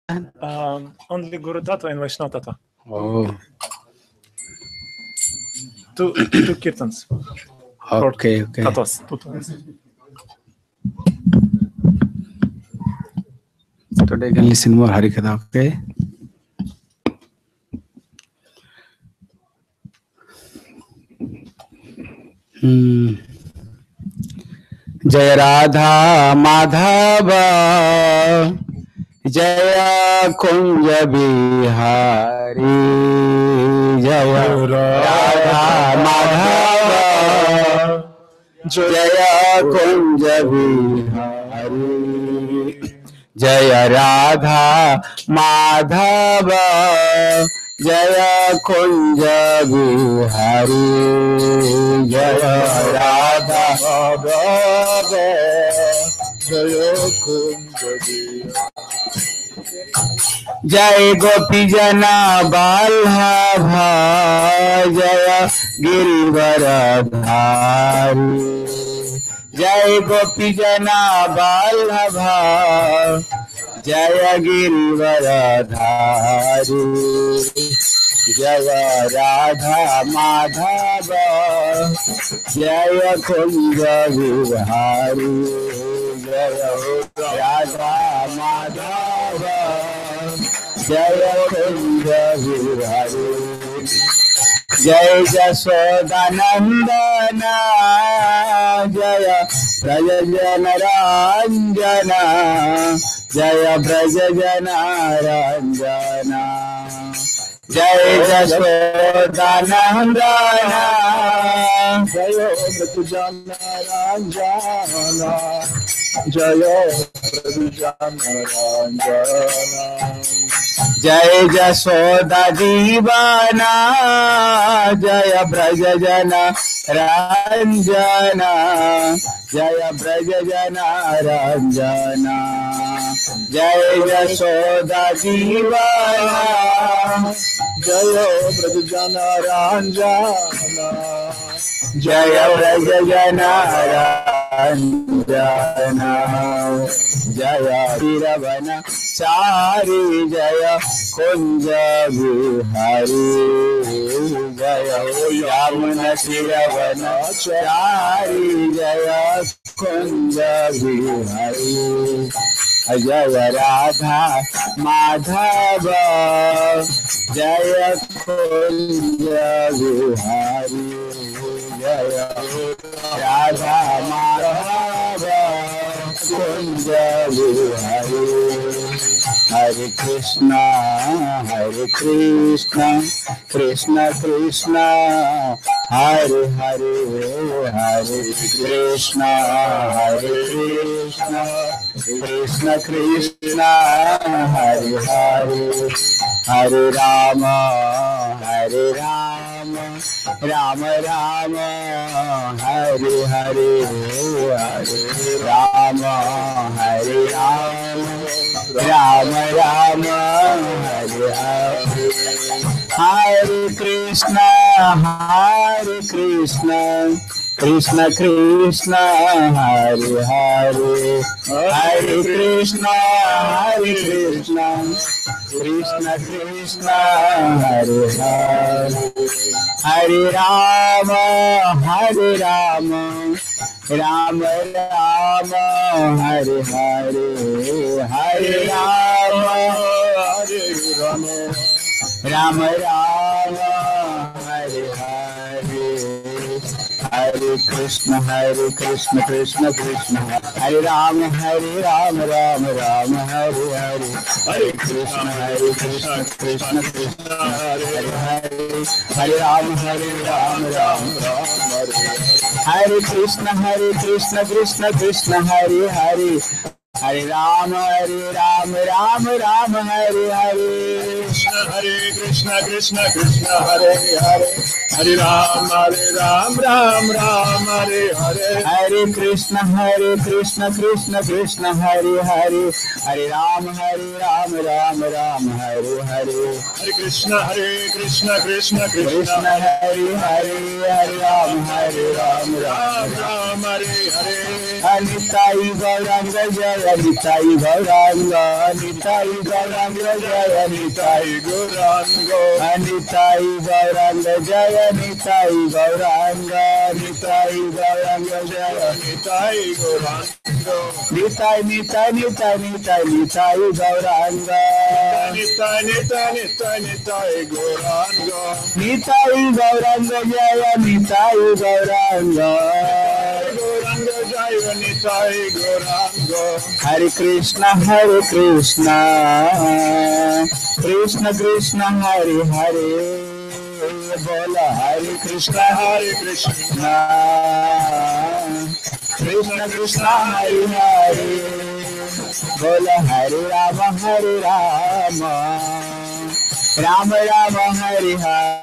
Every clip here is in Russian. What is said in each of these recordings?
Only Guru Tata and Vaishnava Tata. Oh. Two kirtans. Okay. Tatas. Two tatas. Today you can listen more Harikatha, okay? Jaya Radha Madhava Jaya Kunja Bihari Jaya Radha Madhava Jaya Kunja Bihari Jaya Radha Madhava Jaya Kunja Bihari Jaya Radha Madhava Jaya Kunja Bihari Jai Gopi Jana Balabha Jaya Girivaradhari Jai Gopi Jana Balabha Jaya Girivaradhari Jaya Radha Madhava Jaya Kunja Bihari Jaya Radha Madhava Jaya Kunja Bihari Jai Jasoda Nandana Jaya Brajajana Ranjana Jaya Brajajana Ranjana Jai Jasoda Nandana Jaya Brajajana Ranjana Jaya Brajajana Ranjana Jai Jasoda Divana Jaya Brajajana Ranjana Jaya Brajajana Ranjana Jai Jasoda Divana Jaya Brajajana Ranjana Jaya Brajajana Ranjana Jaya Viravana Chari Jaya Kunja Bihari Jaya Yamuna Viravana Chari Jaya Kunja Bihari Jaya Radha Madhava Jaya Kunja Bihari Jaya Radha Madhava Kunja Bihari Hare Krishna Krishna Krishna Hare Hare Hare Krishna Krishna Krishna Hare Hare Hare Rama Rama Rama Hare Hare Hare Rama Hare Rama Rama Hare Hare Hare Krishna Krishna Krishna Hare Hare Hare Krishna Krishna Krishna Hare Hare Hare Rama Rama Rama Hare Hare Hare Rama Rama Rama Hare Hare Hare Krishna Krishna Krishna Hare Rama Rama Rama Hare Hare Hare Krishna Krishna Krishna Hare Hare Hare Rama Rama Rama Hare Krishna Krishna Krishna Hare Hare Hare Rama Rama Rama Hare Hare Hare Krishna Krishna Hare Hare Hare Rama Rama Hare Hare Hare Krishna Krishna Hare Hare Hare Rama Rama Hare Hare Hare Krishna Krishna Hare Hare Hare Rama Rama Hare Hare Nitai Gauranga Jaya Jaya Nitai Gauranga, Nitai Gauranga Jaya Nitai Gauranga, Nitai Gauranga Jaya Nitai Gauranga, Nitai Gauranga Jaya Nitai Gauranga, Nitai Nitai Nitai Nitai Nitai Gauranga, Nitai Nitai Nitai Nitai Gauranga, Nitai Gauranga Jaya Nitai Gauranga, Gauranga Jaya Nitai Gauranga. Hare Krishna Krishna Krishna Hare Hare, Bola Hare Krishna Krishna Krishna Hare Hare, Bola Hare Rama Rama Rama Hare Hare.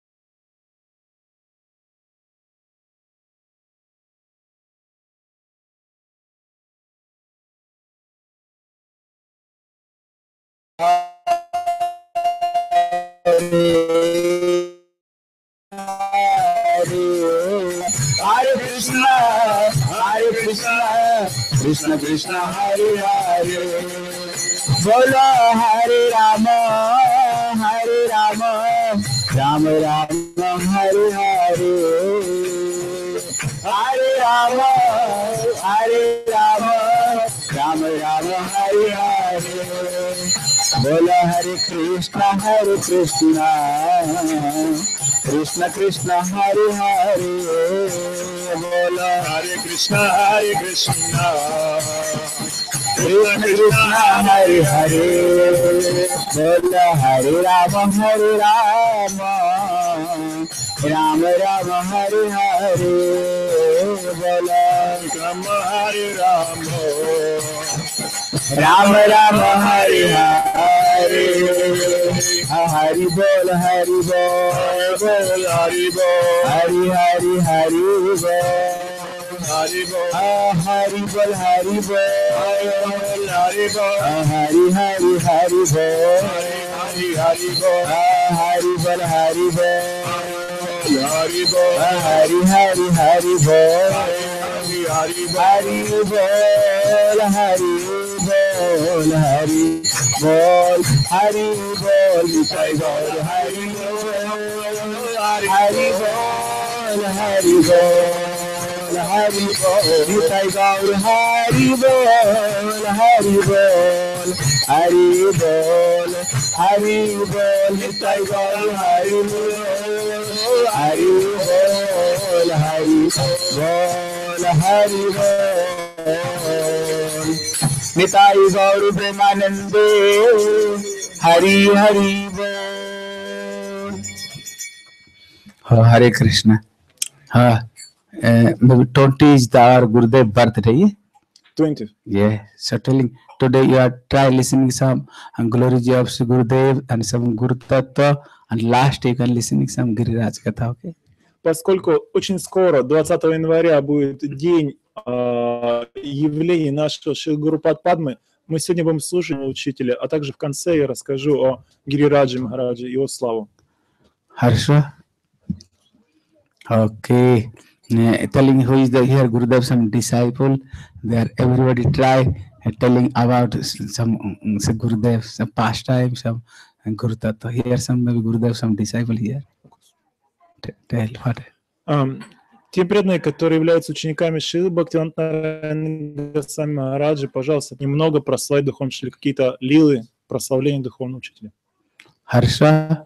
Hare Krishna Krishna Krishna Hare Hare, Bola Hare Rama Rama Rama Hare Hare, Hare Rama Rama Rama Hare Hare, Bola Hare Krishna Krishna Krishna Hare Hare, Bola Hare Krishna Krishna Krishna Hare Hare, Bola Hare Rama Rama Rama Hare Hare, Bola Rama Hare Rama Rama Hare Hare, Hari Bol Hari Bol Hari Bol Hari Hari Hari Bol Hari Bol Hari Bol Hari Bol Hari Bol Hari Hari Hari Bol Hari Hari Bol Hari Bol Hari Bol Hari Bol Hari Hari Hari Bol Hari Hari Bol Hari Bol Hari Bol Hari Bol Nitai Gaur Hari Bol Hari Bol Hari Bol Hari Bol Nitai Gaur Hari Bol Hari Bol Hari Bol Hari Bol Nitai Gaur Hari Bol Hari Bol Hari Bol Hari Bol Nitai Gaur Premanande Hari Hari Bol. Hare Krishna. Maybe 20 is our Gurudev birthday. 20. Yeah. So telling today you are try listening some glory of Gurudev and some Guru Tattva, and last you can listening some Giriraj Katha. Okay. Поскольку очень скоро, 20 января, будет день явлений нашего Шри Гурупад Падмы, мы сегодня будем слушать учителя, а также в конце я расскажу о Гирираджи Махараджи и его славу. Хорошо. Okay. Telling who is the here Gurudev, some disciple. There everybody try telling about some Gurudev, some pastime, some Guru Tattva. Here some maybe Gurudev, some disciple here. Tell what? Те преданные, которые являются учениками Шрилы Бхактивинода Госвами Махараджи, пожалуйста, немного прославить духовного учителя, какие-то лилы прославления духовного учителя. Хорошо.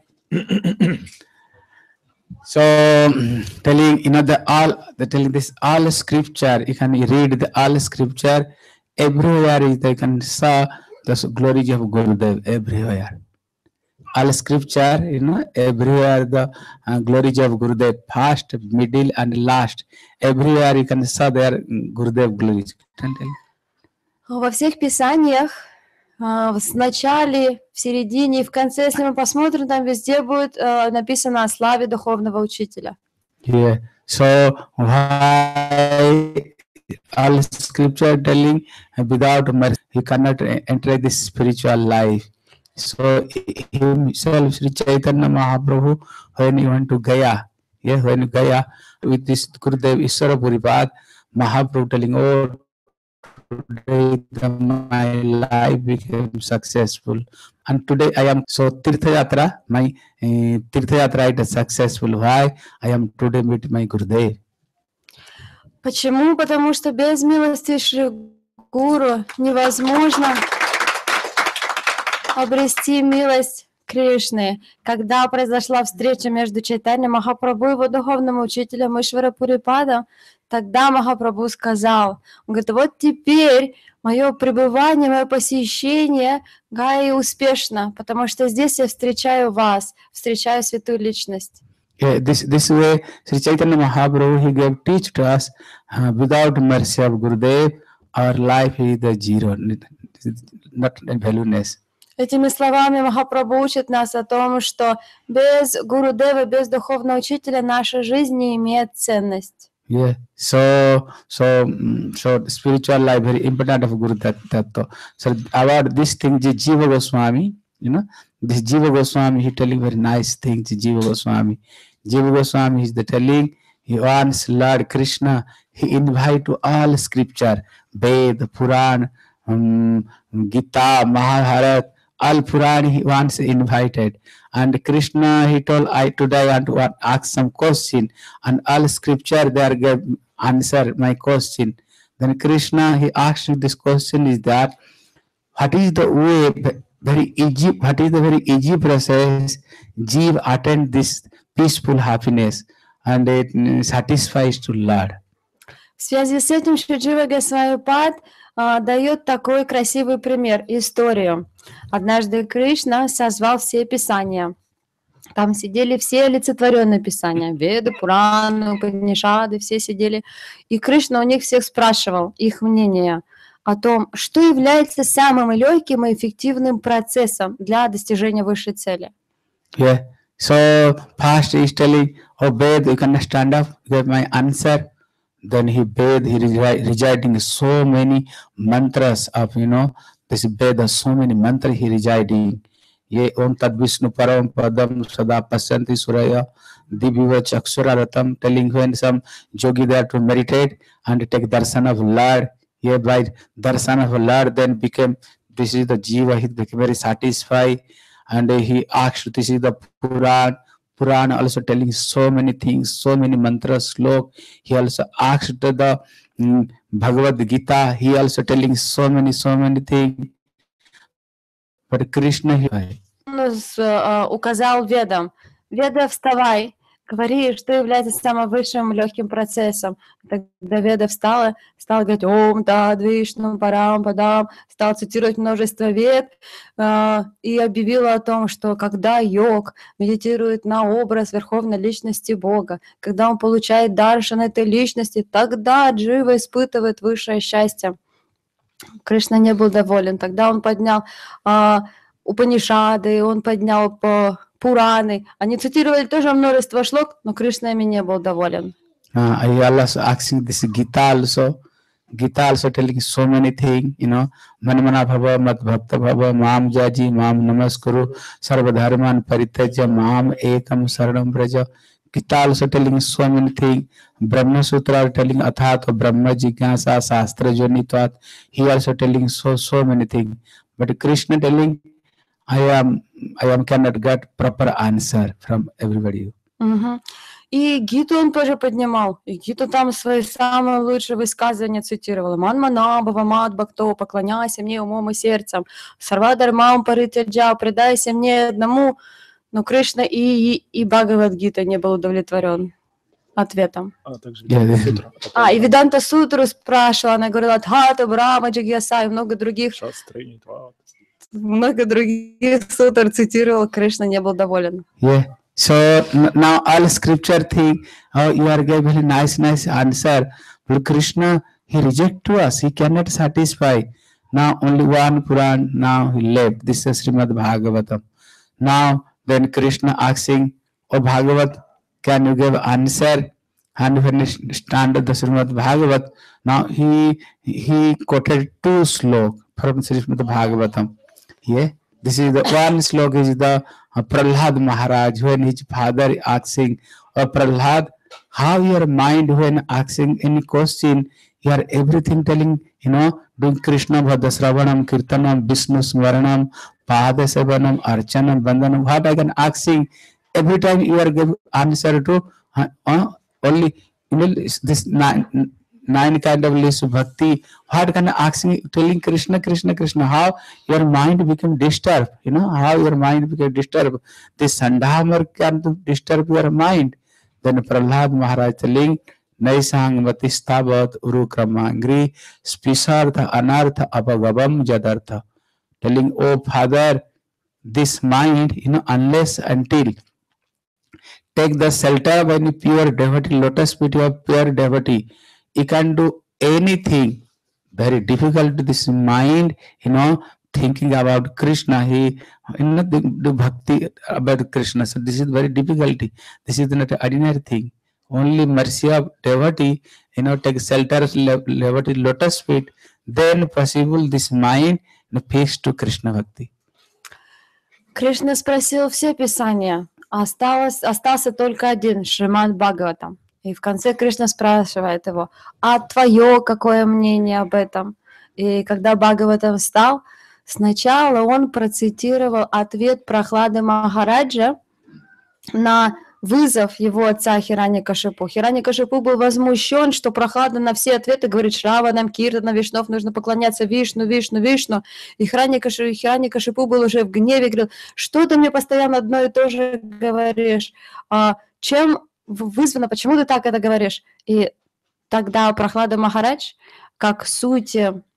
So telling telling this all scripture, you can read the all scripture everywhere. You can saw the glory of Gurudev everywhere. All scripture, everywhere the glory of Gurudev, first, middle, and last. Everywhere you can saw their Gurudev glory. Во всех писаниях, в начале, в середине и в конце, если мы посмотрим, там везде будет написано о славе духовного учителя. Yeah. So why all scripture telling without mercy he cannot enter this spiritual life. So himself, Sri Chaitanya Mahaprabhu, when he went to Gaya, when Gaya with this Gurudev Iswara Puripad, Mahaprabhu telling, oh, today my life became successful. And today I am so Tirtha Yatra, my Tirtha Yatra is successful. Why? I am today with my Gurudev. Почему? Потому что без милости Шри Гуру невозможно обрести милость Кришны. Когда произошла встреча между Чайтаньей Махапрабху и его духовным учителем Ишвара Пурипадом, тогда Махапрабху сказал, он говорит, вот теперь мое пребывание, мое посещение Гаи успешно, потому что здесь я встречаю вас, встречаю святую личность. Yeah, this way, Sri Chaitanya Mahaprabhu, he gave teach to us, without mercy of Gurudev, our life is the zero, not valueless. Этими словами Махапрабху учит нас о том, что без Гурудева, без духовного учителя наша жизнь не имеет ценность. Yeah, so spiritual life very important of Guru Tattva. So about this thing, Jiva Goswami, this Jiva Goswami, he telling very nice things. Jiva Goswami is the telling. He wants Lord Krishna. He invite to all scripture, Ved, Puran, Gita, Mahabharata, all Puran he wants invited. And Krishna, he told, today I want to ask some question. And all scripture there gave answer my question. Then Krishna, he asked this question is that, what is the way, what is the very easy process, Jeev attain this peaceful happiness and it satisfies to Lord. В связи с этим Шриджива Госвами Пад дает такой красивый пример, историю. Однажды Кришна созвал все писания. Там сидели все олицетворенные писания, Веды, Пураны, Упанишады, все сидели. И Кришна у них всех спрашивал их мнение о том, что является самым легким и эффективным процессом для достижения высшей цели. Yeah. So first he is telling, oh Ved, you can stand up, give my answer. Then he reciting so many mantras of, this Veda, so many mantras he reciting. Ye Om Tad Vishnu Param Padam Sada Pasyanti Suraya Diviva Chakshura Ratam, telling when some yogi there to meditate and take darshan of Lord. Ye by darshan of Lord then became, this is the Jiva, he became very satisfied. And he asked, this is the Puran also telling so many things, so many mantras, slok. He also asked the Bhagavad Gita, he also telling so many things. But Krishna, Он указал Ведам, Веда, вставай, говори, что является самым высшим легким процессом. Тогда Веда встала, стала говорить Ом Тад Вишну Парам Падам, стал цитировать множество вед и объявила о том, что когда йог медитирует на образ Верховной Личности Бога, когда он получает даршан этой личности, тогда джива испытывает высшее счастье. Кришна не был доволен. Тогда он поднял Упанишады, он поднял Пураны. Они цитировали тоже множество шлок, но Кришна ими не был доволен. I also asking this Gita also telling so many things, Manmana Bhava, Mat Bhakta Bhava, Maam Jaji, Maam Namaskuru, Sarva Dharman Paritaja, Maam Ekam Saranam Braja. Gita also telling so many things. Brahma Sutra telling Athat Brahma Jignasa Sastra Jonitvat. He also telling so many things. But Krishna telling, I am cannot get proper answer from everybody. И Гиту он тоже поднимал. И Гиту там свои самые лучшие высказывания цитировал. Манманабхава, Мат Бхакто, поклоняйся мне умом и сердцем. Сарвадармам Паритяджа, предайся мне одному. Но Кришна и Бхагавад-гита не был удовлетворен ответом. И Веданта Сутру спрашивала, она говорила Дхата, Брахма, Джигьяса и много других сутр цитировал, Кришна не был доволен. Yeah. So now all scripture thing, you are giving very nice answer. But Krishna, he reject to us, he cannot satisfy. Now only one Puran, now he left. This is Srimad Bhagavatam. Now then Krishna asking, oh Bhagavat, can you give answer? And when he started the Srimad Bhagavat, now he quoted 2 slok from Srimad Bhagavatam. Yeah, this is the one slok is the Prahlad Maharaj when his father asking, oh Prahlad, how your mind when asking any question, You are everything telling, doing Krishna Bhadra Sravanam, Kirtanam, Vishnu Smaranam, Pada Sevanam, Archanam, Vandanam. What I can asking every time you are give answer to only this nine kind of list bhakti. What can asking telling Krishna, Krishna, Krishna? How your mind become disturbed? How your mind became disturbed. This Sandhamar can disturb your mind. Then Prahlad Maharaj telling Naisang Matistavat Urukramangri Spisartha Anartha Apagavam Jadartha. Telling, oh Father, this mind, unless until take the shelter of any pure devotee, lotus feet of pure devotee, he can do anything. Very difficult, this mind, thinking about Krishna, he do bhakti about Krishna. So this is very difficulty. This is not an ordinary thing. Only mercy of devotee, take shelter of devotee, lotus feet, then possible this mind fixed to Krishna bhakti. Кришна спросил все писания, остался только один, Шримад Бхагаватам. И в конце Кришна спрашивает его, а твое какое мнение об этом? И когда Бхагаватам встал, сначала он процитировал ответ Прохлады Махараджа на вызов его отца Хираньякашипу. Хираньякашипу был возмущен, что Прохлада на все ответы говорит: Шраванам, Киртанам, Вишнов, нужно поклоняться Вишну, Вишну, Вишну. И Хираньякашипу был уже в гневе, говорил: что ты мне постоянно одно и то же говоришь? Чем вызвано, почему ты так это говоришь? И тогда Прохлада Махарадж, как суть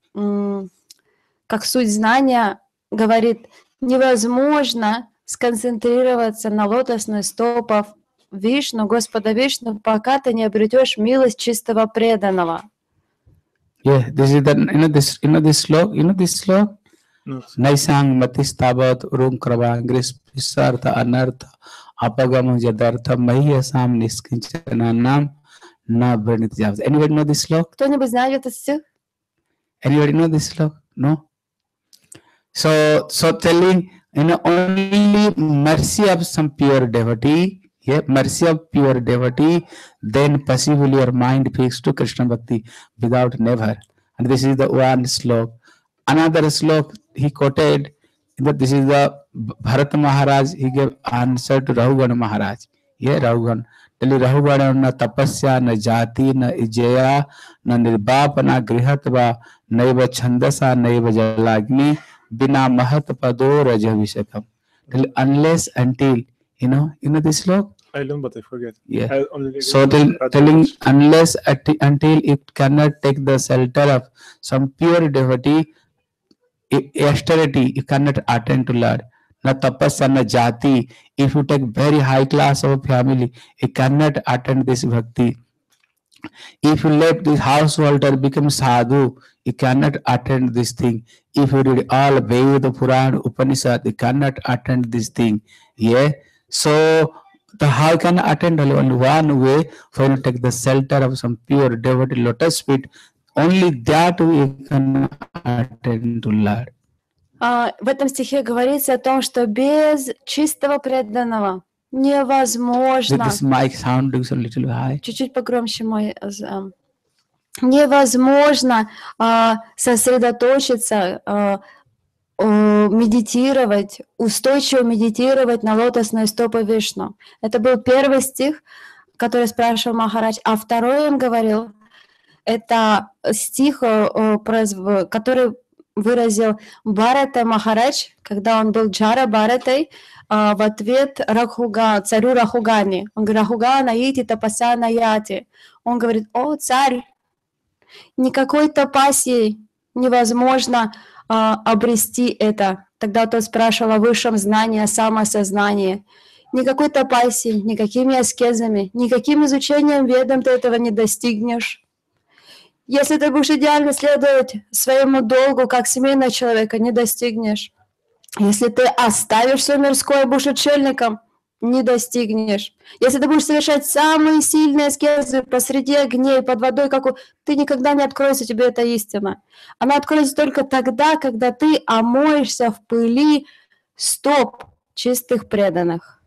знания, говорит: невозможно сконцентрироваться на лотосных стопах Вишну, Господа Вишну, пока ты не обретешь милость чистого преданного. Yeah, this is the this slok. Naisang Matistavat Urum Kravangris Pisartha Anartha Apagam Jadartha Mahiyasam Niskinchana Na Bernit Javs. Anybody know this slok? Кто-нибудь знает этот стих? Anybody know this slok? No? So telling, only mercy of some pure devotee, mercy of pure devotee, then possibly your mind fixed to Krishna Bhakti, without never. And this is the one slok. Another slok he quoted, that this is the Bharata Maharaj, he gave answer to Rahugana Maharaj. Rahugana. Tell Rahugana na tapasya, na jati, na ijaya, na nirbapa, na grihatva, naiva chandasa, naiva jalagni, Bina Mahat Pado Raja Vishakam. Unless until, this slok? I learned, but I forget. Yeah. So telling unless until it cannot take the shelter of some pure devotee, austerity, you cannot attend to Lord. Na tapasya, na jati. If you take very high class of family, you cannot attend this bhakti. If you let this household or become sadhu, you cannot attend this thing. If you read all Veda, Puran, Upanishad, you cannot attend this thing. So how can I attend? Only one way, for you to take the shelter of some pure devotee lotus feet. Only that way you can attend to Lord. В этом стихе говорится о том, что без чистого преданного невозможно. This mic sound is a little high. Чуть-чуть погромче мой. Невозможно сосредоточиться, медитировать, устойчиво медитировать на лотосные стопы Вишну. Это был первый стих, который спрашивал Махарадж. А второй он говорил, это стих, который выразил Бхарата Махарадж, когда он был Джара Бхаратой, в ответ царю Рахугани. Он говорит: Рахугана ити тапася наяти. Он говорит: о, царь, никакой тапасией невозможно обрести это. Тогда тот спрашивал о высшем знании, о самоосознании. Никакой тапасией, никакими аскезами, никаким изучением ведом ты этого не достигнешь. Если ты будешь идеально следовать своему долгу, как семейного человека, не достигнешь. Если ты оставишь все мирское, будешь отшельником, не достигнешь. Если ты будешь совершать самые сильные аскезы посреди огней, под водой, ты никогда не откроется тебе эта истина. Она откроется только тогда, когда ты омоешься в пыли стоп чистых преданных.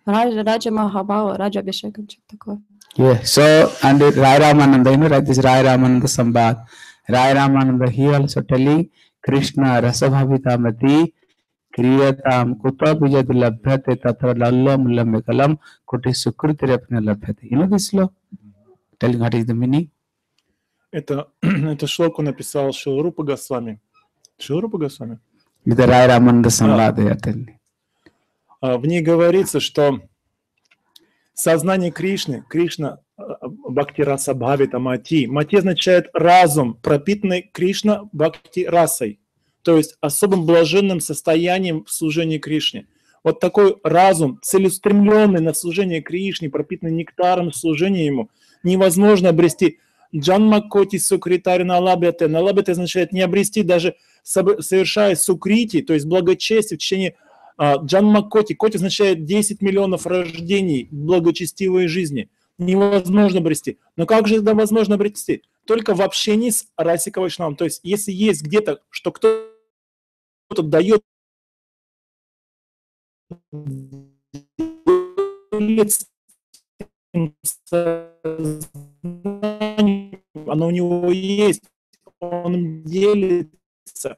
Раджа Махабхава, Раджа Абхишекам, что-то такое. Yeah, so and Rai Ramananda, you know, right? This Rai Ramananda Sambad. Rai Ramananda, he also telling Krishna Rasabhavita Mati Kriyatam Kuta Pujat Labhyate Tatra Lallam Lamekalam Kuti Sukriti Repna Labhyate. You know this law? Telling what is the meaning? Это шлоку написал Шиларупа Госвами. Шиларупа Госвами? With the Rai Ramananda Sambad, they are telling. В ней говорится, что сознание Кришны, Кришна Бхакти Раса Бхавита Мати. Мати означает разум, пропитанный Кришна Бхакти Расой, то есть особым блаженным состоянием в служении Кришне. Вот такой разум, целеустремленный на служение Кришне, пропитанный нектаром служения Ему, невозможно обрести. Джанма Коти Сукритари Налабяте. Налабяте означает не обрести, даже совершая сукрити, то есть благочестие в течение Джанма Коти. Коти означает 10 миллионов рождений благочестивой жизни. Невозможно обрести. Но как же это возможно обрести? Только в общении с Расика Вайшнавом. То есть если есть где-то, что кто-то дает, оно у него есть, он делится,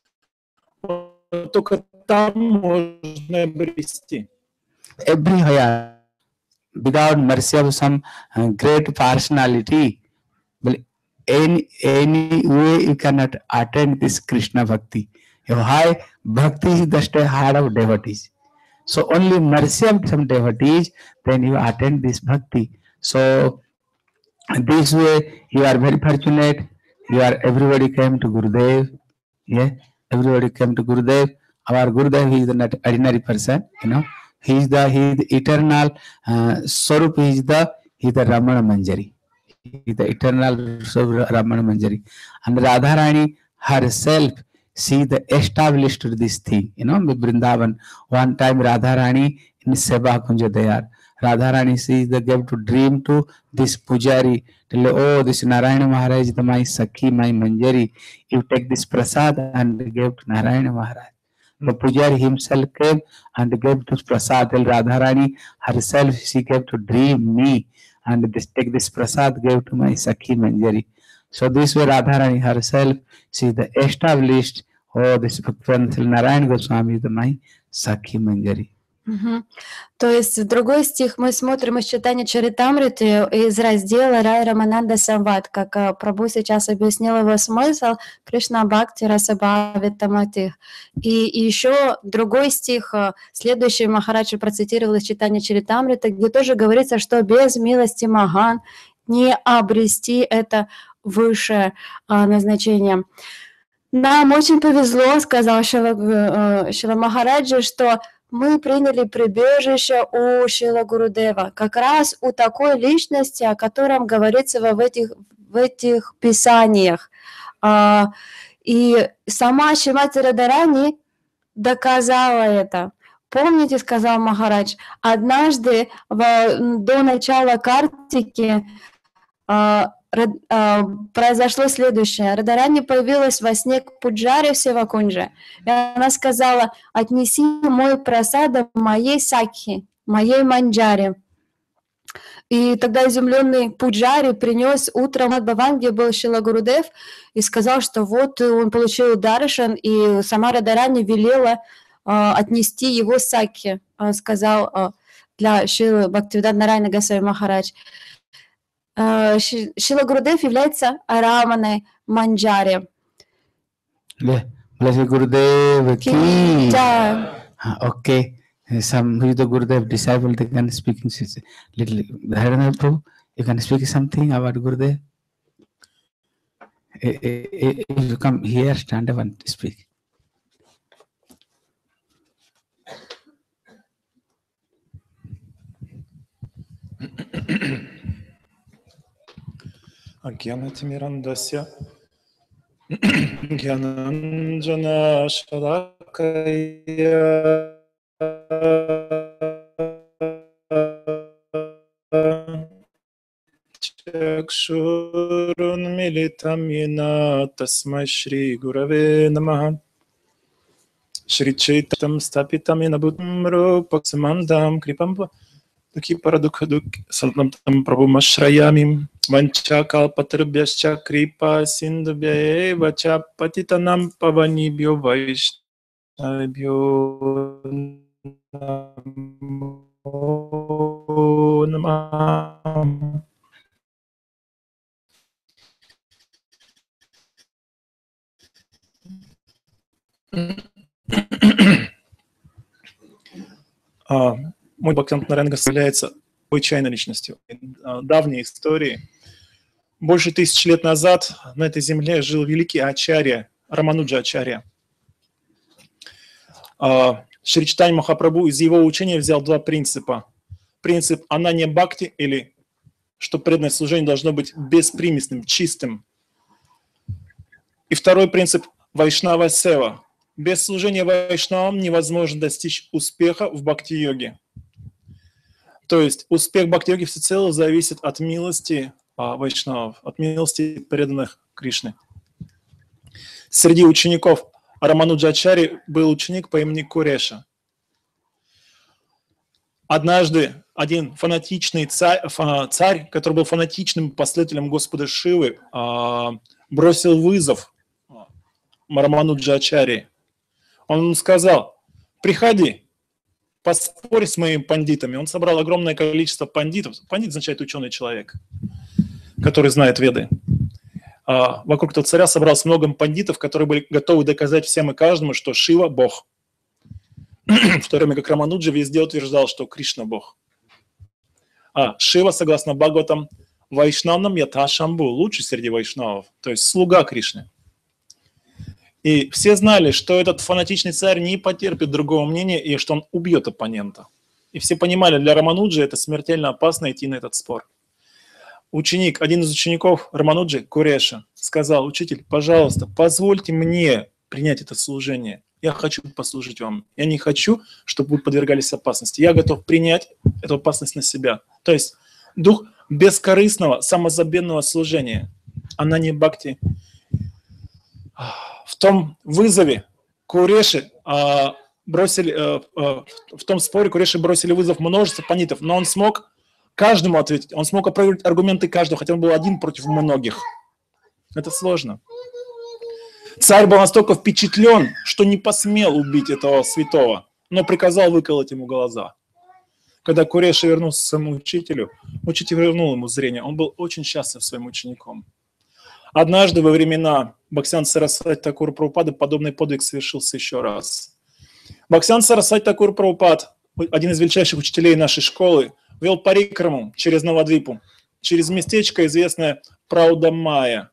только там можно обрести. Everywhere, without mercy of some great personality, but any way you cannot attain this Krishna Bhakti. Your high Bhakti is just a heart of devotees. So only mercy of some devotees, then you attain this Bhakti. So this way you are very fortunate. Everybody came to Gurudev. Yeah, everybody came to Gurudev. Our Gurudev, he is not ordinary person, you know. He is the eternal Swarup. He is the Ramana Manjari. He is the eternal Ramana Manjari. And Radharani herself, she established this thing, you know, with Vrindavan. One time Radharani in Seva Kunja Dayar, Radharani, she gave to dream to this Pujari. Tell, oh, this Narayana Maharaj is my Sakhi, my Manjari. You take this prasad and gave to Narayana Maharaj. The Pujari himself came and gave to prasad. Tell Radharani herself, she gave to dream me and take this prasad, gave to my Sakhi Manjari. So this way Radharani herself, she established, oh, this Narayan Goswami is my Sakhi Manjari. То есть в другой стих мы смотрим из читания Чаритамриты из раздела Рай Рамананда Самвад, как Прабху сейчас объяснил его смысл Кришна Бхакти Расабхавита Мати. И еще другой стих, следующий Махарадж процитировал из читания Чаритамриты, где тоже говорится, что без милости Маган не обрести это высшее назначение. Нам очень повезло, сказал Шила Махараджа, что мы приняли прибежище у Шрила Гурудева, как раз у такой личности, о котором говорится в этих писаниях. И сама Шримати Радарани доказала это. Помните, сказал Махарадж, однажды до начала Картики произошло следующее. Радарани появилась во сне к Пуджаре в Севакунже. И она сказала: отнеси мой прасад моей Сакхи, моей Манджаре. И тогда изумленный Пуджари принес утром от Баван, где был Шрила Гурудев, и сказал, что вот он получил даршан, и сама Радарани велела отнести его Сакхи, сказал для Шрилы Бхактивиданта Нарайана Госвами Махарадж. Шрила Гурудев является Раманой Манджари. Blessed Gurudev ki. Okay. Some who is the Gurudev disciple, they can speak in little. Harinal Prabhu, you can speak something about Gurudev. If you come here, stand up and speak. Agyanatimirandasya Gyananjana Shalakaya Chakshurun Militam Yena Tasmai Shri Gurave Namaha. Шри Чайтам Стапитам Янабутам Рупак Самандам Крипам Таки Парадукадук Сантам Прабhu Машраямим Ванчакал Патрубяшча Крипа Синдубя Вача Патитанам Паванибьо Вайшнабьо Намам. Мой Бхактивинода Нарайана является необычайной личностью. Давней истории. Больше 1000 лет назад на этой земле жил великий Ачарья, Рамануджа Ачарья. Шри Чайтанья Махапрабху из его учения взял два принципа. Принцип ананья бхакти, или что преданное служение должно быть беспримесным, чистым. И второй принцип вайшнава сева. Без служения вайшнавам невозможно достичь успеха в бхакти-йоге. То есть успех бхакти-йоги всецело зависит от милости вайшнавов, от милости преданных Кришны. Среди учеников Рамануджа Ачарьи был ученик по имени Куреша. Однажды один фанатичный царь, который был фанатичным последователем Господа Шивы, бросил вызов Рамануджа Ачарьи. Он сказал: приходи, поспорь с моими пандитами. Он собрал огромное количество пандитов. Пандит означает ученый человек, который знает Веды. Вокруг этого царя собралось много пандитов, которые были готовы доказать всем и каждому, что Шива – Бог. В то время как Рамануджа везде утверждал, что Кришна – Бог. Шива, согласно Бхагаватам, вайшнавнам ята шамбу, лучший среди вайшнавов, то есть слуга Кришны. И все знали, что этот фанатичный царь не потерпит другого мнения и что он убьет оппонента. И все понимали, для Рамануджи это смертельно опасно идти на этот спор. Ученик, один из учеников Рамануджи, Куреша, сказал: учитель, пожалуйста, позвольте мне принять это служение. Я хочу послужить вам. Я не хочу, чтобы вы подвергались опасности. Я готов принять эту опасность на себя. То есть дух бескорыстного, самозабвенного служения. Ананья бхакти. В том вызове Куреши бросили, в том споре Куреши бросили вызов множество пандитов, но он смог каждому ответить, он смог опровергнуть аргументы каждого, хотя он был один против многих. Это сложно. Царь был настолько впечатлен, что не посмел убить этого святого, но приказал выколоть ему глаза. Когда Куреша вернулся к своему учителю, учитель вернул ему зрение. Он был очень счастлив своим учеником. Однажды во времена Бхактивинода Сарасвати Такура Прабхупады подобный подвиг совершился еще раз. Бхактивинода Сарасвати Такура Прабхупад, один из величайших учителей нашей школы, вел парикраму через Навадвипу, через местечко, известное Праудамая.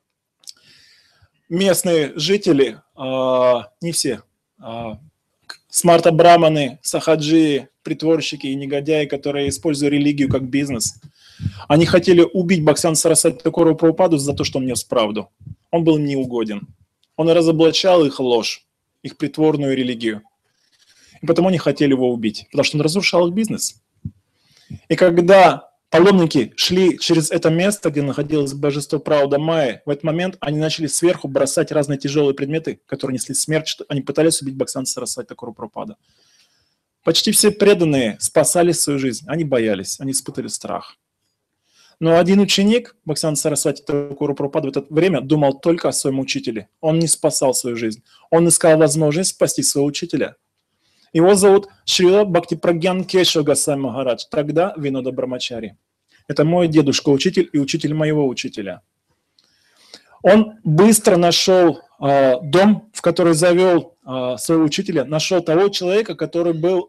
Местные жители, не все, смарта-браманы, сахаджи, притворщики и негодяи, которые используют религию как бизнес, они хотели убить Бхактивинода Сарасвати Такура Прабхупаду за то, что он нес правду. Он был им неугоден. Он разоблачал их ложь, их притворную религию. И потому они хотели его убить, потому что он разрушал их бизнес. И когда паломники шли через это место, где находилось божество Праудамайи, в этот момент они начали сверху бросать разные тяжелые предметы, которые несли смерть, что они пытались убить Бхактивинода Сарасвати Такура Прабхупада. Почти все преданные спасали свою жизнь, они боялись, они испытывали страх. Но один ученик, Бхактивинода Сарасвати Такура Прабхупада, в это время думал только о своем учителе. Он не спасал свою жизнь. Он искал возможность спасти своего учителя. Его зовут Шрила Бхактипрагьян Кешава Госвами Махарадж, тогда Винода Брамачари. Это мой дедушка-учитель и учитель моего учителя. Он быстро нашел дом, в который завел своего учителя, нашел того человека, который был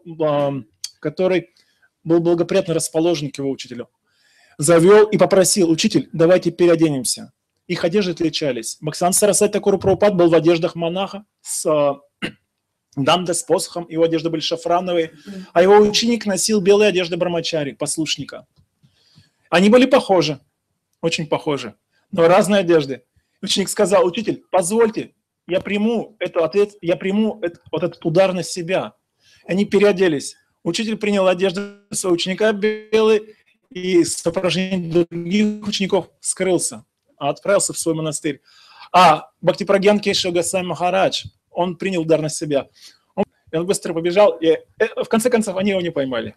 благоприятно расположен к его учителю. Завел и попросил: учитель, давайте переоденемся. Их одежды отличались. Бхактивинода Сарасвати Такура Прабхупад был в одеждах монаха с дамда, с посохом, его одежды были шафрановые, а его ученик носил белые одежды брамачари, послушника. Они были похожи, очень похожи, но разные одежды. Ученик сказал: учитель, позвольте, я приму этот удар на себя. Они переоделись. Учитель принял одежду своего ученика белые и с сопровождением других учеников скрылся, отправился в свой монастырь. А Бхактипрагьян Кешава Госвами Махарадж, он принял удар на себя. Он быстро побежал, и в конце концов они его не поймали.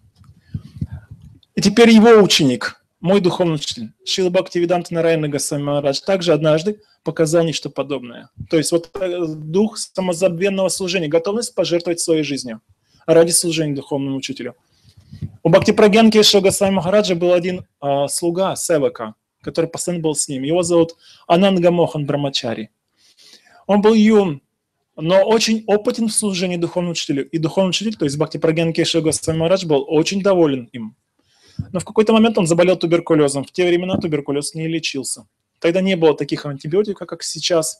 И теперь его ученик, мой духовный учитель, Шрила Бхактивиданта Нараяна Госвами Махарадж, также однажды показал нечто подобное. То есть вот дух самозабвенного служения, готовность пожертвовать своей жизнью ради служения духовному учителю. У Бхактипрагьян Кешава Госвами Махараджа был один слуга, севака, который постоянно был с ним. Его зовут Ананга Мохан Брамачари. Он был юн, но очень опытен в служении духовному учителю. И духовный учитель, то есть Бхактипрагьян Кешава Госвами Махарадж, был очень доволен им. Но в какой-то момент он заболел туберкулезом. В те времена туберкулез не лечился. Тогда не было таких антибиотиков, как сейчас.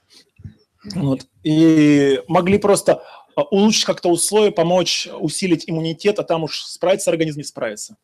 Вот. И могли просто улучшить как-то условия, помочь усилить иммунитет, а там уж справится организм, не справится.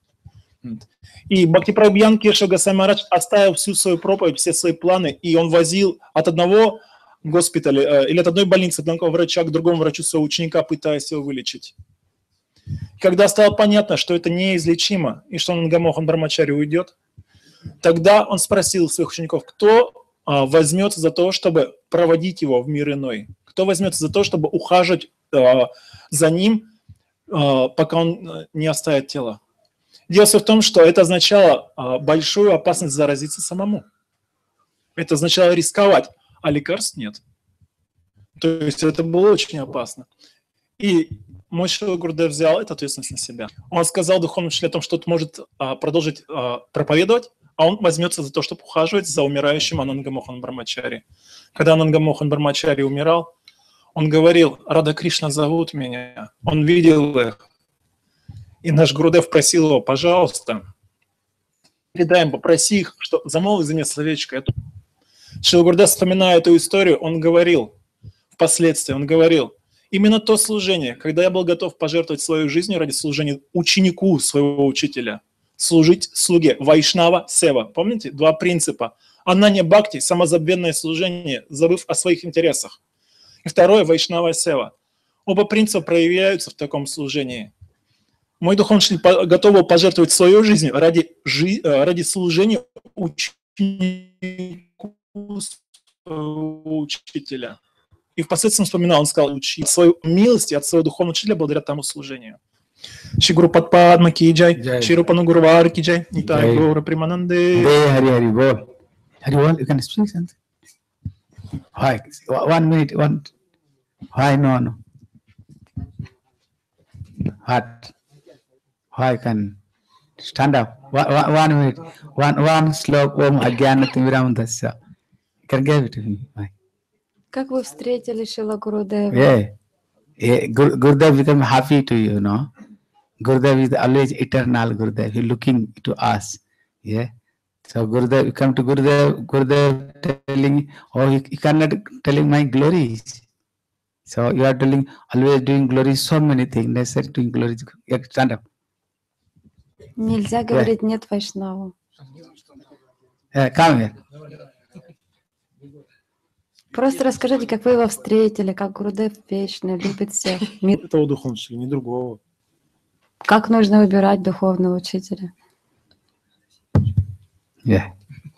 И Бхактипрагьян Кешава Госвами Махарадж оставил всю свою проповедь, все свои планы, и он возил от одного госпиталя или от одной больницы, от одного врача к другому врачу своего ученика, пытаясь его вылечить. Когда стало понятно, что это неизлечимо, и что Ананга Мохан Брамачари уйдет, тогда он спросил своих учеников, кто возьмется за то, чтобы проводить его в мир иной, кто возьмется за то, чтобы ухаживать за ним, пока он не оставит тело. Дело в том, что это означало большую опасность заразиться самому. Это означало рисковать, а лекарств нет. То есть это было очень опасно. И мой Шрила Гурудев взял эту ответственность на себя. Он сказал духовному учителю о том, что он может продолжить проповедовать, а он возьмется за то, чтобы ухаживать за умирающим Ананга Мохан Брамачари. Когда Ананга Мохан Брамачари умирал, он говорил: «Рада Кришна зовут меня». Он видел их. И наш Гурудев просил его: «Пожалуйста, передай им, попроси их, что замолви за меня словечко». Шрила Гурудев, вспоминая эту историю, он говорил, впоследствии он говорил: именно то служение, когда я был готов пожертвовать свою жизнь ради служения ученику своего учителя, служить слуге, вайшнава, сева. Помните? Два принципа. Ананья бхакти, самозабвенное служение, забыв о своих интересах. И второе, вайшнава, сева. Оба принципа проявляются в таком служении. Мой духовный учитель готов был пожертвовать свою жизнь ради служения ученику своего учителя. И впоследствии он вспоминал, он сказал: учить свою милость от своего духовного учителя благодаря тому служению. Шри Гуру Падма ки джай, Шри Рупа Гурувар ки джай, Нитай Гаура Примананде. Hari Hari Bol. Hari Bol, you can speak something. Why? 1 minute, one. Why no? What? Why can stand up? 1 minute. One slok Om Ajnanatimiram Dasya. You can give it to me. Why? Как вы встретили Шрила Гурудева? Yeah. Gurudev become happy to you, no? Gurudev is always eternal Gurudev. He looking to us. Yeah. So Gurudev, you come to Gurudev telling, oh, you cannot telling my glories. So you are telling, always doing glories, so many things, necessary doing glories. Stand up. Нельзя говорить нет вайшнаву. Come here. Просто расскажите, как вы его встретили, как Гурудев вечный, любит всех. Этого духовного учителя, не другого. Как нужно выбирать духовного учителя? Yeah.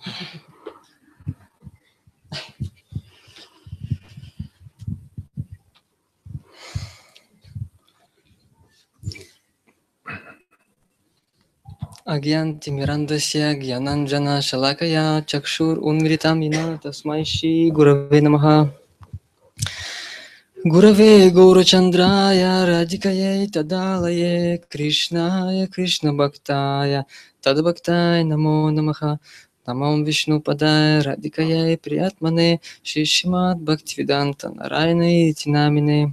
Агьянти Мирандасья Гьянанджана Шалакая Чакшур Унмритамина Тасмай Шри Гураве Намаха. Гураве Гаурачандрая Радикае Тадалае Кришная Кришна Бхактая Тадабхактай Намо Намаха. Намам Вишну Падай Радикае Приятмане Шишимат Бхактивиданта Нарайны Тинамине.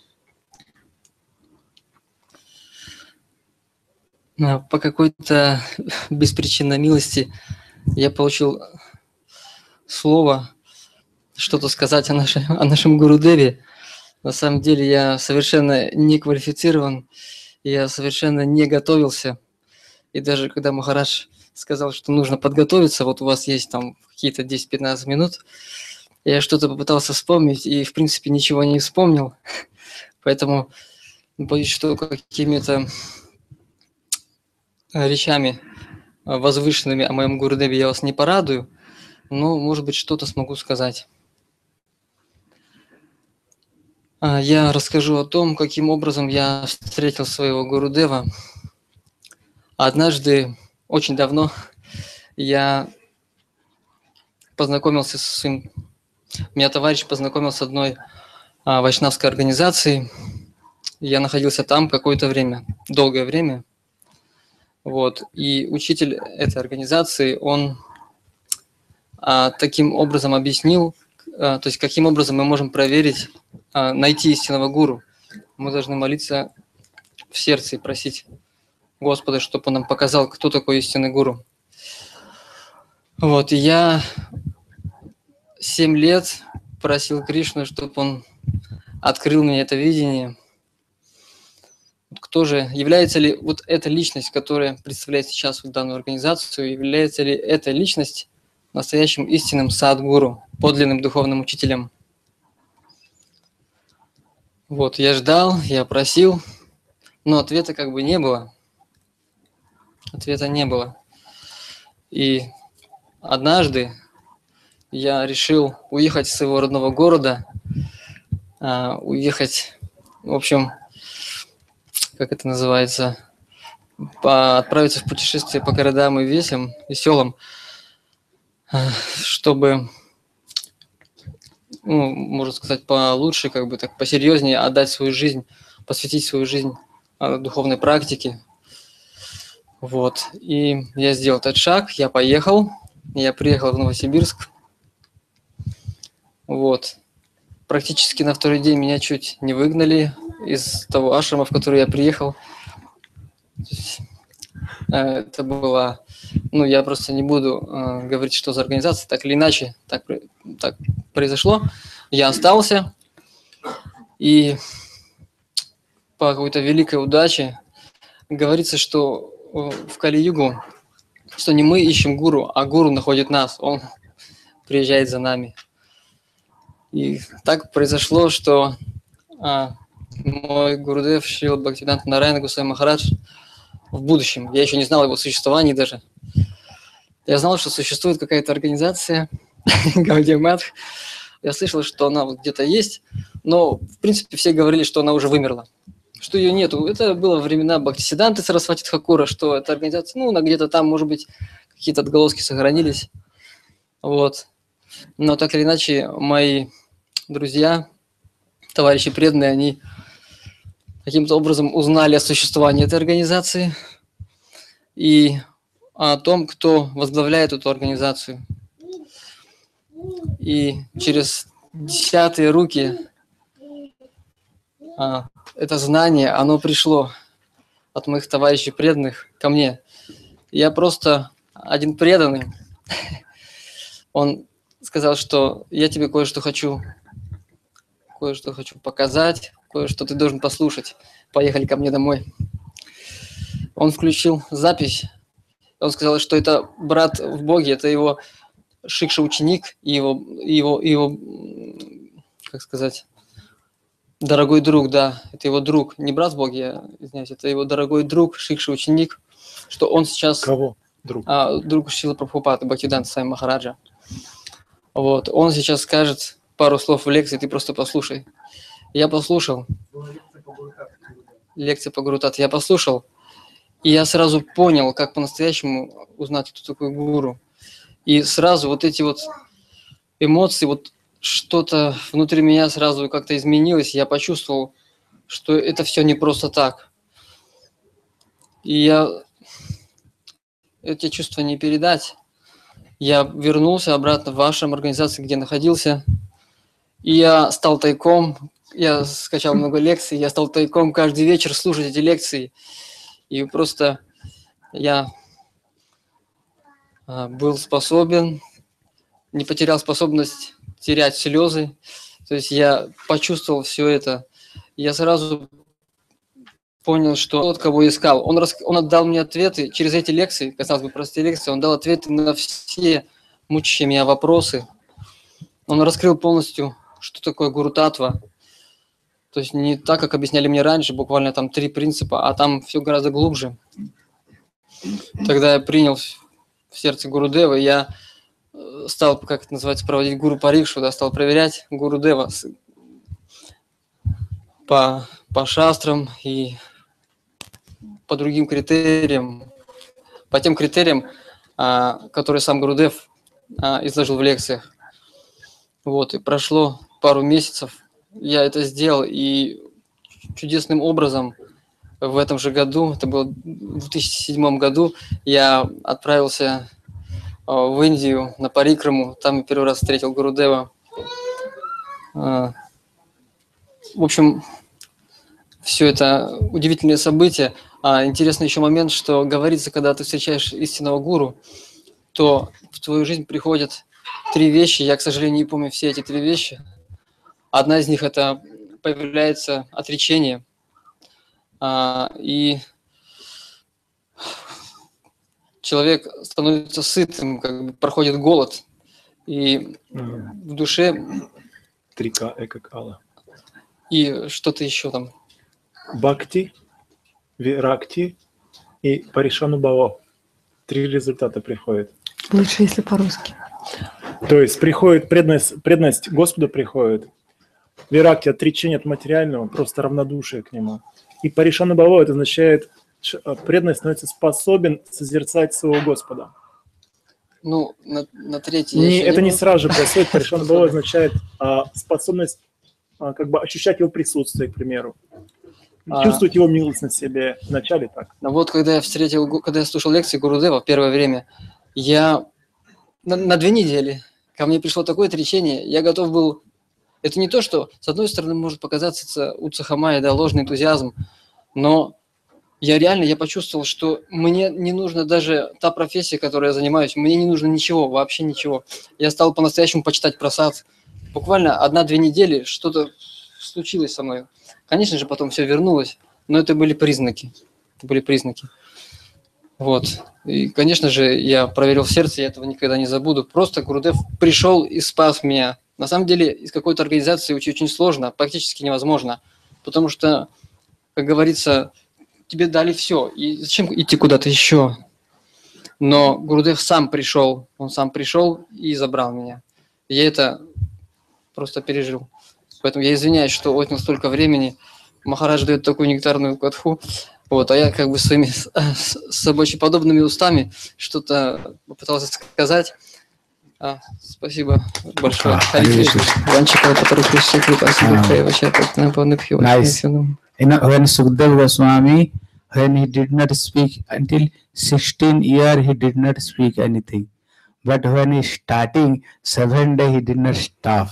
По какой-то беспричинной милости я получил слово что-то сказать о нашем Гурудеве. На самом деле я совершенно не квалифицирован, я совершенно не готовился. И даже когда Махарадж сказал, что нужно подготовиться, вот у вас есть там какие-то 10-15 минут, я что-то попытался вспомнить и, в принципе, ничего не вспомнил. Поэтому боюсь, что какими-то речами возвышенными о моем Гурудеве я вас не порадую, но, может быть, что-то смогу сказать. Я расскажу о том, каким образом я встретил своего Гурудева. Однажды, очень давно, я познакомился со своим... Меня товарищ познакомил с одной вайшнавской организацией. Я находился там какое-то время, долгое время. Вот. И учитель этой организации, он таким образом объяснил, то есть каким образом мы можем проверить, найти истинного гуру. Мы должны молиться в сердце и просить Господа, чтобы он нам показал, кто такой истинный гуру. Вот, и я 7 лет просил Кришну, чтобы он открыл мне это видение. Кто же, является ли вот эта личность, которая представляет сейчас вот данную организацию, является ли эта личность настоящим истинным садгуру, подлинным духовным учителем? Вот, я ждал, я просил, но ответа как бы не было. Ответа не было. И однажды я решил уехать из своего родного города, уехать, в общем, как это называется, отправиться в путешествие по городам и весям, и селам, чтобы, ну, можно сказать, получше, как бы так, посерьезнее отдать свою жизнь, посвятить свою жизнь духовной практике. Вот. И я сделал этот шаг, я поехал, я приехал в Новосибирск. Вот. Практически на второй день меня чуть не выгнали из того ашрама, в который я приехал. Это было... Ну, я просто не буду говорить, что за организация, так или иначе, так произошло. Я остался, и по какой-то великой удаче говорится, что в Кали-югу, что не мы ищем гуру, а гуру находит нас, он приезжает за нами. И так произошло, что мой Гурудев Шрила Бхактивиданта Нараяна Госвами Махарадж в будущем, я еще не знал о его существовании даже, я знал, что существует какая-то организация Гаудия Мат. Я слышал, что она вот где-то есть, но в принципе все говорили, что она уже вымерла, что ее нету. Это было во времена Бхактисиданты Сарасвати Тхакура, что эта организация, ну, она где-то там, может быть, какие-то отголоски сохранились. Вот. Но так или иначе, мои друзья, товарищи преданные, они каким-то образом узнали о существовании этой организации и о том, кто возглавляет эту организацию. И через десятые руки это знание, оно пришло от моих товарищей преданных ко мне. Я просто один преданный. Он сказал, что я тебе кое-что хочу показать, кое-что ты должен послушать. Поехали ко мне домой. Он включил запись. Он сказал, что это брат в Боге, это его шикша-ученик и его, как сказать, дорогой друг, да, это его друг, не брат в Боге, я извиняюсь, это его дорогой друг, шикша-ученик, что он сейчас... Кого? Друг? Друг Шрила Прабхупады, Бхактивиданта Свами Махараджа. Вот, он сейчас скажет пару слов в лекции, ты просто послушай. Я послушал. Лекция по Гуру Тат. Я послушал, и я сразу понял, как по-настоящему узнать, кто такой гуру. И сразу вот эти вот эмоции, вот что-то внутри меня сразу как-то изменилось. Я почувствовал, что это все не просто так. И эти чувства не передать. Я вернулся обратно в вашу организацию, где находился. И я стал тайком, я скачал много лекций, я стал тайком каждый вечер слушать эти лекции. И просто я был способен, не потерял способность терять слезы. То есть я почувствовал все это. Я сразу понял, что тот, кого искал, он отдал мне ответы через эти лекции, казалось бы, простые лекции, он дал ответы на все мучащие меня вопросы. Он раскрыл полностью, что такое Гуру Татва. То есть не так, как объясняли мне раньше, буквально там 3 принципа, а там все гораздо глубже. Тогда я принял в сердце Гурудева, и я стал, как это называется, проводить Гуру Парикшу, да, стал проверять Гурудева, по шастрам и по другим критериям, по тем критериям, которые сам Гурудев изложил в лекциях. Вот, и прошло пару месяцев, я это сделал, и чудесным образом в этом же году, это было в 2007 году, я отправился в Индию на Парикраму, там я первый раз встретил Гурудева. В общем, все это удивительные события. Интересный еще момент, что говорится, когда ты встречаешь истинного гуру, то в твою жизнь приходят 3 вещи. Я, к сожалению, не помню все эти 3 вещи. Одна из них – это появляется отречение. И человек становится сытым, как бы проходит голод. И в душе… 3К Экакала. И что-то еще там. Бхакти, Виракти и Паришанубхава. 3 результата приходят. Лучше, если по-русски. То есть приходит преданность Господу приходит. Виракти – отречение от материального, просто равнодушие к нему. И Паришанубхава – это означает, что преданность становится способен созерцать своего Господа. Ну, на третье… Это не сразу же происходит. Паришанубхава означает способность как бы ощущать его присутствие, к примеру. Чувствовать его милость на себе. Вначале так. Ну вот, когда я слушал лекции Гурудева в первое время, я на 2 недели ко мне пришло такое отречение, я готов был… Это не то, что, с одной стороны, может показаться уцахамай, да, ложный энтузиазм, но я почувствовал, что мне не нужно даже та профессия, которой я занимаюсь, мне не нужно ничего, вообще ничего. Я стал по-настоящему почитать прасад. Буквально 1-2 недели что-то случилось со мной. Конечно же, потом все вернулось, но это были признаки. Вот. И, конечно же, я проверил в сердце, я этого никогда не забуду. Просто Гурудев пришел и спас меня. На самом деле, из какой-то организации учить очень сложно, практически невозможно. Потому что, как говорится, тебе дали все. И зачем идти куда-то еще? Но Гурудев сам пришел. Он сам пришел и забрал меня. Я это просто пережил. Поэтому я извиняюсь, что отнял столько времени. Махарадж дает такую нектарную катху. Вот, а я как бы своими собачеподобными устами что-то попытался сказать. Спасибо большое. Nice. When Sukdev Goswami, when he did not speak until 16 years, he did not speak anything. But when he starting 7 days, he did not stop.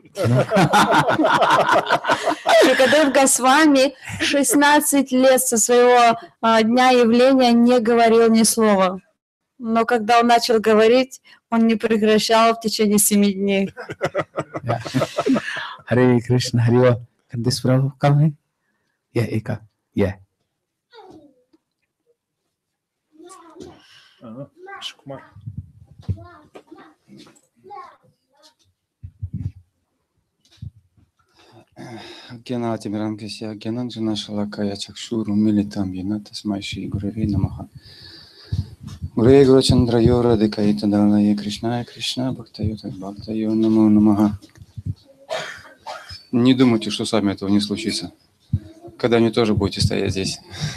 Шукадев Госвами 16 лет со своего дня явления не говорил ни слова. Но когда он начал говорить, он не прекращал в течение 7 дней. Hare Krishna, Hare. Can this Prabhu come in? Yeah, Eka. Yeah. Шукмар. Генати Миранкася, Генанджана Шалакая Чакшуру, Милитам, Яната Смайши, Гурави Намаха. Гуре Гурачандра Йора, Декаита Далая Кришна, Кришна, Бхактайота, Бхактайо, Намо Намаха. Не думайте, что с вами этого не случится. Когда-нибудь тоже будете стоять здесь.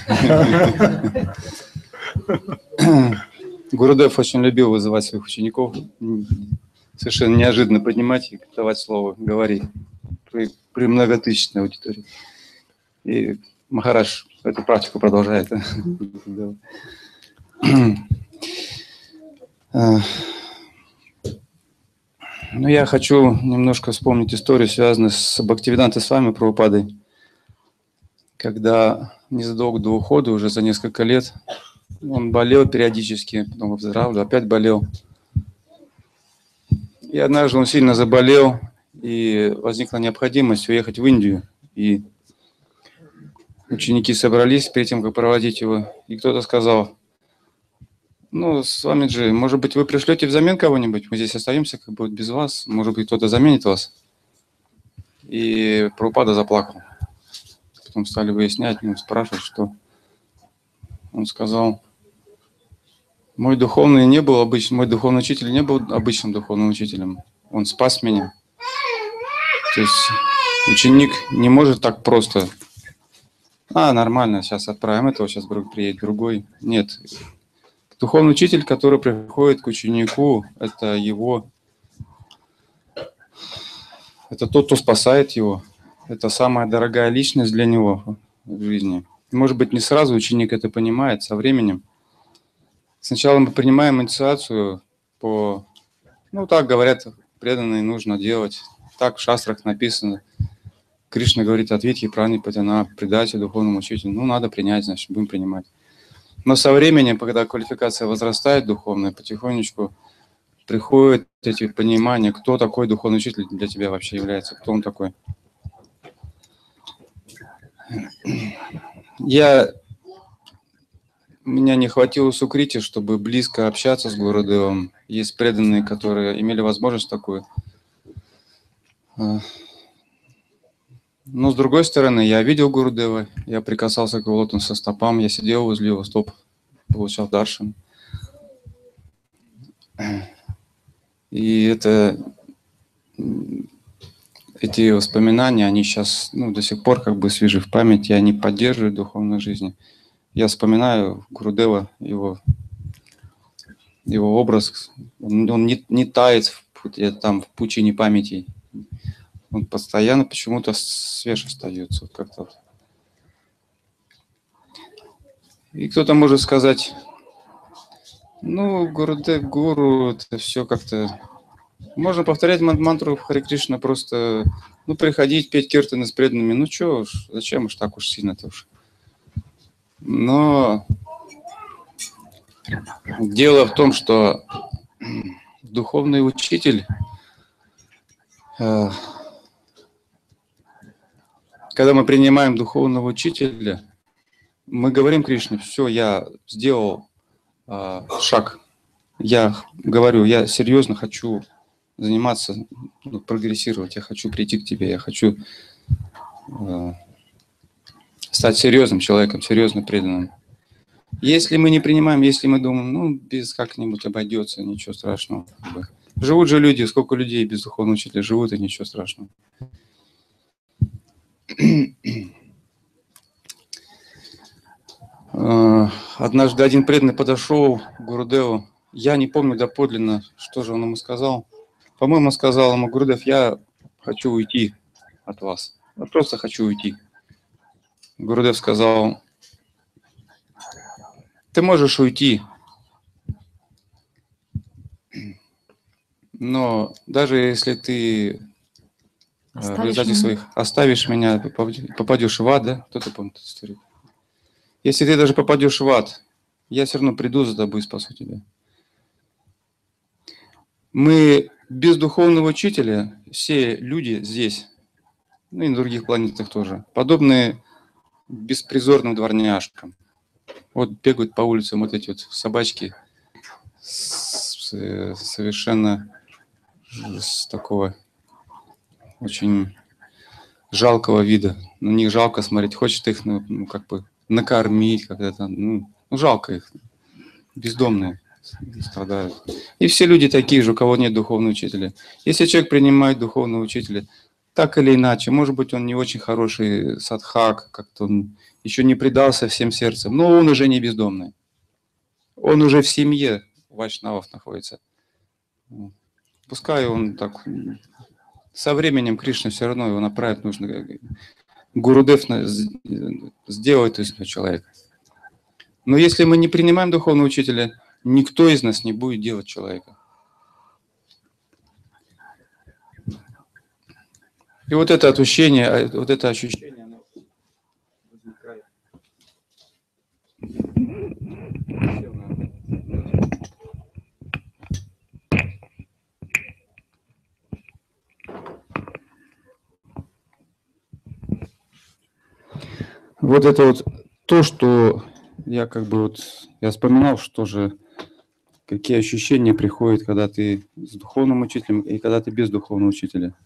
Гурудев очень любил вызывать своих учеников, совершенно неожиданно поднимать и давать слово, говорить при многотысячной аудитории. И Махарадж эту практику продолжает. Ну, я хочу немножко вспомнить историю, связанную с Бхактивидантой Свами Прабхупадой. Когда незадолго до ухода, уже за несколько лет, он болел периодически, потом выздоравливал, опять болел. И однажды он сильно заболел, и возникла необходимость уехать в Индию. И ученики собрались перед тем, как проводить его, и кто-то сказал: ну, Свамиджи, может быть, вы пришлете взамен кого-нибудь? Мы здесь остаемся как бы без вас. Может быть, кто-то заменит вас. И Прабхупада заплакал. Потом стали выяснять, спрашивать, что. Он сказал: мой духовный учитель не был обычным духовным учителем. Он спас меня. То есть Ученик не может так просто. Нормально, сейчас отправим этого, сейчас приедет другой. Нет. Духовный учитель, который приходит к ученику, это тот, кто спасает его. Это самая дорогая личность для него в жизни. Может быть, не сразу ученик это понимает, со временем. Сначала мы принимаем инициацию так говорят, преданные нужно делать. Так в шастрах написано. Кришна говорит, ответьте прани патяна, предайте духовному учителю. Надо принять, значит, будем принимать. Но со временем, когда квалификация возрастает духовная, потихонечку приходит эти понимания, кто такой духовный учитель для тебя вообще является, кто он такой. Меня не хватило сукрити, чтобы близко общаться с Гурудевом. Есть преданные, которые имели возможность такую. Но с другой стороны, я видел Гурудева, я прикасался к его лотосным стопам, я сидел возле его стоп, получал даршан. И эти воспоминания, они сейчас до сих пор как бы свежи в памяти, они поддерживают духовную жизнь. Я вспоминаю Гурудева, его образ, он не тает в пучине памяти. Он постоянно почему-то свеж остается. Вот как-то. И кто-то может сказать, Гурудев, гуру, это все как-то... Можно повторять мантру Харе Кришна, просто, приходить, петь киртаны с преданными. Зачем уж так уж сильно-то уж. Но дело в том, что духовный учитель, когда мы принимаем духовного учителя, мы говорим Кришне, все, я сделал шаг. Я говорю, я серьезно хочу заниматься, прогрессировать, я хочу прийти к тебе, я хочу стать серьезным человеком, серьезно преданным. Если мы не принимаем, если мы думаем, без как-нибудь обойдется, ничего страшного. Живут же люди, сколько людей без духовного учителя живут, и ничего страшного. Однажды один преданный подошел к Гурудеву. Я не помню доподлинно, что же он ему сказал. По-моему, сказал ему: Гурудев, я хочу уйти от вас. Я просто хочу уйти. Гурудев сказал: ты можешь уйти, но даже если ты в результате своих оставишь меня, попадешь в ад, да? Кто-то помнит эту историю? Если ты даже попадешь в ад, я все равно приду за тобой и спасу тебя. Мы без духовного учителя, все люди здесь, и на других планетах тоже, подобны беспризорным дворняжкам. Вот бегают по улицам вот эти вот собачки совершенно с такого очень жалкого вида. На них жалко смотреть. Хочется их как бы накормить когда-то. Жалко их. Бездомные страдают. И все люди такие же, у кого нет духовного учителя. Если человек принимает духовного учителя, так или иначе, может быть, он не очень хороший садхак, как-то он еще не предался всем сердцем, но он уже не бездомный. Он уже в семье вайшнавов находится. Пускай он так... Со временем Кришна все равно его направит, нужно... Гурудев сделает из этого человека. Но если мы не принимаем духовного учителя, никто из нас не будет делать человека. И вот это ощущение, оно возникает. Вот это вот то, что я я вспоминал, что же, какие ощущения приходят, когда ты с духовным учителем и когда ты без духовного учителя.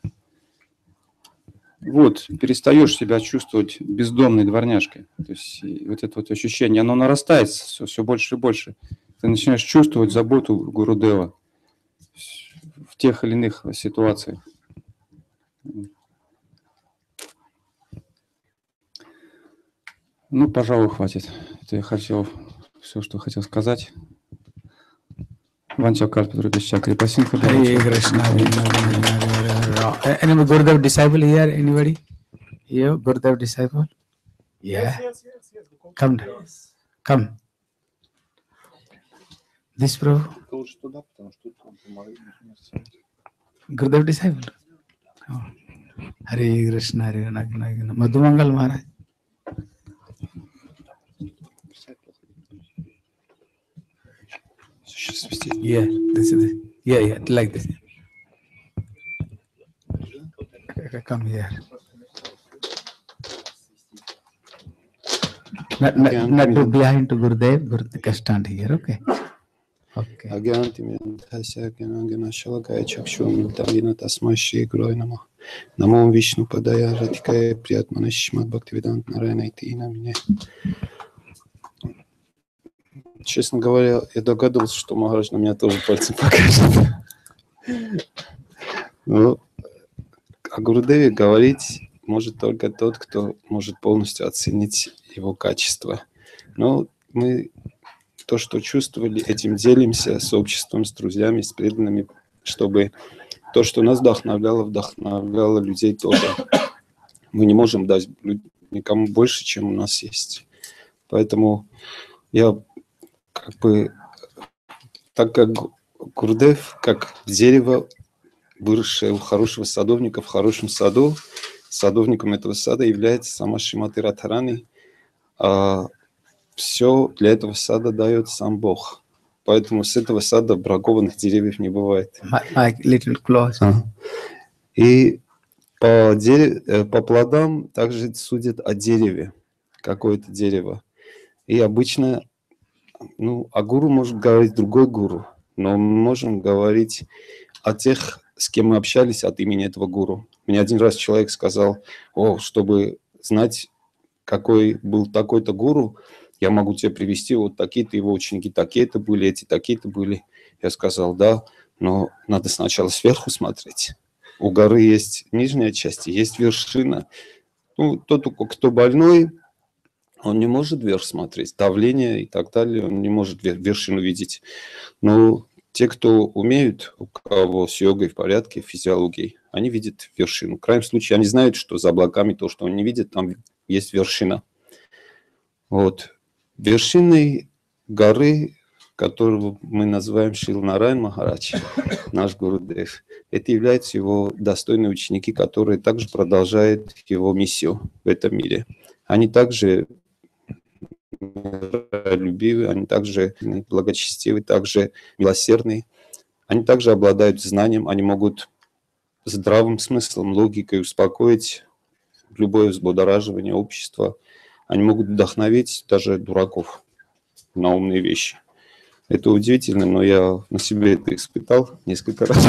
Вот, перестаешь себя чувствовать бездомной дворняжкой. То есть вот это вот ощущение, оно нарастает все больше и больше. Ты начинаешь чувствовать заботу Гурудева в тех или иных ситуациях. Ну, пожалуй, хватит. Это я хотел все, что хотел сказать. Ванча Карпетру Бешчакри Пасинха. Hare Krishna. Any Gurudev disciple here? Anybody? You, Gurudev disciple? Yeah. Come. Come. This Prabhu? Gurudev disciple? Oh. Hare Krishna, Hare Krishna. Madhumangal Maharaj. Yeah, this is it. Yeah, like this. Come here. Not to behind to Gurudev. Gurudev can stand here, okay? Okay. Агянти Мидхася Генангена Шалагая Чакшум Тамина Тасмаши Гройнама. Намом Вишну Падая Ратикая Приятмана Шимат Бхактивидант Нарайнайти и на меня. Честно говоря, я догадывался, что Махарадж на меня тоже пальцем покажет. Но о Гурудеве говорить может только тот, кто может полностью оценить его качество. Но мы то, что чувствовали, этим делимся с обществом, с друзьями, с преданными, чтобы то, что нас вдохновляло людей тоже. Мы не можем дать никому больше, чем у нас есть. Поэтому я так как Гурудев, как дерево, выросшее у хорошего садовника в хорошем саду, садовником этого сада является сама Шримати Радхарани, а все для этого сада дает сам Бог. Поэтому с этого сада бракованных деревьев не бывает. Little close. И по плодам также судят о дереве, какое-то дерево. И обычно, о гуру может говорить другой гуру, но мы можем говорить о тех, с кем мы общались от имени этого гуру. Мне один раз человек сказал: чтобы знать, какой был такой-то гуру, я могу тебе привести вот такие-то его ученики, такие-то были, эти такие-то были. Я сказал: да, но надо сначала сверху смотреть. У горы есть нижняя часть, есть вершина. Тот, кто больной, он не может вверх смотреть, давление и так далее, он не может вершину видеть. Но те, кто умеют, у кого с йогой в порядке, физиологией, они видят вершину. В крайнем случае, они знают, что за облаками то, что он не видит, там есть вершина. Вершиной горы, которую мы называем Шрила Нараян Махарадж, наш Гурудев, это являются его достойные ученики, которые также продолжают его миссию в этом мире. Они также любивы, они также благочестивы, также милосердны. Они также обладают знанием, они могут здравым смыслом, логикой успокоить любое взбудораживание общества. Они могут вдохновить даже дураков на умные вещи. Это удивительно, но я на себе это испытал несколько раз.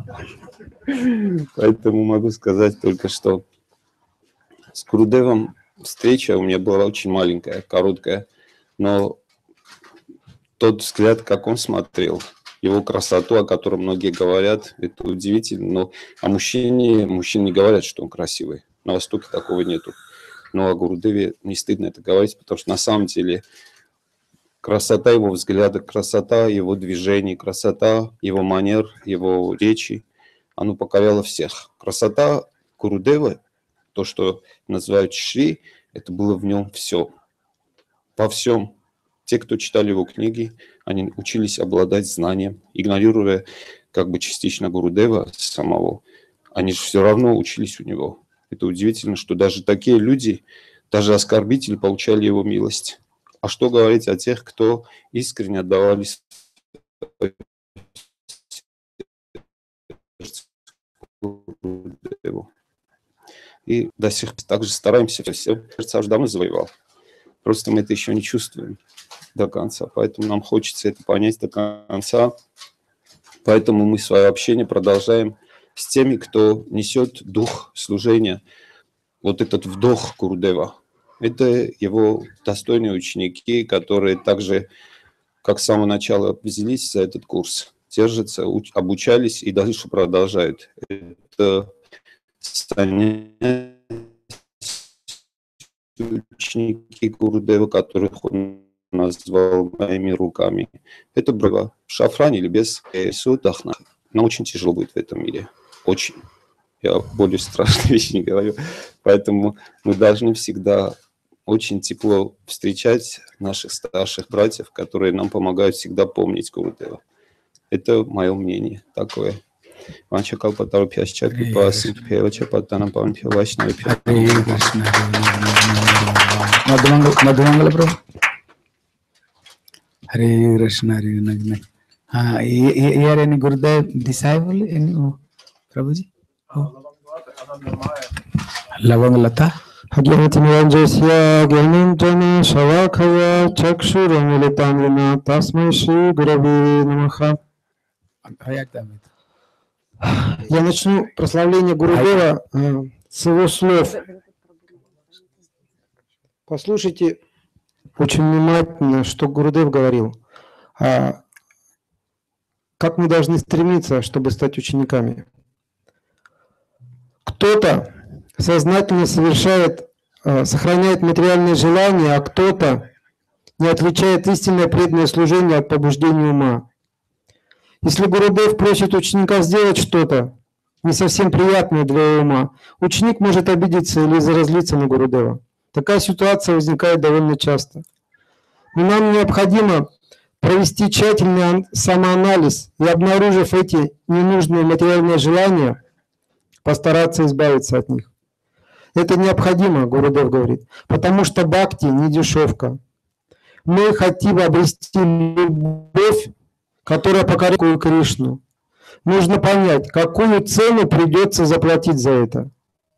Поэтому могу сказать только, что с Гурудевом встреча у меня была очень маленькая, короткая, но тот взгляд, как он смотрел, его красоту, о которой многие говорят, это удивительно. Но о мужчине не говорят, что он красивый. На Востоке такого нету. Но о Гурудеве не стыдно это говорить, потому что на самом деле красота его взгляда, красота его движений, красота его манер, его речи, оно покоряло всех. Красота Гурудева, то, что называют Шри, это было в нем все. Во всем. Те, кто читали его книги, они учились обладать знанием, игнорируя частично Гурудева самого. Они же все равно учились у него. Это удивительно, что даже такие люди, даже оскорбители, получали его милость. А что говорить о тех, кто искренне отдавались Гурудеву. И до сих пор также стараемся, все сердца уже давно завоевал. Просто мы это еще не чувствуем до конца. Поэтому нам хочется это понять до конца. Поэтому мы свое общение продолжаем с теми, кто несет дух служения. Вот этот вдох Гурудева. Это его достойные ученики, которые также, как с самого начала, взялись за этот курс, держатся, обучались и дальше продолжают. Это ученики Гурудева, которых он назвал моими руками. Это было в шафране или без судахна. Нам очень тяжело будет в этом мире. Очень. Я более страшные вещи не говорю. Поэтому мы должны всегда очень тепло встречать наших старших братьев, которые нам помогают всегда помнить Гурудева. Это мое мнение такое. Ванча Калпатару Пяща Пипас, Певача Патана Пан Певачна Пя. Madhumangala bro. Hare Krishna, Hare Krishna. Here any Gurudev disciple in Prabhuji? Lavangalata. Agyanatimirandjasya Gyanintana Shavakaya Chakshuramilitamrina Tasmai Shri Гураве Намаха. Я начну прославление Гурудева с его слов. Послушайте очень внимательно, что Гурудев говорил. Как мы должны стремиться, чтобы стать учениками. Кто-то сознательно сохраняет материальные желания, а кто-то не отличает истинное преданное служение от побуждения ума. Если Гурудев просит ученика сделать что-то не совсем приятное для ума, ученик может обидеться или разозлиться на Гурудева. Такая ситуация возникает довольно часто. Но нам необходимо провести тщательный самоанализ и, обнаружив эти ненужные материальные желания, постараться избавиться от них. Это необходимо, Гурудев говорит, потому что бхакти не дешевка. Мы хотим обрести любовь, которая покоряет Кришну. Нужно понять, какую цену придется заплатить за это.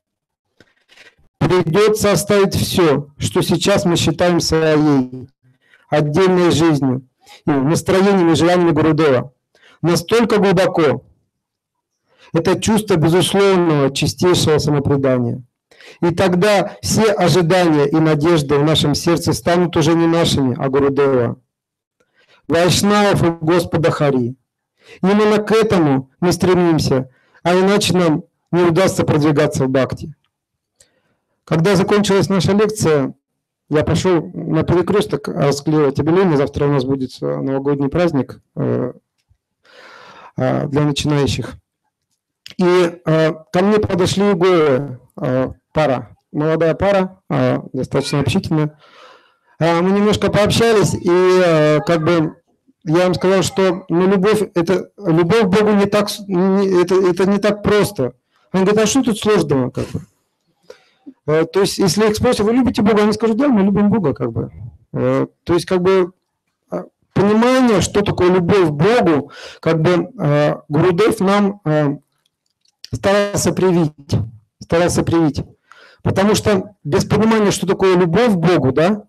Придется оставить все, что сейчас мы считаем своей отдельной жизнью, и настроениями и желаниями Гурудева. Настолько глубоко. Это чувство безусловного, чистейшего самопредания. И тогда все ожидания и надежды в нашем сердце станут уже не нашими, а Гурудева. Вайшнавов и Господа Хари. Именно к этому мы стремимся, а иначе нам не удастся продвигаться в бхакти. Когда закончилась наша лекция, я пошел на перекресток расклеивать объявление. Завтра у нас будет новогодний праздник для начинающих. И ко мне подошли голые пара, молодая пара, достаточно общительная. Мы немножко пообщались, и как бы я им сказал, что любовь к Богу не так, это не так просто. Он говорит, а что тут сложного, как бы? То есть, если их спросят, вы любите Бога, они скажут, да, мы любим Бога, как бы. То есть, как бы, понимание, что такое любовь к Богу, как бы Гурудев нам старался привить. Потому что без понимания, что такое любовь к Богу, да,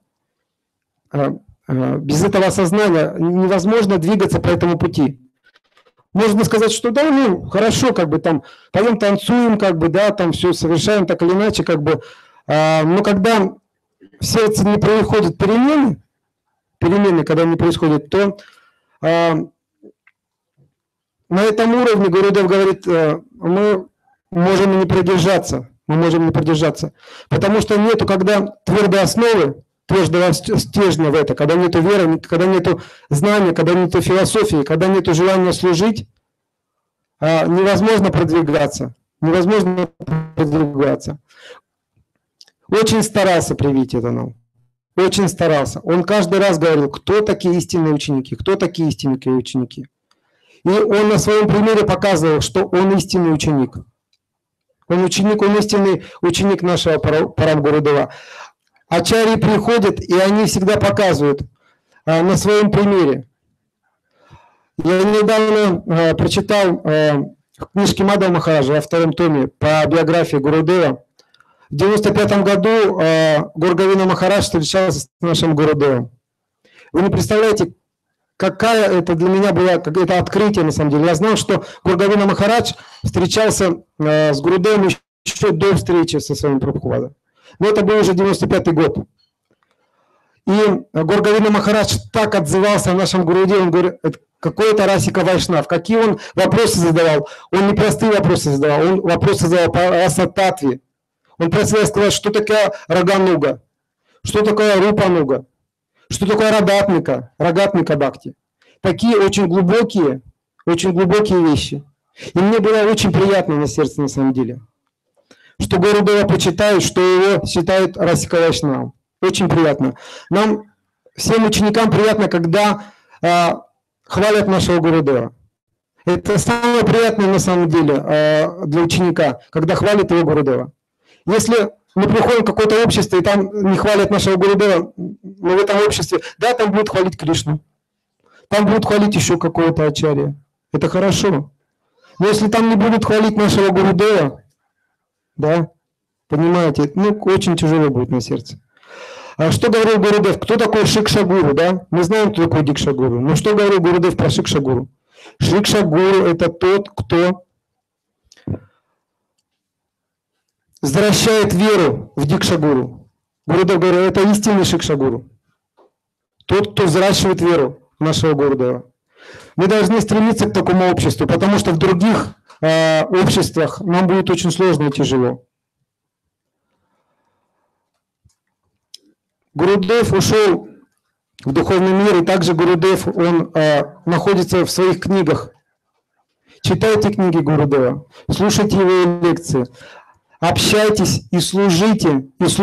без этого осознания невозможно двигаться по этому пути. Можно сказать, что да, ну, хорошо, как бы там, поем, танцуем, как бы, да, там все совершаем так или иначе, как бы, но когда в сердце не происходят перемены, когда не происходят, то на этом уровне Гурудев говорит, мы можем не продержаться, потому что нету, когда твердой основы, твердого стержня в это, когда нету веры, когда нету знания, когда нету философии, когда нету желания служить, невозможно продвигаться. Очень старался привить это нам. Очень старался. Он каждый раз говорил, кто такие истинные ученики. И он на своем примере показывал, что он истинный ученик. Он истинный ученик нашего Парам Гурудева. Ачарьи приходят, и они всегда показывают на своем примере. Я недавно прочитал книжки Мадхава Махараджа во втором томе по биографии Гурудева. В 1995 году Гаур Говинда Махарадж встречался с нашим Гурудевом. Вы не представляете, какая это для меня была, это открытие на самом деле. Я знал, что Гаур Говинда Махарадж встречался с Гурудевом еще до встречи со своим Прабхупадой. Но это был уже 95-й год. И Гаур Говинда Махарадж так отзывался о нашем Гурудеве, он говорит, какой это Расика Вайшнав, какие он вопросы задавал. Он не простые вопросы задавал, он вопросы задавал по раса-татве. Он просил сказать, что такое Рагануга, что такое рупануга, что такое рагатмика бхакти. Такие очень глубокие вещи. И мне было очень приятно на сердце на самом деле, что Гурудева почитают, что его считают Расика Вайшнавом. Очень приятно. Нам, всем ученикам, приятно, когда хвалят нашего Гурудева. Это самое приятное на самом деле для ученика, когда хвалит его Гурудева. Если мы приходим в какое-то общество, и там не хвалят нашего Гурудева, но в этом обществе, да, там будут хвалить Кришну, там будут хвалить еще какого-то ачарья. Это хорошо. Но если там не будут хвалить нашего Гурудева, да, понимаете, ну, очень тяжело будет на сердце. А что говорил Гурудев? Кто такой Шикша-гуру, да? Мы знаем, кто такой Дикша-гуру. Но что говорил Гурудев про Шикша-гуру? Шикша-гуру – это тот, кто возвращает веру в Дикша-гуру. Гурудев говорил, это истинный Шикша-гуру. Тот, кто взращивает веру нашего Гурудева. Мы должны стремиться к такому обществу, потому что в других обществах нам будет очень сложно и тяжело. Гурудев ушел в духовный мир, и также Гурудев, он находится в своих книгах. Читайте книги Гурудева, слушайте его лекции, общайтесь и служите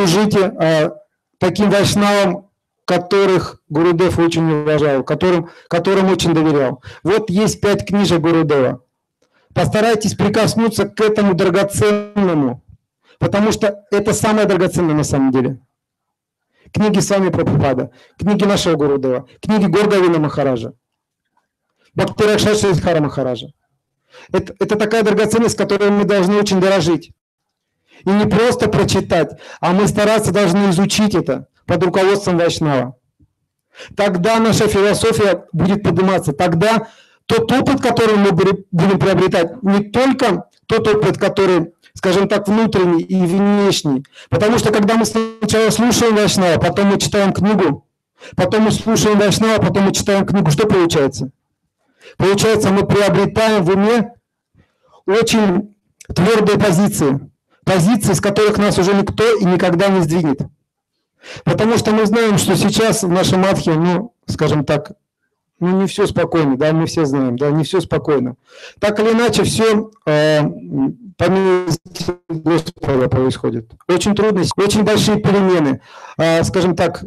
таким вайшнавам, которых Гурудев очень уважал, которым очень доверял. Вот есть 5 книжек Гурудева. Постарайтесь прикоснуться к этому драгоценному, потому что это самое драгоценное на самом деле. Книги Свами Прабхупада, книги нашего Гурудева, книги Горгавина Махараджа, Бхактиракшашридхара Махараджа. Это такая драгоценность, которой мы должны очень дорожить. И не просто прочитать, а мы стараться должны изучить это под руководством Вайшнава. Тогда наша философия будет подниматься. Тогда тот опыт, который мы будем приобретать, не только тот опыт, который, скажем так, внутренний и внешний. Потому что когда мы сначала слушаем Вайшнава, потом мы читаем книгу, потом мы слушаем Вайшнава, потом мы читаем книгу, что получается? Получается, мы приобретаем в уме очень твердые позиции. Позиции, с которых нас уже никто и никогда не сдвинет. Потому что мы знаем, что сейчас в нашей мадхе, ну, скажем так, ну, не все спокойно, да, мы все знаем, да, не все спокойно. Так или иначе, все по милости Господа происходит. Очень трудности, очень большие перемены. Скажем так,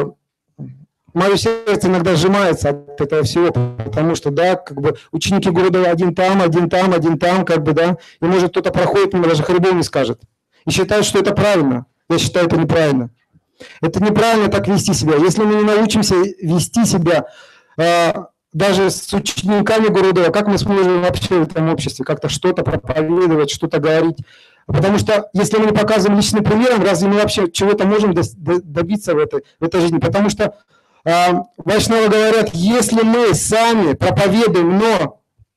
мое сердце иногда сжимается от этого всего, потому что, да, как бы ученики Гурудева один там, как бы, да, и может кто-то проходит мимо, даже Харибол не скажет. И считает, что это правильно. Я считаю, это неправильно. Это неправильно так вести себя. Если мы не научимся вести себя даже с учениками Гурудева, как мы сможем вообще в этом обществе как-то что-то проповедовать, что-то говорить? Потому что если мы не показываем личным примером, разве мы вообще чего-то можем добиться в этой жизни? Потому что вайшнавы говорят, если мы сами проповедуем, но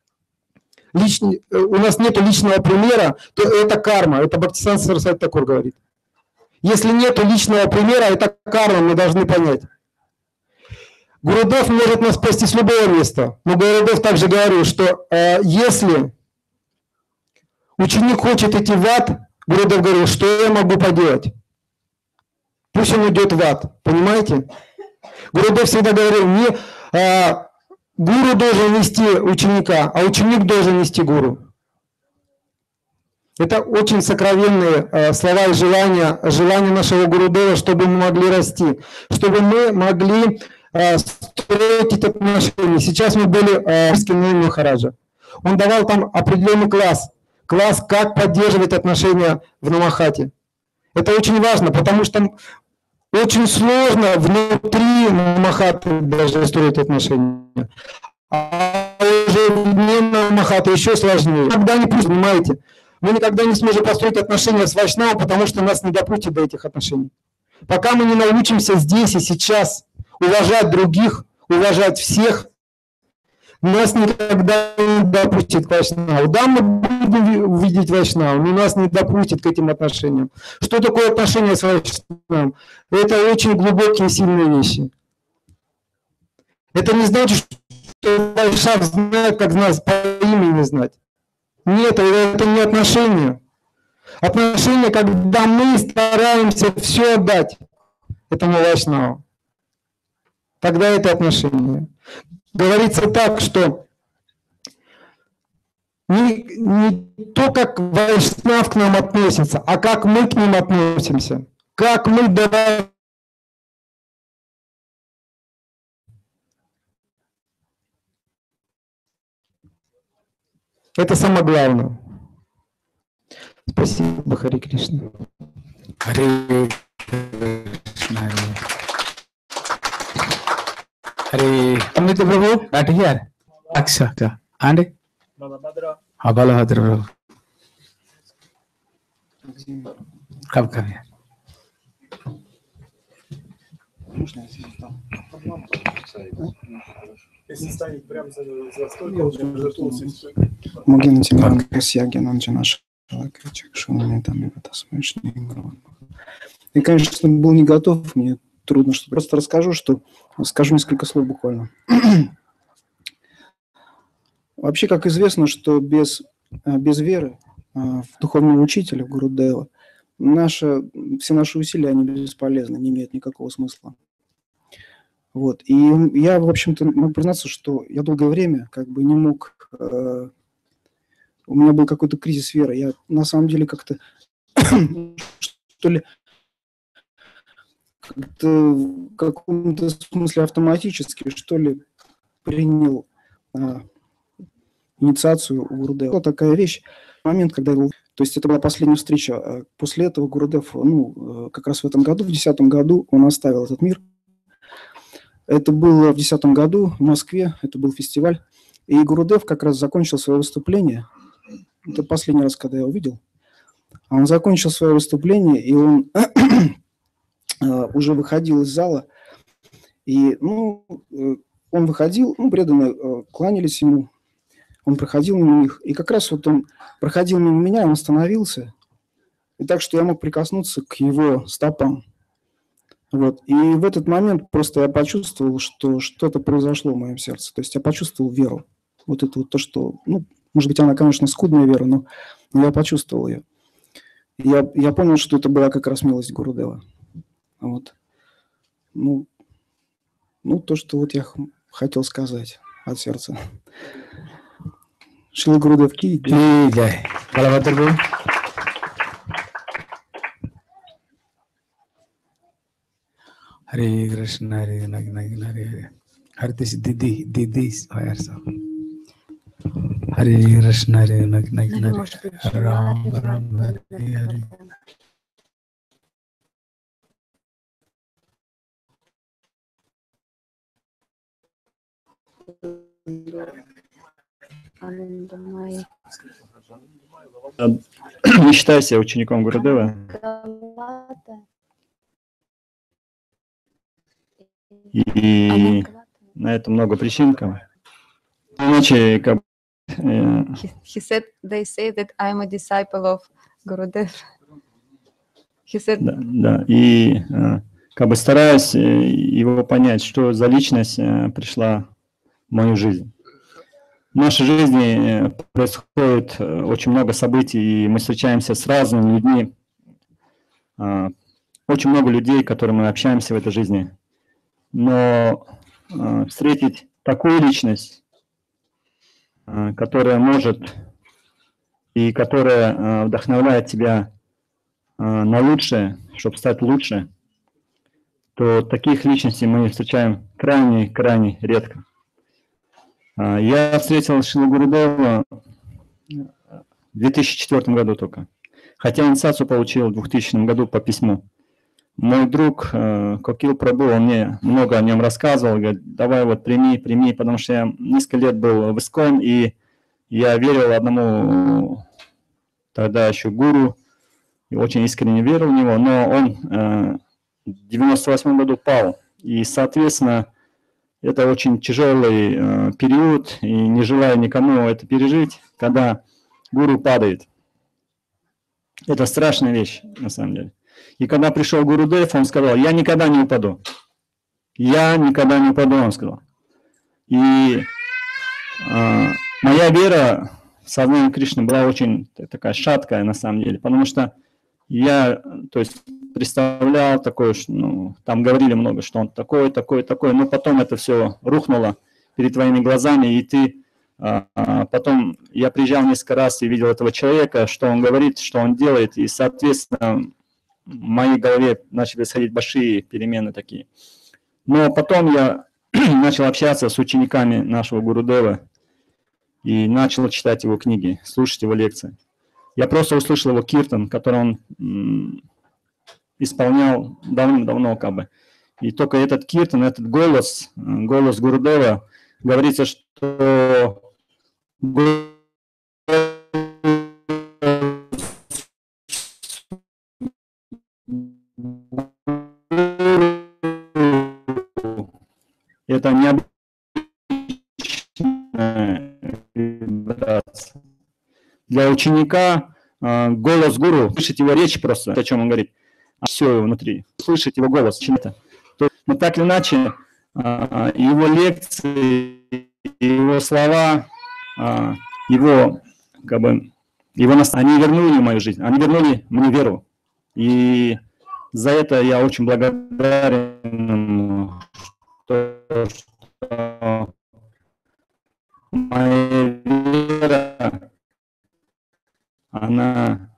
у нас нет личного примера, то это карма. Это Бхактисиданта Сарасвати Такур говорит. Если нет личного примера, это карма, мы должны понять. Гурудев может нас спасти с любого места. Но Гурудев также говорил, что если ученик хочет идти в ад, Гурудев говорил, что я могу поделать? Пусть он идет в ад. Понимаете? Гурудев всегда говорил, не гуру должен нести ученика, а ученик должен нести гуру. Это очень сокровенные слова и желания нашего Гурудева, чтобы мы могли расти, чтобы мы могли строить эти отношения. Сейчас мы были в Скинуне Махараджа. Он давал там определенный класс, как поддерживать отношения в Намахате. Это очень важно, потому что очень сложно внутри Намахаты даже строить отношения. А уже вне Намахаты еще сложнее. Никогда не пусть, понимаете, мы никогда не сможем построить отношения с Вайшнавом, потому что нас не допустят до этих отношений. Пока мы не научимся здесь и сейчас уважать других, уважать всех, нас никогда не допустит к Вайшнаву. Да, мы будем видеть Вайшнаву, но нас не допустит к этим отношениям. Что такое отношения с Вайшнавом? Это очень глубокие и сильные вещи. Это не значит, что Вайшнав знает, как нас по имени знать. Нет, это не отношения. Отношения, когда мы стараемся все отдать. этому вайшнаву. Тогда это отношение. Говорится так, что не то, как вайшнав к нам относится, а как мы к ним относимся. Как мы давай. Это самое главное. Спасибо, Хари Кришна. Харе Кришна. Hare Amrita Prabhu, right here. Aksha. And Балабхадра. Balabhadra Prabhu. Come here. Если станет прямо за стойкой, Могина Тиман Касьягинанджи наша Шунами там и это смешные. Я, конечно, был не готов, мне трудно что просто скажу несколько слов буквально. Вообще, как известно, что без веры в духовного учителя, в Гурудева, все наши усилия, они бесполезны, не имеют никакого смысла. Вот. И я, в общем-то, могу признаться, что я долгое время как бы не мог... У меня был какой-то кризис веры. Я на самом деле как-то, что ли, в каком-то смысле автоматически, что ли, принял инициацию у Гурудева. Была такая вещь, момент, когда его... То есть это была последняя встреча. После этого Гурудев, как раз в этом году, в 2010 году, он оставил этот мир. Это было в 2010 году в Москве, это был фестиваль. И Гурудев как раз закончил свое выступление. Это последний раз, когда я его видел. Он закончил свое выступление, и он уже выходил из зала. И, он выходил, преданные кланялись ему. Он проходил мимо них. И как раз вот он проходил мимо меня, он остановился. И так, что я мог прикоснуться к его стопам. Вот. И в этот момент просто я почувствовал, что что-то произошло в моем сердце. То есть я почувствовал веру. Вот это вот то, что, может быть, она, конечно, скудная вера, но я почувствовал ее. Я понял, что это была как раз милость Гурудева. Вот. То, что вот я хотел сказать от сердца. Шрила Гурудев ки Jai. Balabhadra Prabhu. Hare Krishna, Hare Krishna, Hare Hare this Didi also. Hare Krishna, Hare Krishna, Ram Ram Hare Hare. Не считаю себя учеником Гурудева. И на это много причин. Иначе, как He said, they say that I'm a disciple of Gurudev. He said, да, и как бы стараюсь его понять, что за личность пришла в мою жизнь. В нашей жизни происходит очень много событий, и мы встречаемся с разными людьми. Очень много людей, с которыми мы общаемся в этой жизни. Но встретить такую личность, которая может и которая вдохновляет тебя на лучшее, чтобы стать лучше, то таких личностей мы встречаем крайне редко. Я встретил Шрилу Гурудева в 2004 году только, хотя инициацию получил в 2000 году по письму. Мой друг Кокил Прабху, он мне много о нем рассказывал, говорит, давай вот прими, потому что я несколько лет был в Искон, и я верил одному тогда еще гуру, и очень искренне верил в него, но он в 98 году пал, и, соответственно, это очень тяжелый период, и не желаю никому это пережить, когда гуру падает. Это страшная вещь, на самом деле. И когда пришел Гурудев, он сказал, я никогда не упаду. Я никогда не упаду, он сказал. И моя вера в сознание Кришны была очень такая шаткая, на самом деле, потому что я, то есть, представлял такое, ну, там говорили много, что он такой, но потом это все рухнуло перед твоими глазами, и ты потом, я приезжал несколько раз и видел этого человека, что он говорит, что он делает, и, соответственно, в моей голове начали происходить большие перемены такие. Но потом я начал общаться с учениками нашего Гурудева и начал читать его книги, слушать его лекции. Я просто услышал его киртан, который он исполнял давным-давно, как бы. И только этот киртан, этот голос Гурудева, говорится, что это необычная вибрация. Для ученика голос гуру, слышать его речь просто, о чем он говорит, все внутри, слышать его голос, чем-то. Но так или иначе, его лекции, его слова, его, как бы, они вернули мою жизнь, они вернули мне веру. И за это я очень благодарен, что моя вера, она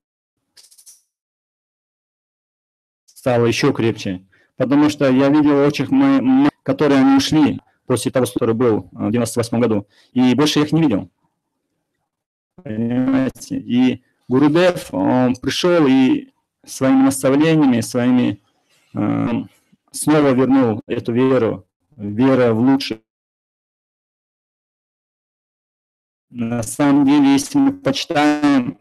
стала еще крепче. Потому что я видел очень, которые они ушли после того, который был в 98 году, и больше я их не видел. Понимаете? И Гурудев, он пришел и своими наставлениями, своими снова вернул эту веру, вера в лучшее. На самом деле, если мы почитаем,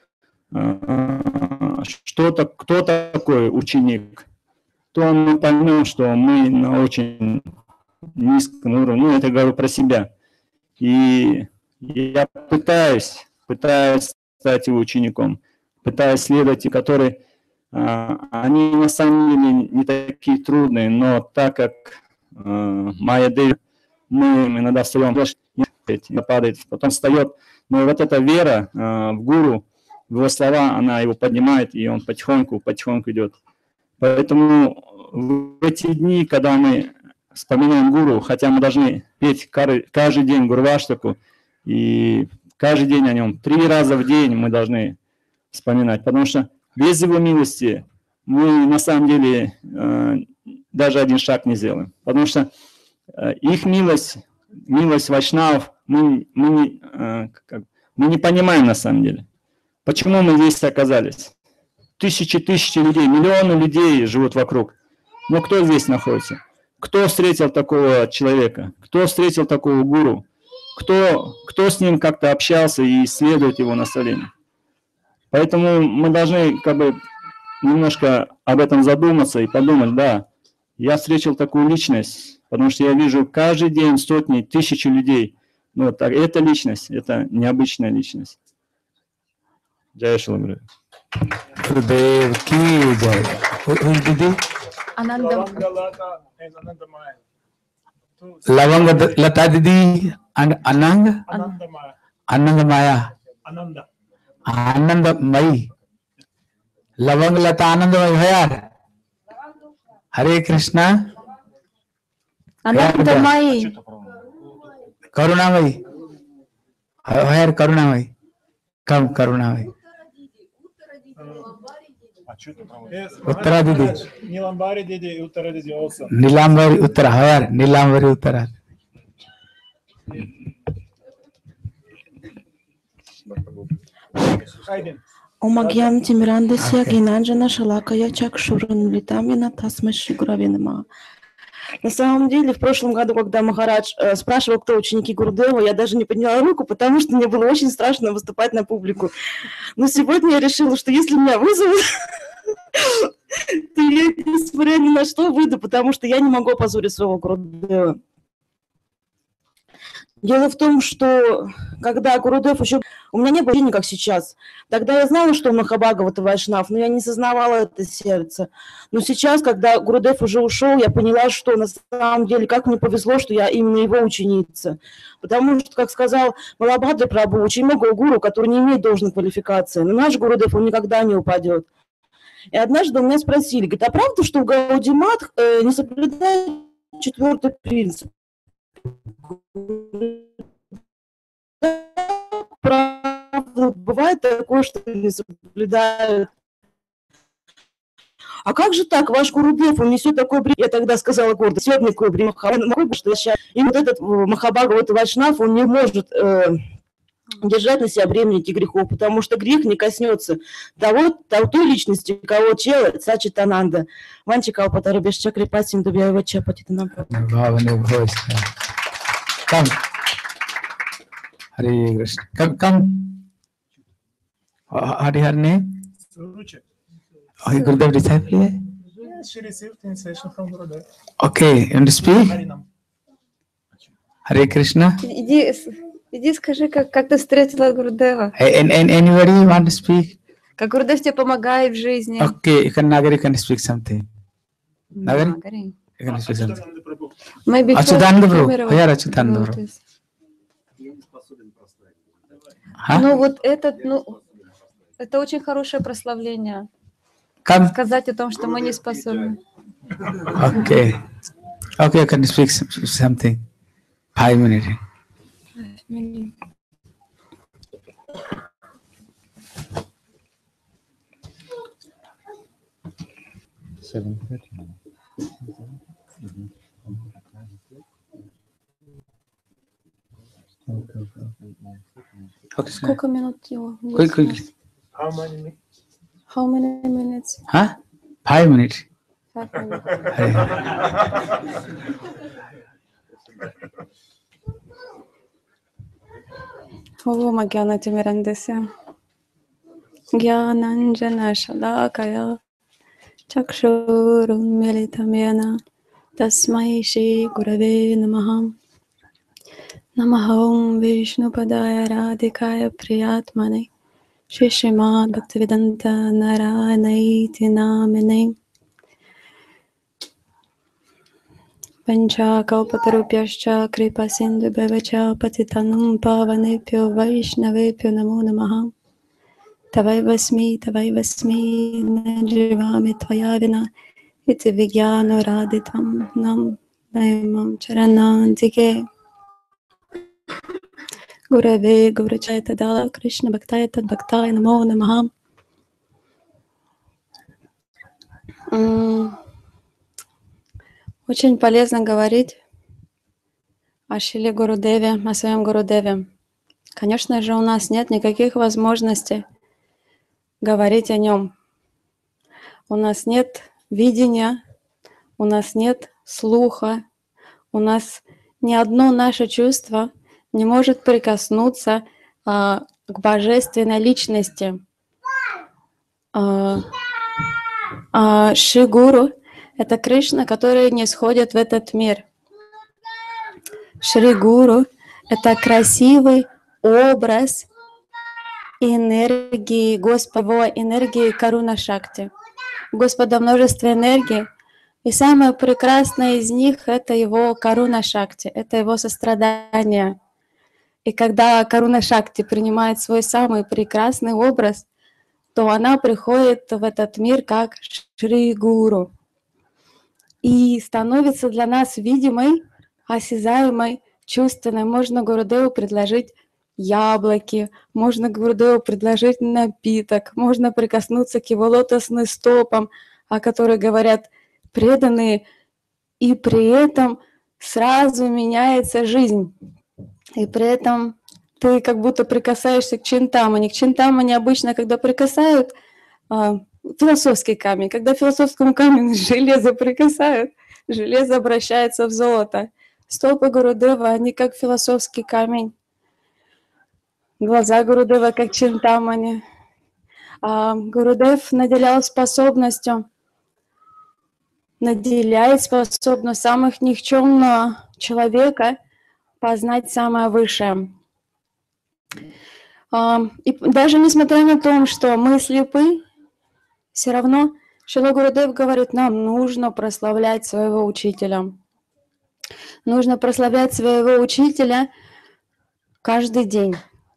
кто такой ученик, то мы поймем, что мы на очень низком уровне. Ну, это говорю про себя. И я пытаюсь стать его учеником, пытаюсь следовать, которые, они на самом деле не такие трудные, но так как Майя Деви, мы иногда встаем, падает, потом встает, но вот эта вера в гуру, в его слова, она его поднимает, и он потихоньку идет. Поэтому в эти дни, когда мы вспоминаем гуру, хотя мы должны петь каждый день Гурваштаку, и каждый день о нем, 3 раза в день мы должны вспоминать, потому что без его милости мы на самом деле даже один шаг не сделаем. Потому что их милость вайшнавов, мы не понимаем на самом деле. Почему мы здесь оказались? Тысячи людей, миллионы людей живут вокруг. Но кто здесь находится? Кто встретил такого человека? Кто встретил такого гуру? Кто с ним как-то общался и исследует его наставления? Поэтому мы должны как бы немножко об этом задуматься и подумать, да, я встретил такую личность, потому что я вижу каждый день сотни, тысячи людей. Ну, вот так, эта личность, это необычная личность. Джай Шри Гуру. Gurudev ki jai. Who is Didi? Lavanga Lata Didi and Anang? Anandamaya. Anandamai. Lavanga Lata Anandamai Hayar. Hare Krishna. Anandamai. Karunamai. Hayar Karunamai. Come Karunamai. Uttara Didi. Nilambari Didi и Uttara Didi also. Nilambari Uttara. Hayar Nilambari Uttara. Омагьям Тимирандасья Гинанджана Шалакая Чакшуран Литамина Тасмаши Гуравинама. На самом деле, в прошлом году, когда Махарадж спрашивал, кто ученики Гурудева, я даже не подняла руку, потому что мне было очень страшно выступать на публику. Но сегодня я решила, что если меня вызовут, то я, несмотря ни на что, выйду, потому что я не могу опозорить своего Гурудева. Дело в том, что когда Гурудев еще У меня не было ощущения, как сейчас. Тогда я знала, что он Махабхагават и Вайшнав, но я не сознавала это сердце. Но сейчас, когда Гурудев уже ушел, я поняла, что на самом деле, как мне повезло, что я именно его ученица. Потому что, как сказал Балабхадра Прабху, очень много гуру, который не имеет должной квалификации. Но наш Гурудев, он никогда не упадет. И однажды у меня спросили, говорит, а правда, что Гаудимат не соблюдает 4-й принцип? Правда, бывает такое, что не соблюдают. А как же так, ваш Гурудев, он несет такой бред? Я тогда сказала гордо, несет такой бред, что я сейчас... И вот этот Махабхагават и Вайшнав, он не может держать на себя бремя этих грехов, потому что грех не коснется той личности, кого чела, Сачитананда. Ванчи Калпата Рабеш Чакри Пасин Дубьяева Чапатитанам. Come. Hare Krishna. Come. What is her name? Oh, Gurudev disciple? Yes, she received initiation from Gurudev. Okay, you want to speak? Hare Krishna. Иди скажи, как ты встретила Гурудева. And anybody want to speak? Как Гурудев тебе помогает в жизни. Okay, Nagari can speak something. Nagari? Nagari. You can speak something. Maybe Achyutananda Prabhu. Where Achyutananda Prabhu? Ну вот это очень хорошее прославление. Come. Сказать о том, что мы не способны. Okay. Okay, I can speak something. 5 minutes. Сколько минут его? Quick. How many minutes? Huh? 5 minutes. 5 minutes. Om Jnana Timirandasya Jnananjana Shalakaya Chakshurunmilitam Yena Tasmai Shri Gurave Namaha Namaha Om Vishnupadaya Radhikaya Priyatmane Shri Srimad Bhaktivedanta Narayanaiti Namine Pancha Kalpatarupyascha Kripa Sindhu Bhavacha Patitanum Pavanepyo Vaishnavepyo Namo Namaha Tavaivasmi Najivami Tvayavina Iti Vigyano Raditvam Nam Naimam Charanantike Gurave Gurachaya Tadala Krishna Bhaktaya Tad Bhaktaya Namo Namaha. Очень полезно говорить о Шриле Гурудеве, о своем Гурудеве. Конечно же, у нас нет никаких возможностей говорить о нем. У нас нет видения, у нас нет слуха, у нас ни одно наше чувство не может прикоснуться к божественной личности. Шри Гуру — это Кришна, который не сходит в этот мир. Шри Гуру — это красивый образ энергии Господа, энергии Каруна Шакти. У Господа множество энергий, и самое прекрасное из них — это его Каруна Шакти, это его сострадание. И когда Каруна Шакти принимает свой самый прекрасный образ, то она приходит в этот мир как Шри Гуру и становится для нас видимой, осязаемой, чувственной. Можно Гурудеву предложить яблоки, можно Гурудеву предложить напиток, можно прикоснуться к его лотосным стопам, о которых говорят преданные, и при этом сразу меняется жизнь. И при этом ты как будто прикасаешься к чинтамани. К чинтамани обычно, когда прикасают философский камень, когда философскому камню железо прикасают, железо обращается в золото. Стопы Гурудева, они как философский камень. Глаза Гурудева как чинтамани. Гурудев наделяет способностью самых никчемного человека познать самое высшее. И даже несмотря на то, что мы слепы, все равно Шрила Гурудев говорит, нам нужно прославлять своего учителя. Нужно прославлять своего учителя каждый день.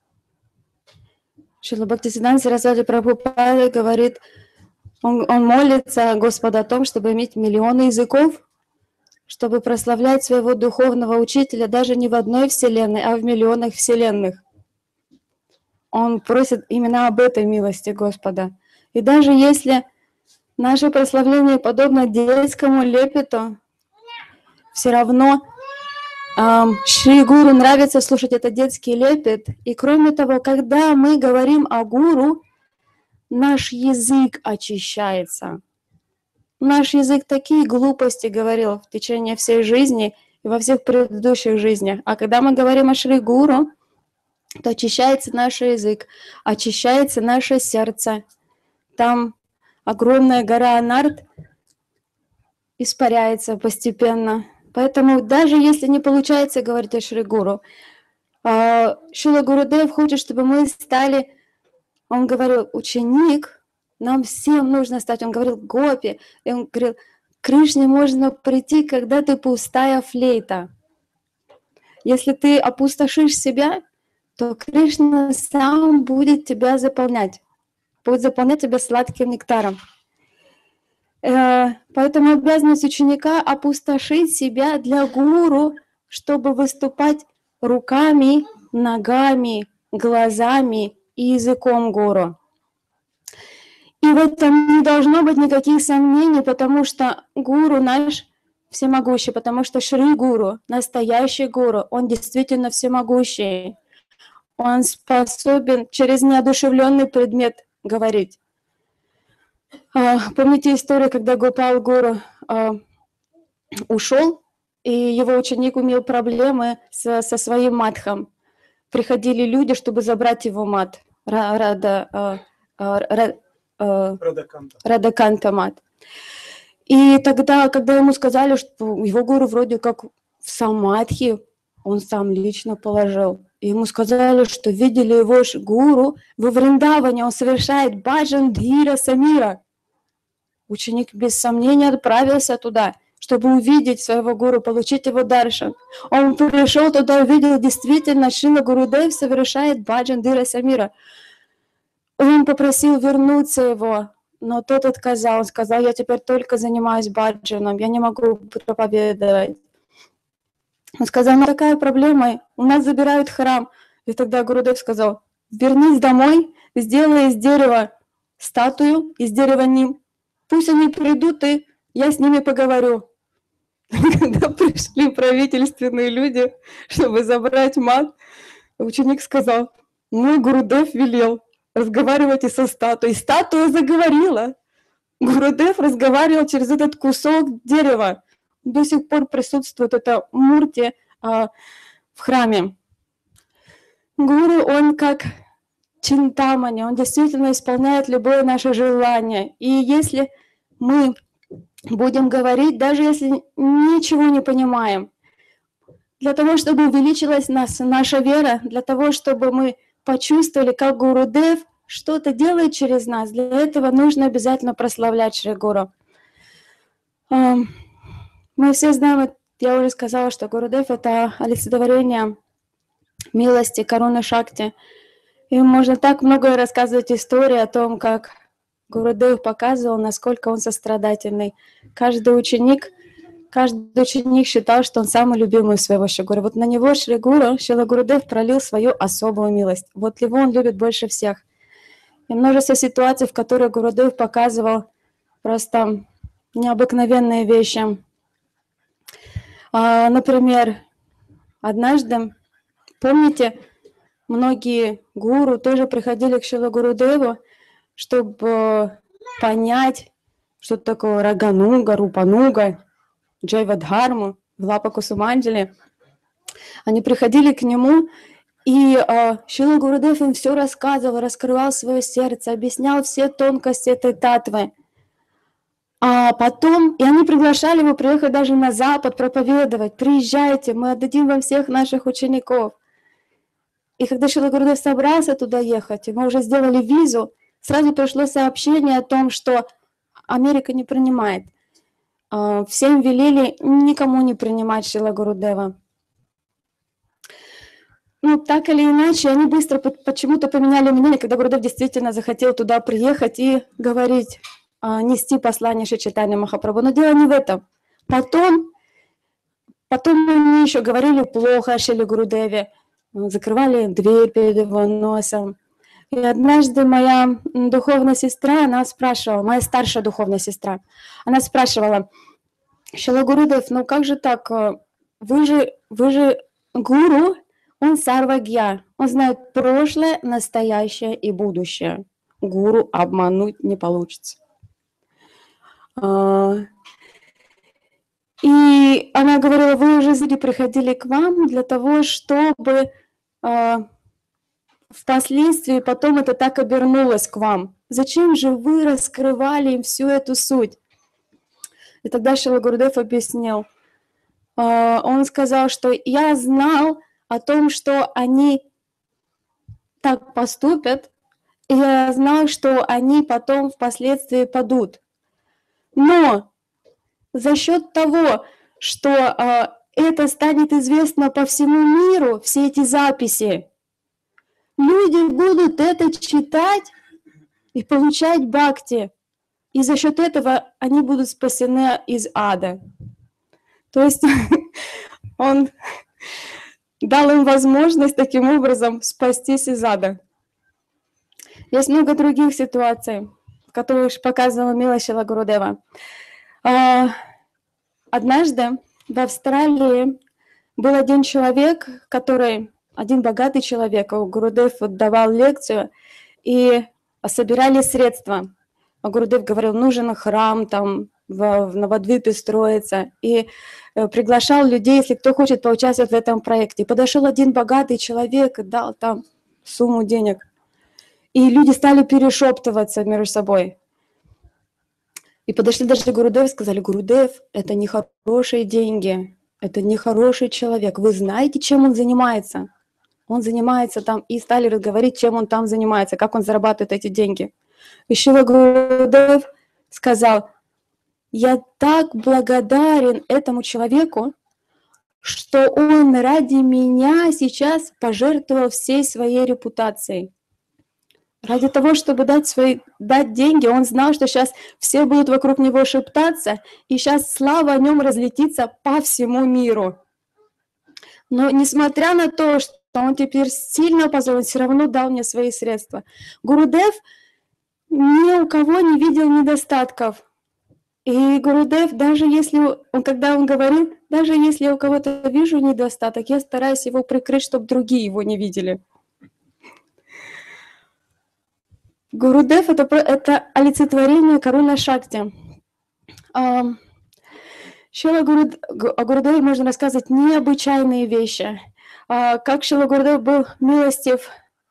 Шрила Бхактисиданта Сарасвати Прабхупада говорит, он молится Господу о том, чтобы иметь миллионы языков, чтобы прославлять своего духовного учителя даже не в одной вселенной, а в миллионах вселенных. Он просит именно об этой милости Господа. И даже если наше прославление подобно детскому лепету, все равно Шри Гуру нравится слушать этот детский лепет. И кроме того, когда мы говорим о Гуру, наш язык очищается. Наш язык такие глупости говорил в течение всей жизни и во всех предыдущих жизнях. А когда мы говорим о Шри Гуру, то очищается наш язык, очищается наше сердце. Там огромная гора Анарт испаряется постепенно. Поэтому даже если не получается говорить о Шри Гуру, Шрила Гурудев хочет, чтобы мы стали, он говорил, ученик, нам всем нужно стать. Он говорил, гопи, и он говорил, к Кришне можно прийти, когда ты пустая флейта. Если ты опустошишь себя, то Кришна сам будет тебя заполнять, будет заполнять тебя сладким нектаром. Поэтому обязанность ученика опустошить себя для гуру, чтобы выступать руками, ногами, глазами и языком гуру. И в этом не должно быть никаких сомнений, потому что гуру наш всемогущий, потому что Шри Гуру, настоящий гуру, он действительно всемогущий. Он способен через неодушевленный предмет говорить. Помните историю, когда Гопал Гуру ушел, и его ученик имел проблемы со своим матхом. Приходили люди, чтобы забрать его мат, Радаканта мат. И тогда, когда ему сказали, что его гуру вроде как в самадхи, он сам лично положил. И ему сказали, что видели его гуру во Вриндаване, он совершает баджан Дхира Самира. Ученик без сомнения отправился туда, чтобы увидеть своего гуру, получить его даршан. Он пришел туда, увидел, действительно, Шрила Гурудев совершает баджан Дхира Самира. Он попросил вернуться его, но тот отказал. Он сказал, я теперь только занимаюсь баджаном, я не могу проповедовать. Он сказал, ну какая проблема, у нас забирают храм. И тогда Гурудев сказал, вернись домой, сделай из дерева статую, из дерева ним. Пусть они придут, и я с ними поговорю. Когда пришли правительственные люди, чтобы забрать мат, ученик сказал, мой Гурудев велел разговаривать и со статуей. Статуя заговорила. Гурудев разговаривал через этот кусок дерева. До сих пор присутствует эта мурти в храме. Гуру, он как чинтамани, он действительно исполняет любое наше желание. И если мы будем говорить, даже если ничего не понимаем, для того, чтобы увеличилась наша вера, для того, чтобы мы почувствовали, как Гурудев что-то делает через нас, для этого нужно обязательно прославлять Шри Гуру. Мы все знаем, я уже сказала, что Гурудев — это олицетворение милости, каруны Шакти. И можно так много рассказывать истории о том, как Гурудев показывал, насколько он сострадательный. Каждый ученик считал, что он самый любимый своего Шри Гуру. Вот на него Шри Гуру, Шрила Гурудев пролил свою особую милость. Вот его он любит больше всех. И множество ситуаций, в которых Гурудев показывал просто необыкновенные вещи. Например, однажды, помните, многие гуру тоже приходили к Шрила Гурудеву, чтобы понять, что такое Рагануга, Рупануга, Джайвадхарму, Влапа Кусуманджали. Они приходили к нему, и Шрила Гурудев им все рассказывал, раскрывал свое сердце, объяснял все тонкости этой татвы. А потом, и они приглашали его приехать даже на Запад проповедовать. Приезжайте, мы отдадим вам всех наших учеников. И И когда Шрила Гурудев собрался туда ехать, и мы уже сделали визу, сразу пришло сообщение о том, что Америка не принимает. Всем велели никому не принимать Шрила Гурудева. Ну, так или иначе, они быстро почему-то поменяли мнение, когда Гурудев действительно захотел туда приехать и говорить, нести послание Шри Чайтанья Махапрабху. Но дело не в этом. Потом они еще говорили плохо о Шриле Гурудеве, закрывали дверь перед его носом. И однажды моя духовная сестра, она спрашивала, моя старшая духовная сестра, она спрашивала: Шрила Гурудев, ну как же так, вы же гуру, он сарвагья, он знает прошлое, настоящее и будущее. Гуру обмануть не получится. И она говорила, вы уже приходили к вам для того, чтобы впоследствии потом это так обернулось к вам. Зачем же вы раскрывали им всю эту суть? И тогда Шрила Гурудев объяснил. Он сказал, что я знал о том, что они так поступят, и я знал, что они потом впоследствии падут. Но за счет того, что это станет известно по всему миру, все эти записи, люди будут это читать и получать бхакти. И за счет этого они будут спасены из ада. То есть он дал им возможность таким образом спастись из ада. Есть много других ситуаций, в которых показывала милость Шрила Гурудева. Однажды в Австралии был один человек, один богатый человек, Гурудев давал лекцию, и собирали средства. Гурудев говорил, нужен храм, там в Навадвипе строится, и приглашал людей, если кто хочет поучаствовать в этом проекте. Подошел один богатый человек и дал там сумму денег. И люди стали перешептываться между собой. И подошли даже к Гурудеву и сказали, Гурудев, это не хорошие деньги, это не хороший человек. Вы знаете, чем он занимается? Он занимается там, и стали говорить, чем он там занимается, как он зарабатывает эти деньги. И Шрила Гурудев сказал, я так благодарен этому человеку, что он ради меня сейчас пожертвовал всей своей репутацией. Ради того, чтобы дать деньги, он знал, что сейчас все будут вокруг него шептаться, и сейчас слава о нем разлетится по всему миру. Но несмотря на то, что он теперь сильно опозорен, он все равно дал мне свои средства. Гурудев ни у кого не видел недостатков. И Гурудев, даже если когда он говорит, даже если я у кого-то вижу недостаток, я стараюсь его прикрыть, чтобы другие его не видели. Гурудев это олицетворение Каруна Шакти. Шрила Гурудев можно рассказывать необычайные вещи. Как Шрила Гурудев был милостив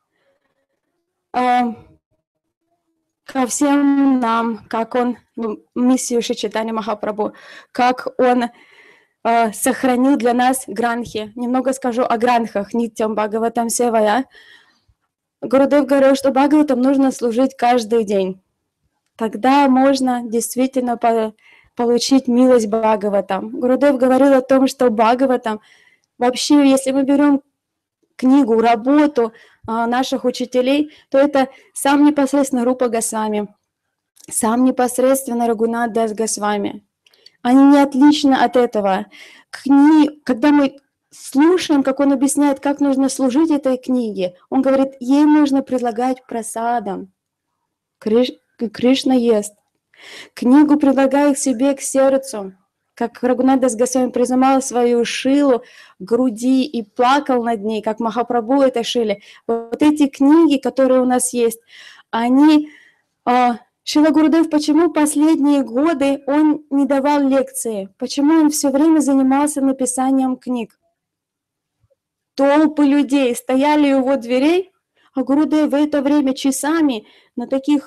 ко всем нам, как он миссию Шри Чайтанья Махапрабху, как он сохранил для нас гранхи. Немного скажу о гранхах. Нитьям Бхагаватам Севая. Гурудев говорил, что Бхагаватам нужно служить каждый день. Тогда можно действительно получить милость Бхагаватам. Гурудев говорил о том, что Бхагаватам, вообще, если мы берем книгу, работу наших учителей, то это сам непосредственно Рупа Госвами, сам непосредственно Рагунат Дас Госвами. Они не отличны от этого. Когда мы слушаем, как он объясняет, как нужно служить этой книге, он говорит, ей нужно предлагать прасадам. Кришна ест. Книгу предлагай к себе, к сердцу. Как Рагунат Дас Госвами прижимал свою шилу к груди и плакал над ней, как Махапрабху это шили. Вот эти книги, которые у нас есть, они... Шрила Гурудев, почему последние годы он не давал лекции? Почему он все время занимался написанием книг? Толпы людей стояли у его дверей, а Гурудев в это время часами на таких...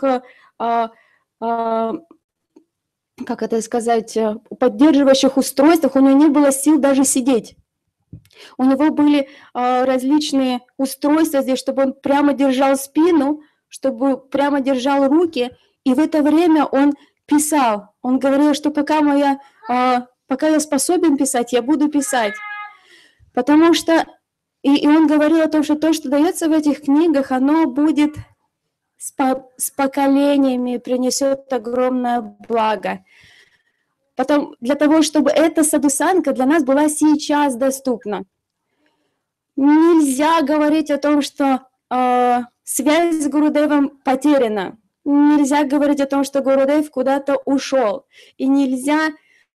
как это сказать, поддерживающих устройствах, у него не было сил даже сидеть. У него были различные устройства здесь, чтобы он прямо держал спину, чтобы прямо держал руки, и в это время он писал. Он говорил, что пока я способен писать, я буду писать. Потому что, и он говорил о том, что то, что дается в этих книгах, оно будет с поколениями, принесет огромное благо. Потом, для того, чтобы эта садхусанга для нас была сейчас доступна. Нельзя говорить о том, что связь с Гурудевом потеряна. Нельзя говорить о том, что Гурудев куда-то ушел. И нельзя...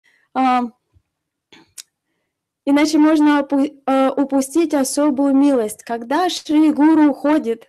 Иначе можно упустить особую милость. Когда Шри Гуру уходит,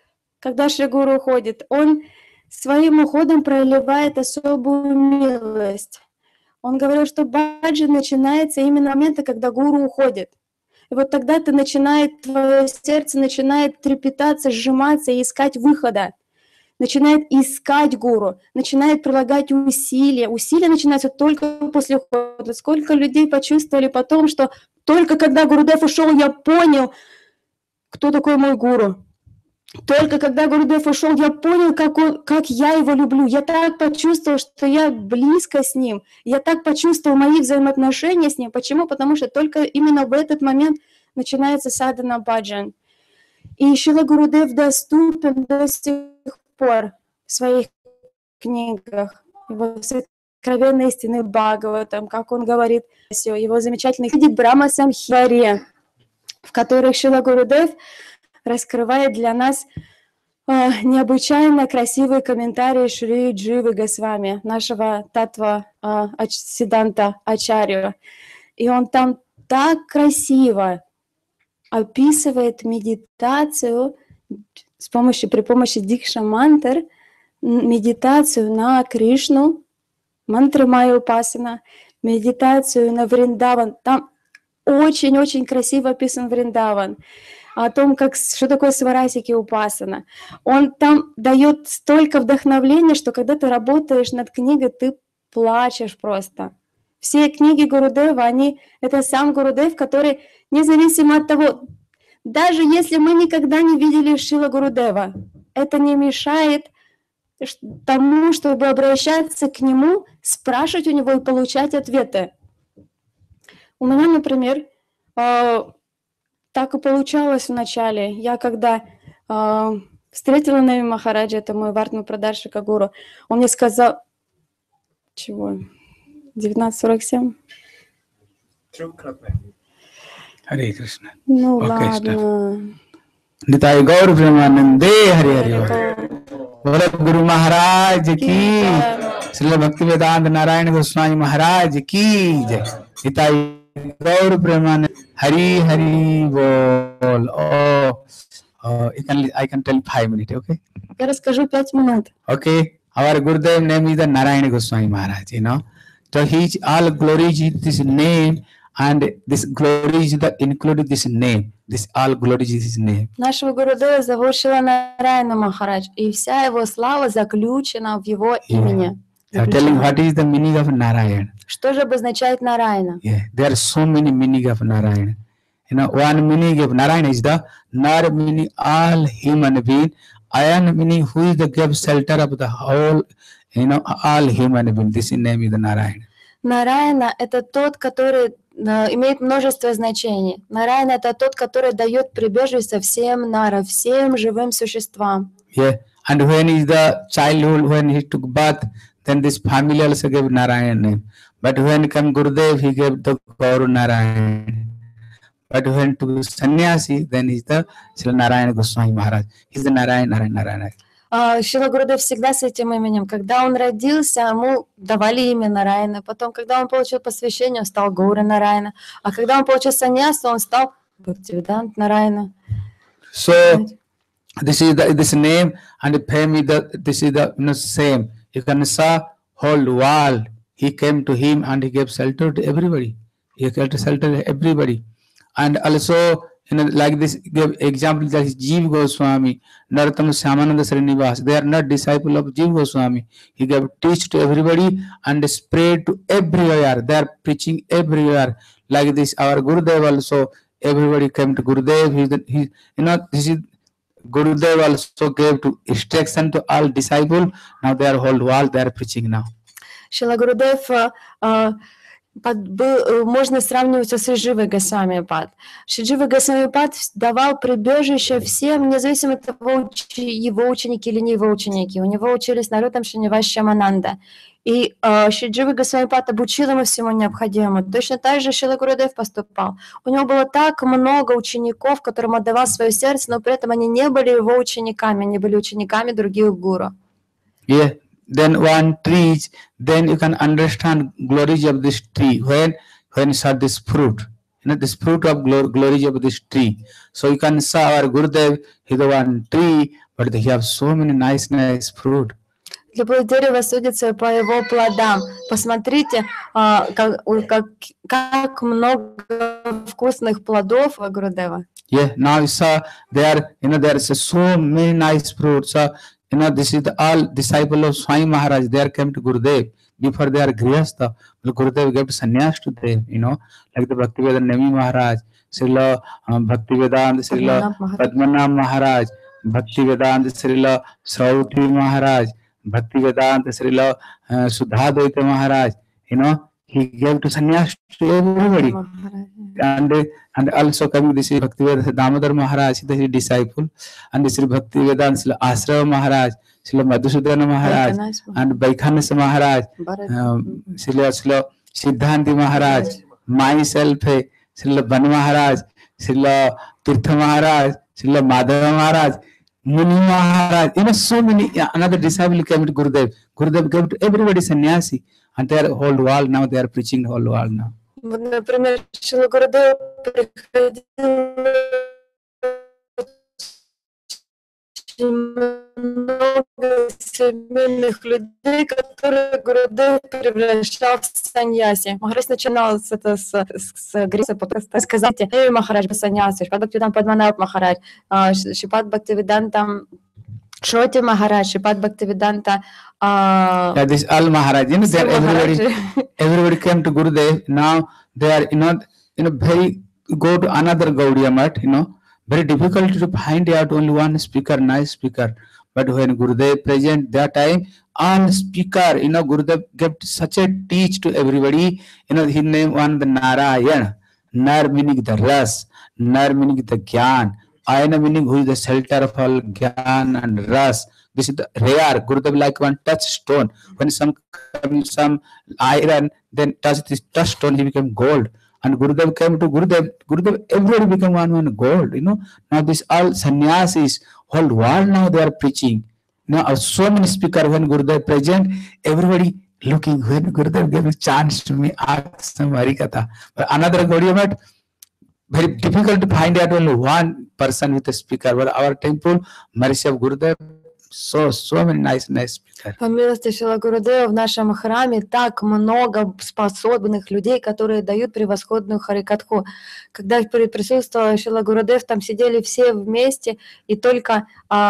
он своим уходом проливает особую милость. Он говорил, что баджан начинается именно с момента, когда Гуру уходит. И вот тогда твое сердце начинает трепетаться, сжиматься и искать выхода. Начинает искать Гуру, начинает прилагать усилия. Усилия начинаются только после ухода. Сколько людей почувствовали потом, что только когда Гурудев ушел, я понял, кто такой мой Гуру. Только когда Гурудев ушел, я понял, как я его люблю. Я так почувствовал, что я близко с ним. Я так почувствовал мои взаимоотношения с ним. Почему? Потому что только именно в этот момент начинается садхана баджан. И Шрила Гурудев доступен до сих пор в своих книгах. Его сокровенные истины Бхагаватам, как он говорит, его замечательные книги Брахма Самхита, в которых Шрила Гурудев раскрывает для нас необычайно красивые комментарии Шри Дживы Госвами, нашего Татва Сиданта Ачарью. И он там так красиво описывает медитацию при помощи Дикша мантр, медитацию на Кришну, мантры Майя Упасана, медитацию на Вриндаван. Там очень-очень красиво описан Вриндаван. О том, что такое сварасики Упасана. Он там дает столько вдохновения, что когда ты работаешь над книгой, ты плачешь просто. Все книги Гурудева, это сам Гурудев, который, независимо от того, даже если мы никогда не видели Шрила Гурудева, это не мешает тому, чтобы обращаться к нему, спрашивать у него и получать ответы. У меня, например, так и получалось вначале. Я когда встретила Нави Махараджа, это мой Вартма Прадаршика Гуру, он мне сказал... Чего? 1947? Трехкратное. Харе Кришна. Ну окей, ладно. Нитай Гаур Прямананде Харе Харе. Бола Гуру Махарадж ки, Шрила Bhaktivedanta Narayana Goswami Maharaj ki jai. Нитай Gaur Premanand Hari Hari Bol. I can tell 5 minutes, okay? Я расскажу 5 минут. Okay. Our Gurudev name is the Narayana Goswami Maharaj, So all glories is this name, and this glory is included this name. This all glories is his name. Нашего Гурудева зовут Шрила Нараяна Махарадж, и вся его слава заключена в его имени. I'm telling what is the meaning of Narayan. Что же обозначает Нараяна? Yeah, there are so many meaning of Narayana. One meaning of Narayana is the Nar meaning all human being. Ayan meaning who is the gift shelter of the whole, all human being. This name is the Narayana. Нараяна — это тот, который имеет множество значений. Нараяна — это тот, который дает прибежище всем нара, всем живым существам. Yeah, and when is the childhood, when he took birth, then this family also gave Narayan name. But when came Gurudev, he gave the Gaur Narayan. But when to sannyasi, then he's the Srila Narayana Goswami Maharaj. He's the Narayana. Шрила Гурудев всегда с этим именем. Когда он родился, ему давали имя Нараяна. Потом, когда он получил посвящение, он стал Гаура Нараяна. А когда он получил саньясу, он стал Бхактивиданта Нараяна. So this is this name, and the fame is this is the same. You can see whole world. He came to him and he gave shelter to everybody. He gave shelter to everybody. And also, like this, give example that is Jiva Goswami, Narottam Shyamananda Srinivas. They are not disciple of Jiva Goswami. He gave teach to everybody and spread to everywhere. They are preaching everywhere. Like this, our Gurudev also, everybody came to Gurudev. This is Gurudev also gave to instruction to all disciples. Now they are whole world, they are preaching now. Шрила Гурудев можно сравнивать со Шри Госвами Пад. Шри Госвами Пад давал прибежище всем, независимо от того, его ученики или не его ученики. У него учились Нарутам Шринивас Шамананда. И Шри Госвами Пад обучил ему всему необходимому. Точно так же Шрила Гурудев поступал. У него было так много учеников, которым отдавал свое сердце, но при этом они не были его учениками, они были учениками других гуру. Yeah. Then one tree, then you can understand glory of this tree when you saw this fruit. This fruit of glory of this tree. So you can see our Gurudev, he the one tree, but he have so many nice fruit. Любое дерево судится по его плодам. Посмотрите, как много вкусных плодов у Гурудева. Yeah, now you saw there is so many nice fruits. This is all disciple of Swami Maharaj. They came to Gurudev before they are grihastha. Gurudev gave sannyas to them. Like the Bhaktivedanta Nemi Maharaj, Srila Bhaktivedanta Srila Padmanabh Maharaj, Bhaktivedanta Srila Sauti Maharaj, Bhaktivedanta Srila Sudhadvaita Maharaj. He gave to sannyas to everybody. And also coming this is Bhaktivedanta Damodar Maharaj, this is disciple, and this is Bhaktivedanta Srila Asrava Maharaj, Srila Madhusudana Maharaj, and Vaikhanasa Maharaj, Srila Siddhanti Maharaj, myself, Srila Ban Maharaj, Srila Tirtha Maharaj, Srila Madhava Maharaj, Muni Maharaj, so many another disciple came to Gurudev. Gurudev gave to everybody sannyasi, and they are whole world now, they are preaching the whole world now. Например, Шрила Гурудев приходил много семейных людей, которые Гурудев превращал в саньяси. Махарадж начинал с Гриса, сказать, Махарадж саньяси, Шрипад Бхактивиданта Падманабх Махарадж, Шрипад Бхактивиданта Шроти Махарадж, Шрипад Бхактивиданта. Yeah, this all Maharaj, everybody came to Gurudev. Now they are, very go to another Gaudiya Math, very difficult to find out only one speaker, nice speaker. But when Gurudev present that time, all speaker, Gurudev gave such a teach to everybody. His name one the Narayan, Nar meaning the ras, Nar meaning the Gyan, Ayana meaning who is the shelter of all Gyan and ras. This is the rare. Gurudev like one touchstone. When some iron, then touch this touchstone, he became gold. And Gurudev came to Gurudev. Gurudev, everybody became one gold. Now this all sannyasis, whole world now they are preaching. Now so many speakers when Gurudev present, everybody looking when Gurudev gave a chance to me, ask some Harikatha. But another Gaudiya Math, very difficult to find out only one person with a speaker. But our temple, mercy of Gurudev, so many nice speakers. По милости Шрила Гурудева в нашем храме так много способных людей, которые дают превосходную харикатху. Когда присутствовал Шрила Гурудев, там сидели все вместе и только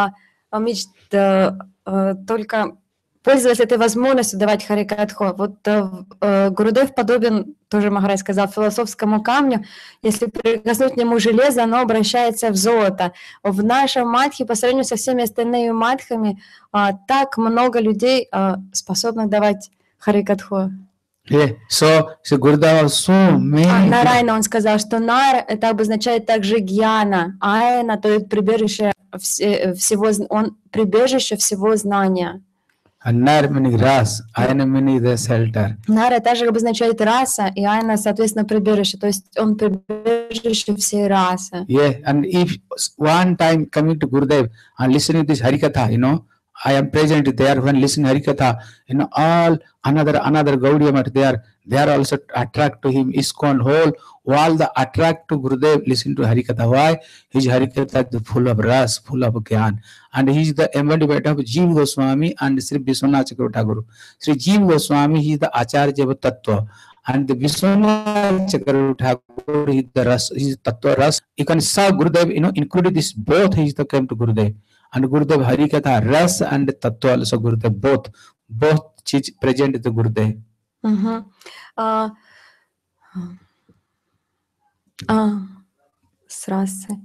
пользовались этой возможностью давать харикатху. Вот Гурудев подобен, тоже Махарадж сказал, философскому камню. Если прикоснуть к нему железо, оно обращается в золото. В нашем матхе, по сравнению со всеми остальными матхами, так много людей способных давать харикатху. Yeah. So Gurudev so many. Нарайна, он сказал, что нар это обозначает также гьяна, айна, то есть прибежище всего знания. Nar meaning ras, ayana meaning the shelter. Нара также обозначает раса, и айна, соответственно, прибежище, то есть он прибежище всей расы. Yeah, and if one time coming to Gurudev and listening to this Harikatha, I am present there when listening Harikatha, all another Gaudiya Math they are also attract to him. ISKCON whole all the attract to Gurudev listen to Harikatha. Why? His Harikatha is full of ras, full of Gyan, and he is the embodiment of Jeev Goswami and Sri Vishwanath Chakravarti Guru. Sri Jeev Goswami, he is the Acharya of Tattva, and the Vishwanath Chakravarti Guru, he is the ras, he is Tattva ras. You can saw Gurudev, included this both. He is the came to Gurudev, and Gurudev Harikatha ras and Tattva also Gurudev both chis present to Gurudev. с расы.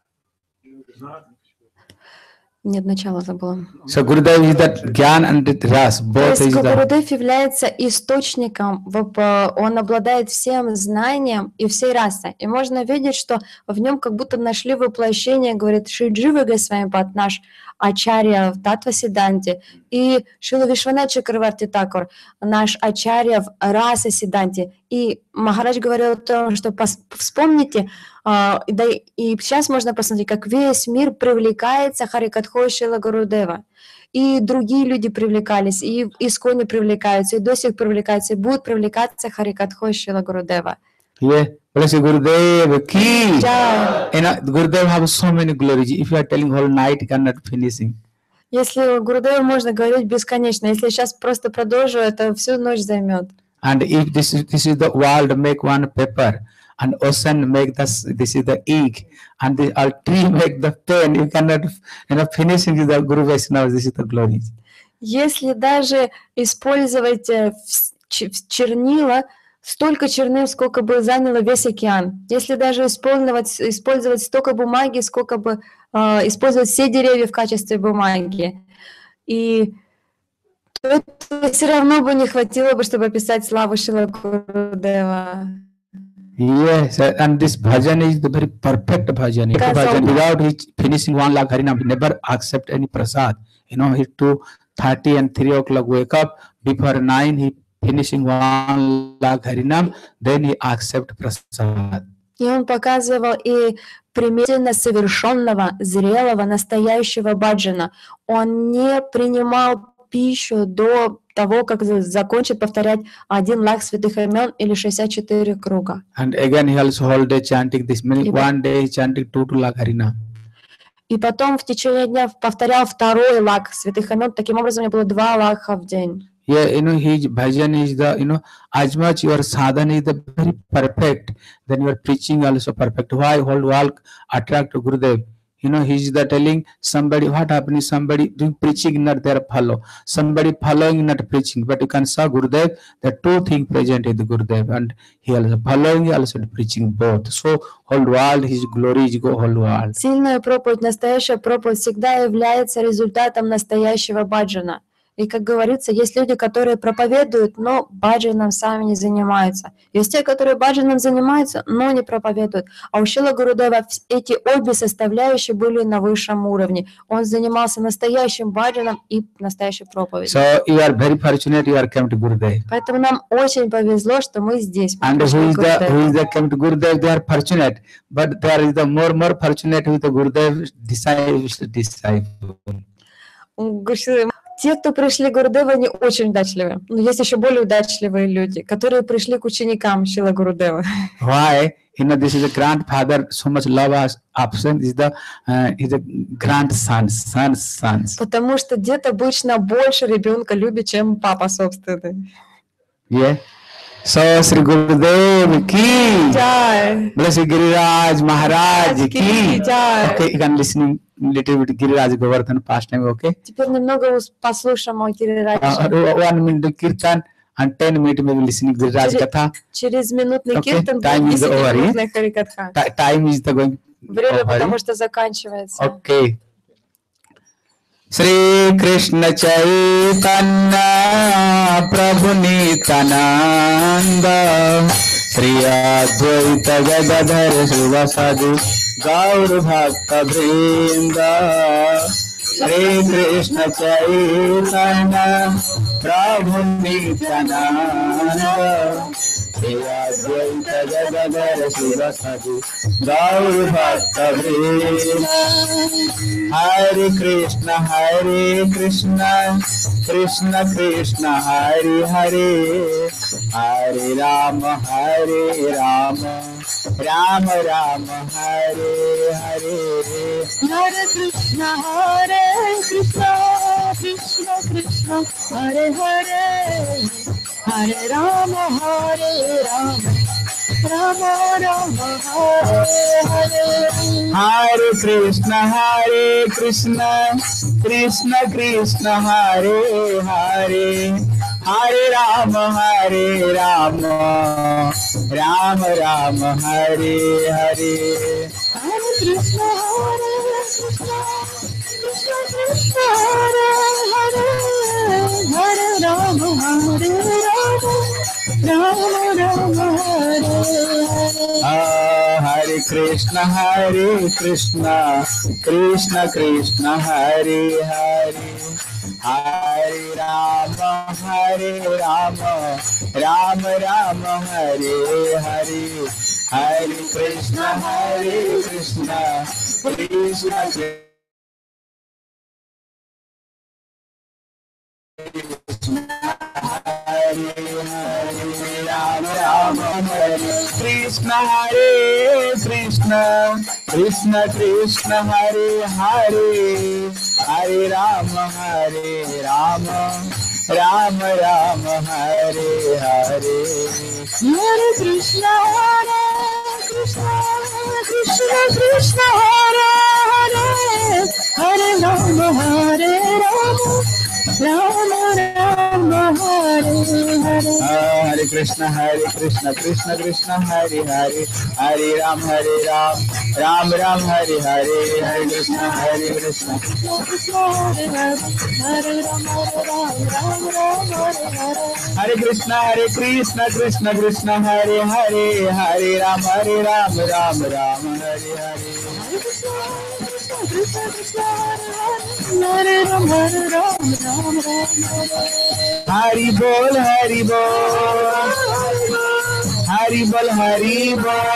Нет, начало забыла. So Gurudev is that Gyan and the Ras, То both есть is the... Гурудев является источником, он обладает всем знанием и всей расой. И можно видеть, что в нем как будто нашли воплощение, говорит Шри-Джива Госвами-пад, наш ачарья в Татва-Сиданте, и Шрила Вишванат Чакраварти Такур, наш ачарья в Раса-Сиданте. И Махарадж говорил о том, что вспомните, да и сейчас можно посмотреть, как весь мир привлекается Харикатхой Шрила Гурудева. И другие люди привлекались, и искони привлекаются, и до сих привлекаются, и будут привлекаться Харикатхой Шрила Гурудева. Yeah, bless you, Gurudev. Ki. Jai. And Gurudev have so many glories. If you are telling whole night, you cannot finishing. Если Гурудеву можно говорить бесконечно, если я сейчас просто продолжу, это всю ночь займет. And if this is the world, make one paper, and ocean make this is the egg, and the tree make the pen. You cannot, finishing the Guru Vaishnava. This is the glories. Если даже использовать чернила, столько чернил, сколько бы заняло весь океан. Если даже использовать столько бумаги, сколько бы использовать все деревья в качестве бумаги, и это все равно бы не хватило бы, чтобы описать славу Шрила Гурудева. Yes, and this bhajan is the very perfect bhajan. Bhajan without his finishing 1 lakh harinam, he never accept any prasad. He 2:30 and 3 o'clock wake up. Before 9 he finishing 1 lakh harinam, then he accept prasad. И он показывал и примерно совершенного, зрелого, настоящего баджана. Он не принимал пищу до того, как закончит повторять 1 лах святых имен или 64 круга. And again he also whole day chanting this. One day he chanting 2 lakh harinam. И потом в течение дня повторял 2-й лак святых имен. Таким образом, у него было 2 лаха в день. Yeah, his bhajan is the, as much your sadhana is the very perfect, then your preaching also perfect. Why whole world attract Gurudev? He's the telling somebody what happening, somebody doing preaching, not their follow. Somebody following, not preaching. But you can saw Gurudev, the 2 things present in the Gurudev, and he also following, also preaching both. So whole world, his glory is go whole world. Сильная проповедь, настоящая проповедь всегда является результатом настоящего баджана. И, как говорится, есть люди, которые проповедуют, но баджаном сами не занимаются. Есть те, которые баджаном занимаются, но не проповедуют. А у Шрила Гурудева эти обе составляющие были на высшем уровне. Он занимался настоящим баджаном и настоящей проповедью. So you are very fortunate you are come to Gurudev. Поэтому нам очень повезло, что мы здесь. And who is the come to Gurudev? They are fortunate, but there is the more fortunate with the Gurudev disciple. Те, кто пришли к Гурудеву, они очень удачливы. Но есть еще более удачливые люди, которые пришли к ученикам Шрила Гурудева. Why? This is a grandfather, so much love us absent is the grandsons. Потому что дед обычно больше ребенка любит, чем папа собственный. Yeah. So Sri Gurudev ki Jai. Bless Giriraj Maharaj ki Jai. Okay, you can listen little bit Giriraj Govardhan pastime, okay? Теперь немного послушаем о Гирираджа. 1 minute kirtan and 10 minutes maybe listening Giriraj Katha. Через минутный Okay, киртан time будет is 10-минутная Харикатха. Time is the going. Время, потому что заканчивается. Okay. Shri Krishna Chaitanya Prabhu Nityananda Shri Advaita Gadadhar Srivasadi Gaur Bhakta Vrinda Shri Krishna Chaitanya Prabhu Nityananda Shri Advaita Gadadhar Srivasadi Gaur Bhakta Vrinda Hare Krishna, Krishna Krishna, Hare Hare, Hare Rama, Rama Rama, Hare Hare. Hare Krishna, Krishna Krishna, Hare Hare, Hare Rama, Rama Rama, Hare Hare. Hare Krishna, Krishna Krishna, Hare Hare, Hare Rama, Rama Rama, Hare Hare. Hare Krishna, Krishna Krishna, Hare Hare, Hare Rama, Rama Rama, Hare Hare. Hare Krishna, Krishna Krishna, Hare Hare. Hare Rama, Rama Rama, Hare Hare. Hare Krishna, Krishna Krishna, Hare Hare. Rama Rama, Hare Krishna, Krishna Krishna, Hare Hare. Hare Rama, Rama Rama, Hare Hare. Hare Krishna, Krishna Krishna, Hare Hare, Hare Rama, Rama Rama, Hare Hare. Hare Krishna, Krishna Krishna, Hare Hare. Hare Rama, Rama Rama, Hare Hare. Hare Krishna, Krishna. Hare Krishna, Krishna Krishna, Hare Hare. Hare Rama, Rama Rama, Hare Hare. Hare Rama, Hari Bol, Hari Bol, Hari Bol, Hari Bol,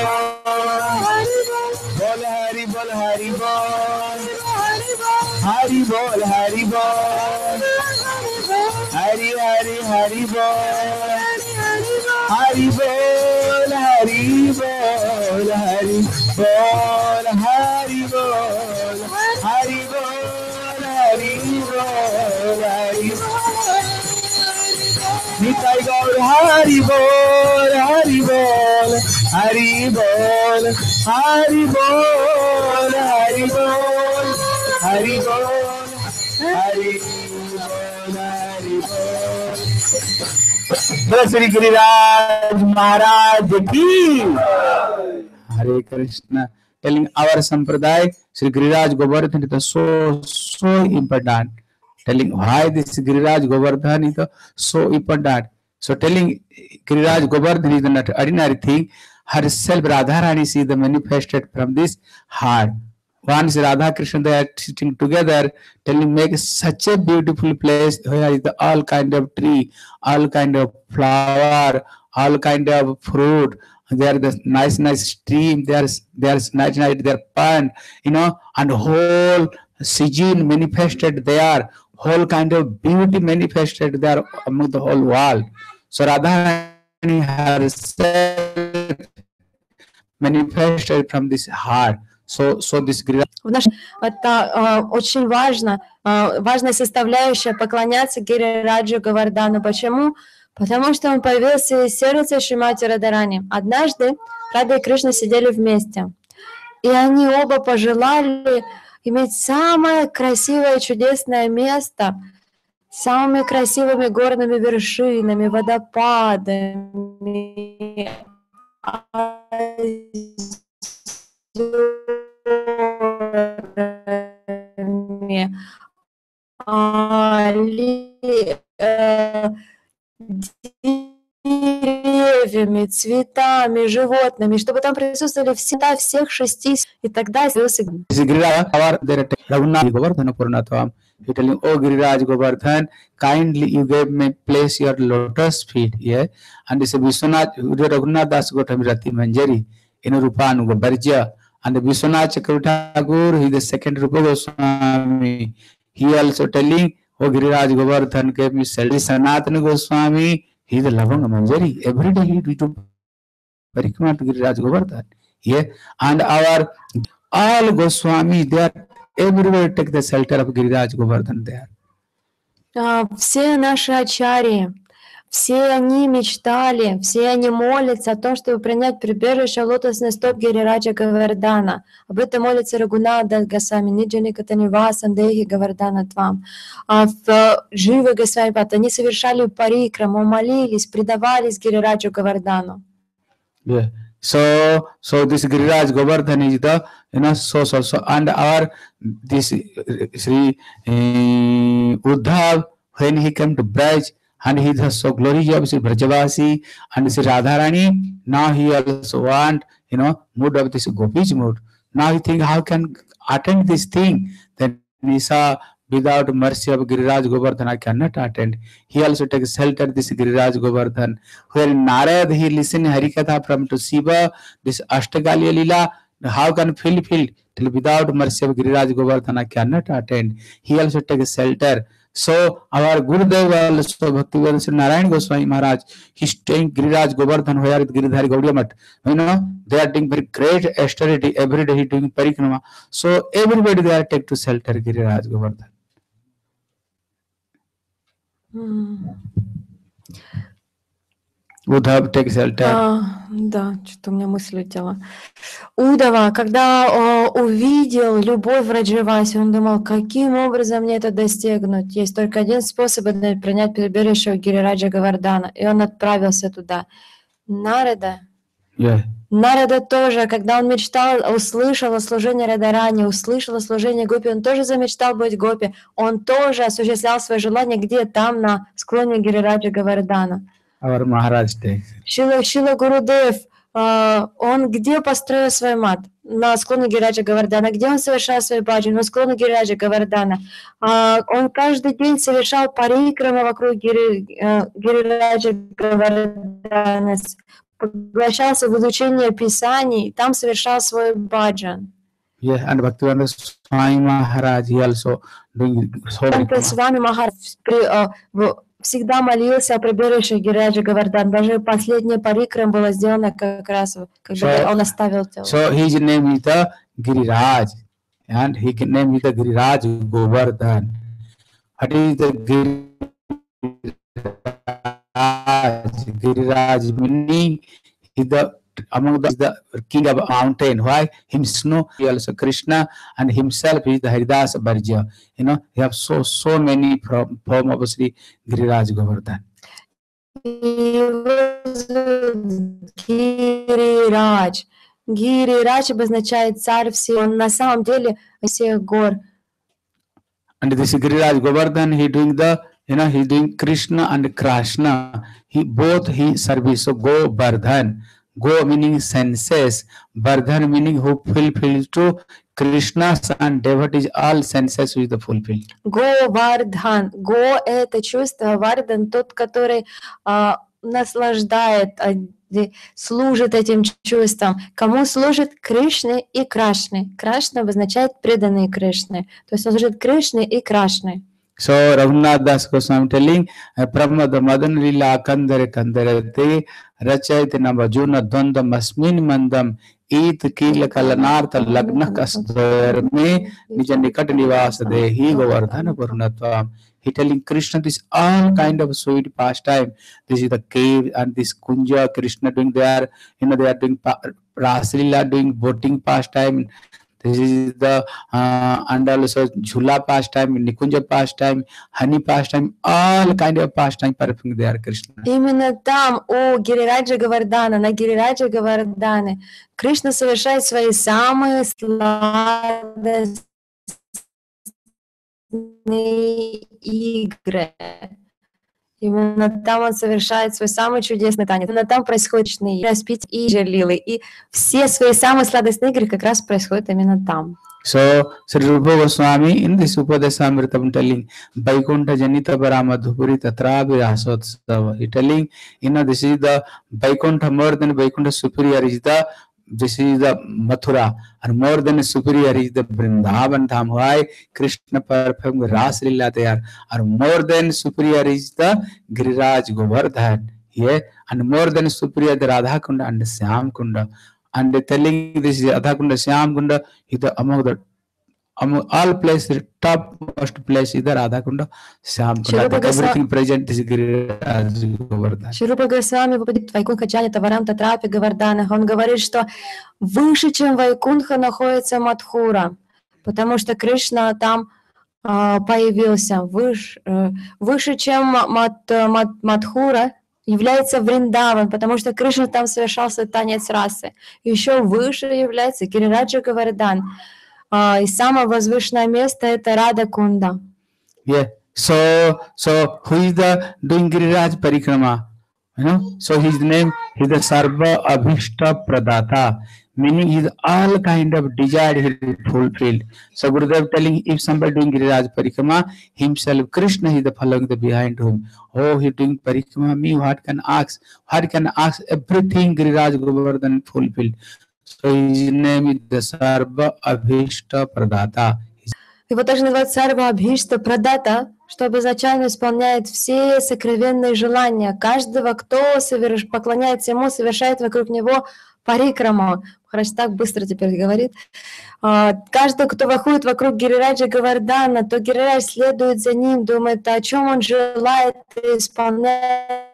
Bol Hari Bol, Hari Bol, Hari Bol, Hari Bol, Hari Hari Hari Bol, Hari Bol, Hari Bol, Hari Bol, Hari Bol, Hari Bol, Hari Bol, Hari Bol. Nitai Gaur, Hari Bol, Hari Bol, Hari Bol, Hari Bol, Hari Bol, Hari Bol, Hari Bol, Hari Bol. Bol Shri Giriraj Maharaj ki. Hare Krishna. Telling our Sampradaya, Shri Giriraj Govardhan is so important. Telling why this Giriraj Govardhan is so important. So telling Giriraj Govardhan is not ordinary thing. Herself Radharani is the manifested from this heart. Once Radha Krishna they are sitting together, telling make such a beautiful place where is the all kind of tree, all kind of flower, all kind of fruit. There the nice stream. There's nice their pond, and whole scene manifested there. Whole kind of beauty manifested there among the whole world. So Radharani herself manifested from this heart. So this это очень важно, важная составляющая поклоняться Гирираджу Говардхану. Почему? Потому что он появился из сердца Шримати Радхарани. Однажды Рада и Кришна сидели вместе, и они оба пожелали иметь самое красивое, чудесное место с самыми красивыми горными вершинами, водопадами, деревьями, цветами, животными, чтобы там присутствовали всегда всех 6, и тогда появился He telling, oh Giriraj Govardhan, kindly you gave me place your lotus feet here. And this is Vishwanath, Raghunath Das Gotamirati Manjari, in Rupanu Barja. And the Vishwanath Chakravarti Thakur, he is the second Rupa Goswami. He also telling, oh Giriraj Govardhan gave me shelter. Sanatana Goswami, he is the Lavanga Manjari. Every day he do Parikrama to Giriraj Govardhan. Yeah. And our all Goswami, they are everywhere take the shelter of Giriraj Govardhan there. Все наши ачарьи, Все они мечтали, все они молятся о том, чтобы принять прибежище лотосной стоп Гирираджа Говардана. Об этом молится Рагунада Госвами, Ниджани Катанивасан Дехи Говардана Твам. Живы Госвами Пат, они совершали парикраму, молились, предавались Гирираджу Говардану. Yeah. So this Giriraj Govardhan is the source also, and our this Sri Uddhav, when he came to Braj, and he has so glory of Sri Brajavasi and Sri Radharani. Now he also want mood of this Gopi's mood. Now he think how can attend this thing. Then he saw without mercy of Giriraj Govardhan I cannot attend. He also takes shelter this Giriraj Govardhan. Where Narad he listen Harikatha from to Shiva, this Ashtagalya Lila, how can feel till without mercy of Giriraj Govardhan I cannot attend. He also takes shelter. So our Gurudev also Bhaktivedanta Sri Narayan Goswami Maharaj, he's staying Giriraj Govardhan where at Giridhari Gaudiya Math. They are doing very great austerity every day. He doing parikrama. So everybody they are take to shelter Giriraj Govardhan. Удав take shelter. Да, что-то у меня мысль улетела. Удава, когда увидел любовь Раджаваси, он думал, каким образом мне это достигнуть? Есть только один способ — принять прибежище у Гирираджа Говардана. И он отправился туда. Нарада. Yeah. Нарада тоже, когда он мечтал, услышал о служении Радарани, услышал о служении Гопи, он тоже замечтал быть Гопи. Он тоже осуществлял свое желание где? Там, на склоне Гирираджа Говардана. Our Maharaj takes. Шила Гурудев, он где построил свой мат? На склоне Гирираджа Говардана. Где он совершал свой баджан? На склоне Гирираджа Говардана. Он каждый день совершал парикрамы вокруг Гирираджа Говардана, поглощался в изучение Писаний, там совершал свой баджан. Yeah, and Bhaktivedanta Swami Maharaj, he also doing so many. Свами Махарадж всегда молился о прибежище Гирираджа Говардана. Даже последняя парикрам была сделана как раз, когда он оставил тело. So his name is the Giriraj, and his name is the Giriraj Govardhan. What is the Giriraj meaning? Is the among the king of mountain. Why? Him snow, he also Krishna, and himself is the Haridas Bharja. He have so many form of Sri Giriraj Govardhan. Гирирач обозначает царь всего, он на самом деле всех гор. And this Giriraj Govardhan, he doing the, he doing Krishna and Krishna. He service. So Go Bardhan. Go meaning senses, Bardhan meaning who fulfills to Krishna's and devotees all senses with the fulfilled. Go Vardhan. Go — это чувство, Vardhan — тот, который наслаждает, служит этим чувством. Кому служит? Кришне и Крашне. Крашна обозначает преданные Кришне. То есть он служит Кришне и Крашне. So Raghunath Das Goswami telling Pramada Madan Lila Kandare Kandarate Rachayate Navajuna Dondam Asmin Mandam Eat Kila Kalanartha Lagna Kasdar Me Nija Nikat Nivas Dehi Govardhana Purnatvam. He telling Krishna this all kind of sweet pastime. This is the cave and this Kunja Krishna doing there. They are doing Raslila, doing boating pastime. This is the and also Jhula pastime, Nikunja pastime, honey pastime, all kind of pastime performing there, Krishna. Именно там, у Гирираджа Говардана, на Гирираджа Говардане, Кришна совершает свои самые сладостные игры. Именно там он совершает свой самый чудесный танец. Именно там происходит распить и жалилы. И все свои самые сладостные игры как раз происходят именно там. So, Sri Rupa Goswami in this Upadesamritam telling Vaikuntha Janita Paramadhupuri Tatra Virasotsava. He telling, this is the Vaikuntha, more than Vaikuntha superior is this is the Mathura, and more than superior is the Vrindavan Dham. Why? Krishna performed Ras Lila there, and more than superior is the Giriraj Govardhan. Yeah, and more than superior the Radha Kunda and the Syam Kunda. And telling this Radha Kunda, Syam Kunda is the among the among all places, topmost place is the Radha Kunda, Syam Kunda. Everything present is Giriraj Govardhan. Шрупа Госвами выпадет Вайкунха Джани Таварам Татрапи Гавардана. Он говорит, что выше, чем Вайкунха, находится Мадхура, потому что Кришна там появился. Выше, чем Мадхура, является Вриндаван, потому что Кришна там совершал свой танец расы. Еще выше является Гирираджа Гавардан. И самое возвышенное место — это Рада Кунда. Yeah. So who is the doing Giriraj Parikrama? You know, so his name is the Sarva Abhishta Pradata, meaning he is all kind of desire he fulfilled. So Gurudev telling, if somebody doing Giriraj Parikrama, himself Krishna is the following the behind him. Oh, he doing Parikrama, me what can ask? What can ask? Everything Giriraj Govardhan fulfilled. So his name is the Sarva Abhishta Pradata. Его также называют Сарва Абхишта Прадата, что обозначально исполняет все сокровенные желания каждого, кто поклоняется ему, совершает вокруг него парикраму. Хорошо, так быстро теперь говорит. Каждый, кто выходит вокруг Гирираджа Гавардана, то Гирирадж следует за ним, думает, о чем он желает, и исполняет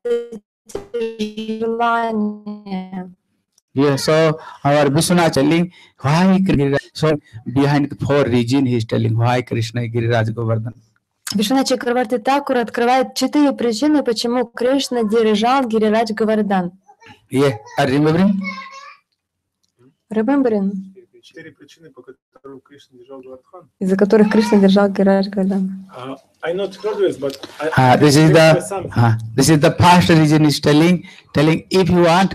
эти желания. Yeah, so our Vishwanath telling why Giriraj. So behind the four region he is telling why Krishna is Giriraj Govardhan. Вишванат Чакраварти Такур открывает 4 причины, почему Кришна держал Гирирадж Гавардан. Yeah, are remembering? Remembering? 4 причины, по которым Кришна держал Гавардхан. Из-за которых Кришна держал Гирирадж Гавардан. I not heard this, but this is the past reason is telling if you want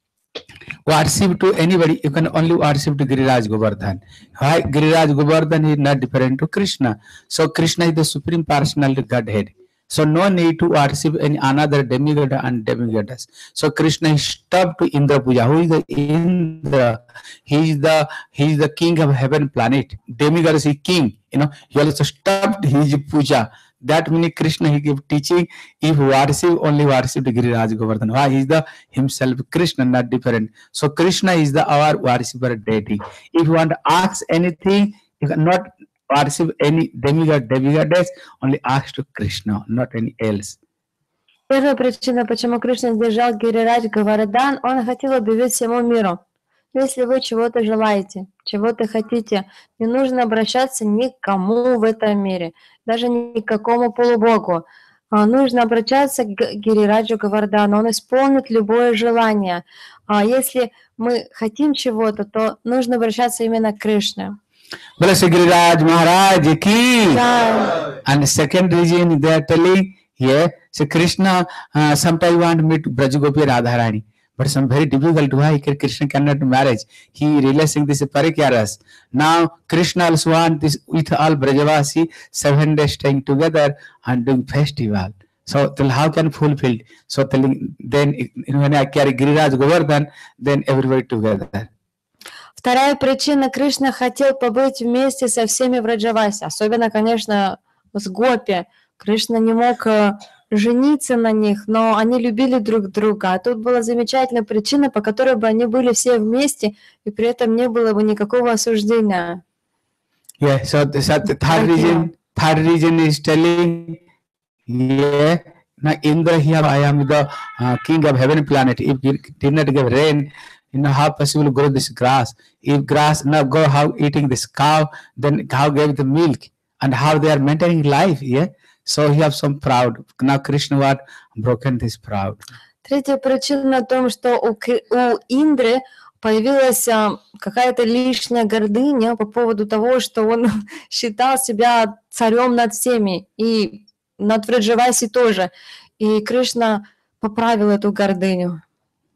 worship to anybody, you can only worship to Giriraj Govardhan. Why Giriraj Govardhan is not different to Krishna? So Krishna is the supreme personality Godhead. So no need to worship any another demigod and demigoddess. So Krishna is stopped to Indra Puja. Who is the Indra? He is the king of heaven planet. Demigod is king. You know, he also stopped his puja. That means Krishna he gave teaching. If worship, only worship to Giriraj Govardhan. Why? He is the himself Krishna, not different. So Krishna is the our worshipper deity. If you want to ask anything, you cannot worship any demigod, demigoddess, only ask to Krishna, not any else. Первая причина, почему Кришна держал Гирирадж Гавардан, он хотел объявить всему миру. Если вы чего-то желаете, чего-то хотите, не нужно обращаться ни к кому в этом мире, даже ни к какому полубогу. Нужно обращаться к Гирираджу Гавардану, он исполнит любое желание. А если мы хотим чего-то, то нужно обращаться именно к Кришне. Bless Giriraj Maharaj ki. And the second reason they are telling, yeah, so Krishna sometimes want to meet Brajagopi Radharani. But some very difficult why Krishna cannot marriage. He realizing this is Parikyaras. Now Krishna also want this with all Brajavasi 7 days staying together and doing festival. So till how can fulfill? So telling then when I carry Giriraj Govardhan, then everybody together. Вторая причина, Кришна хотел побыть вместе со всеми в Раджавасе, особенно, конечно, с Гопи. Кришна не мог жениться на них, но они любили друг друга. А тут была замечательная причина, по которой бы они были все вместе, и при этом не было бы никакого осуждения. Yeah, so the third reason is telling, yeah, now Indra here I am the king of heaven planet. If you did not give rain, you know how possible to grow this grass. If grass now go how eating this cow, then cow gave the milk, and how they are maintaining life. Yeah. So he have some proud. Now Krishna what broken this proud. Третья причина в том, что у Индры появилась какая-то лишняя гордыня по поводу того, что он считал себя царем над всеми, и над Враджаваси тоже. И Кришна поправил эту гордыню.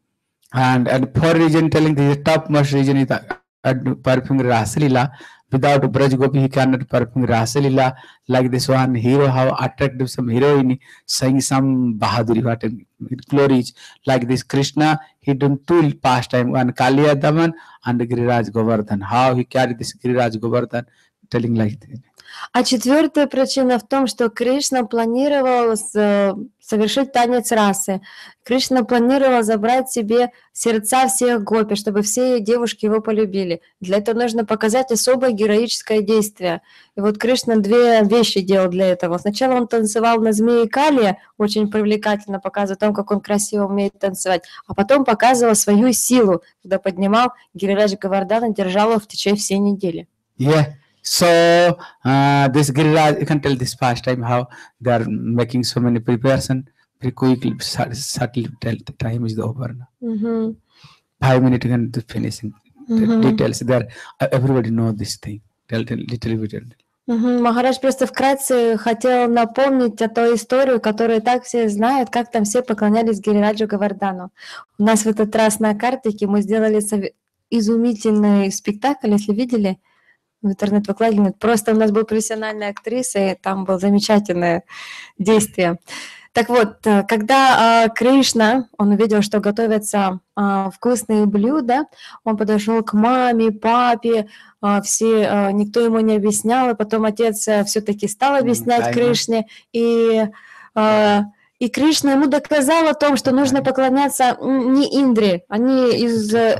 And fourth reason telling the topmost reason is performing Rasalila. Without Braj Gopi, he cannot perform Rasalila. Like this one hero, how attractive some heroine saying some Bahaduri, what glories. Like this Krishna, he done 2 pastime, one Kaliya Daman and Giriraj Govardhan. How he carried this Giriraj Govardhan, telling like that. А четвертая причина в том, что Кришна планировал совершить танец расы. Кришна планировал забрать себе сердца всех гопи, чтобы все девушки его полюбили. Для этого нужно показать особое героическое действие. И вот Кришна две вещи делал для этого. Сначала он танцевал на змее Кали, очень привлекательно показывая о том, как он красиво умеет танцевать, а потом показывал свою силу, когда поднимал Гирирадж Говардхана, держал его в течение всей недели. Yeah. So this Giriraj, you can tell this pastime how they are making so many preparation. Very quickly, subtly tell the time is over now. 5 minutes again to finishing. The details there. Everybody know this thing. Tell little bit. Махарадж просто вкратце хотел напомнить о той истории, которую так все знают, как там все поклонялись Гирираджу Говардхану. У нас в этот раз на картике мы сделали изумительный спектакль, если видели, в интернет выкладывали. Просто у нас была профессиональная актриса, и там было замечательное действие. Так вот, когда Кришна, он увидел, что готовятся вкусные блюда, он подошел к маме, папе, никто ему не объяснял, и потом отец все-таки стал объяснять Кришне, и Кришна ему доказал о том, что нужно поклоняться не Индре. Они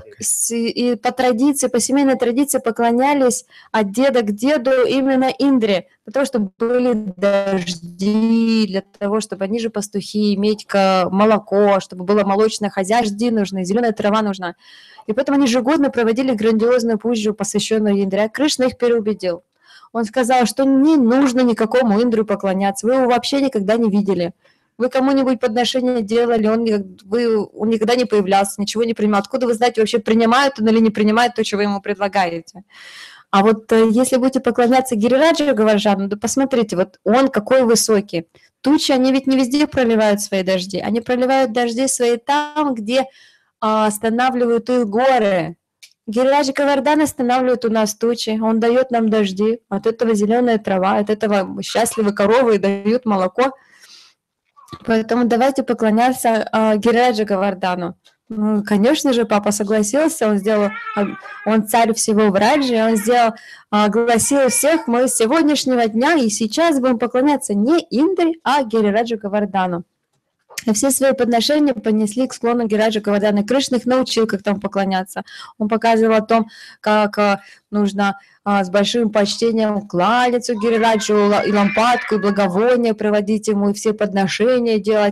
по традиции, по семейной традиции поклонялись от деда к деду именно Индре, для того, чтобы были дожди, для того, чтобы они же пастухи, иметь молоко, чтобы было молочное хозяйство, дожди нужны, зеленая трава нужна. И поэтому они ежегодно проводили грандиозную пуджу, посвященную Индре. А Кришна их переубедил. Он сказал, что не нужно никакому Индру поклоняться, вы его вообще никогда не видели. Вы кому-нибудь подношение делали, он никогда не появлялся, ничего не принимал. Откуда вы знаете, вообще принимает он или не принимает то, что вы ему предлагаете? А вот если будете поклоняться Гирираджу Говардхану, то посмотрите, вот он какой высокий. Тучи, они ведь не везде проливают свои дожди. Они проливают дожди свои там, где останавливают их горы. Гирираджа Говардхан останавливает у нас тучи, он дает нам дожди. От этого зеленая трава, от этого счастливые коровы дают молоко. Поэтому давайте поклоняться Гирираджу Говардхану. Ну, конечно же, папа согласился, он царь всего Враджи, он огласил всех, мы с сегодняшнего дня и сейчас будем поклоняться не Индре, а Гирираджу Говардхану. И все свои подношения понесли к склону Гирираджа Говардхана. Кришна их научил, как там поклоняться. Он показывал о том, как нужно с большим почтением кланяться Гирираджу, и лампадку, и благовония проводить ему, и все подношения делать.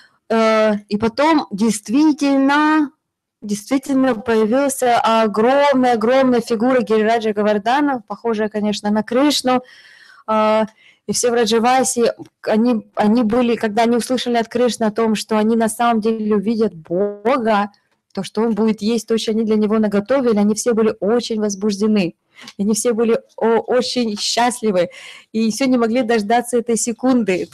И потом действительно появилась огромная фигура Гирираджа Говардхана, похожая, конечно, на Кришну. И все в Раджаваси, они были, когда они услышали от Кришны о том, что они на самом деле увидят Бога, то, что он будет есть то, что они для него наготовили, они все были очень возбуждены. И они все были очень счастливы. И все не могли дождаться этой секунды.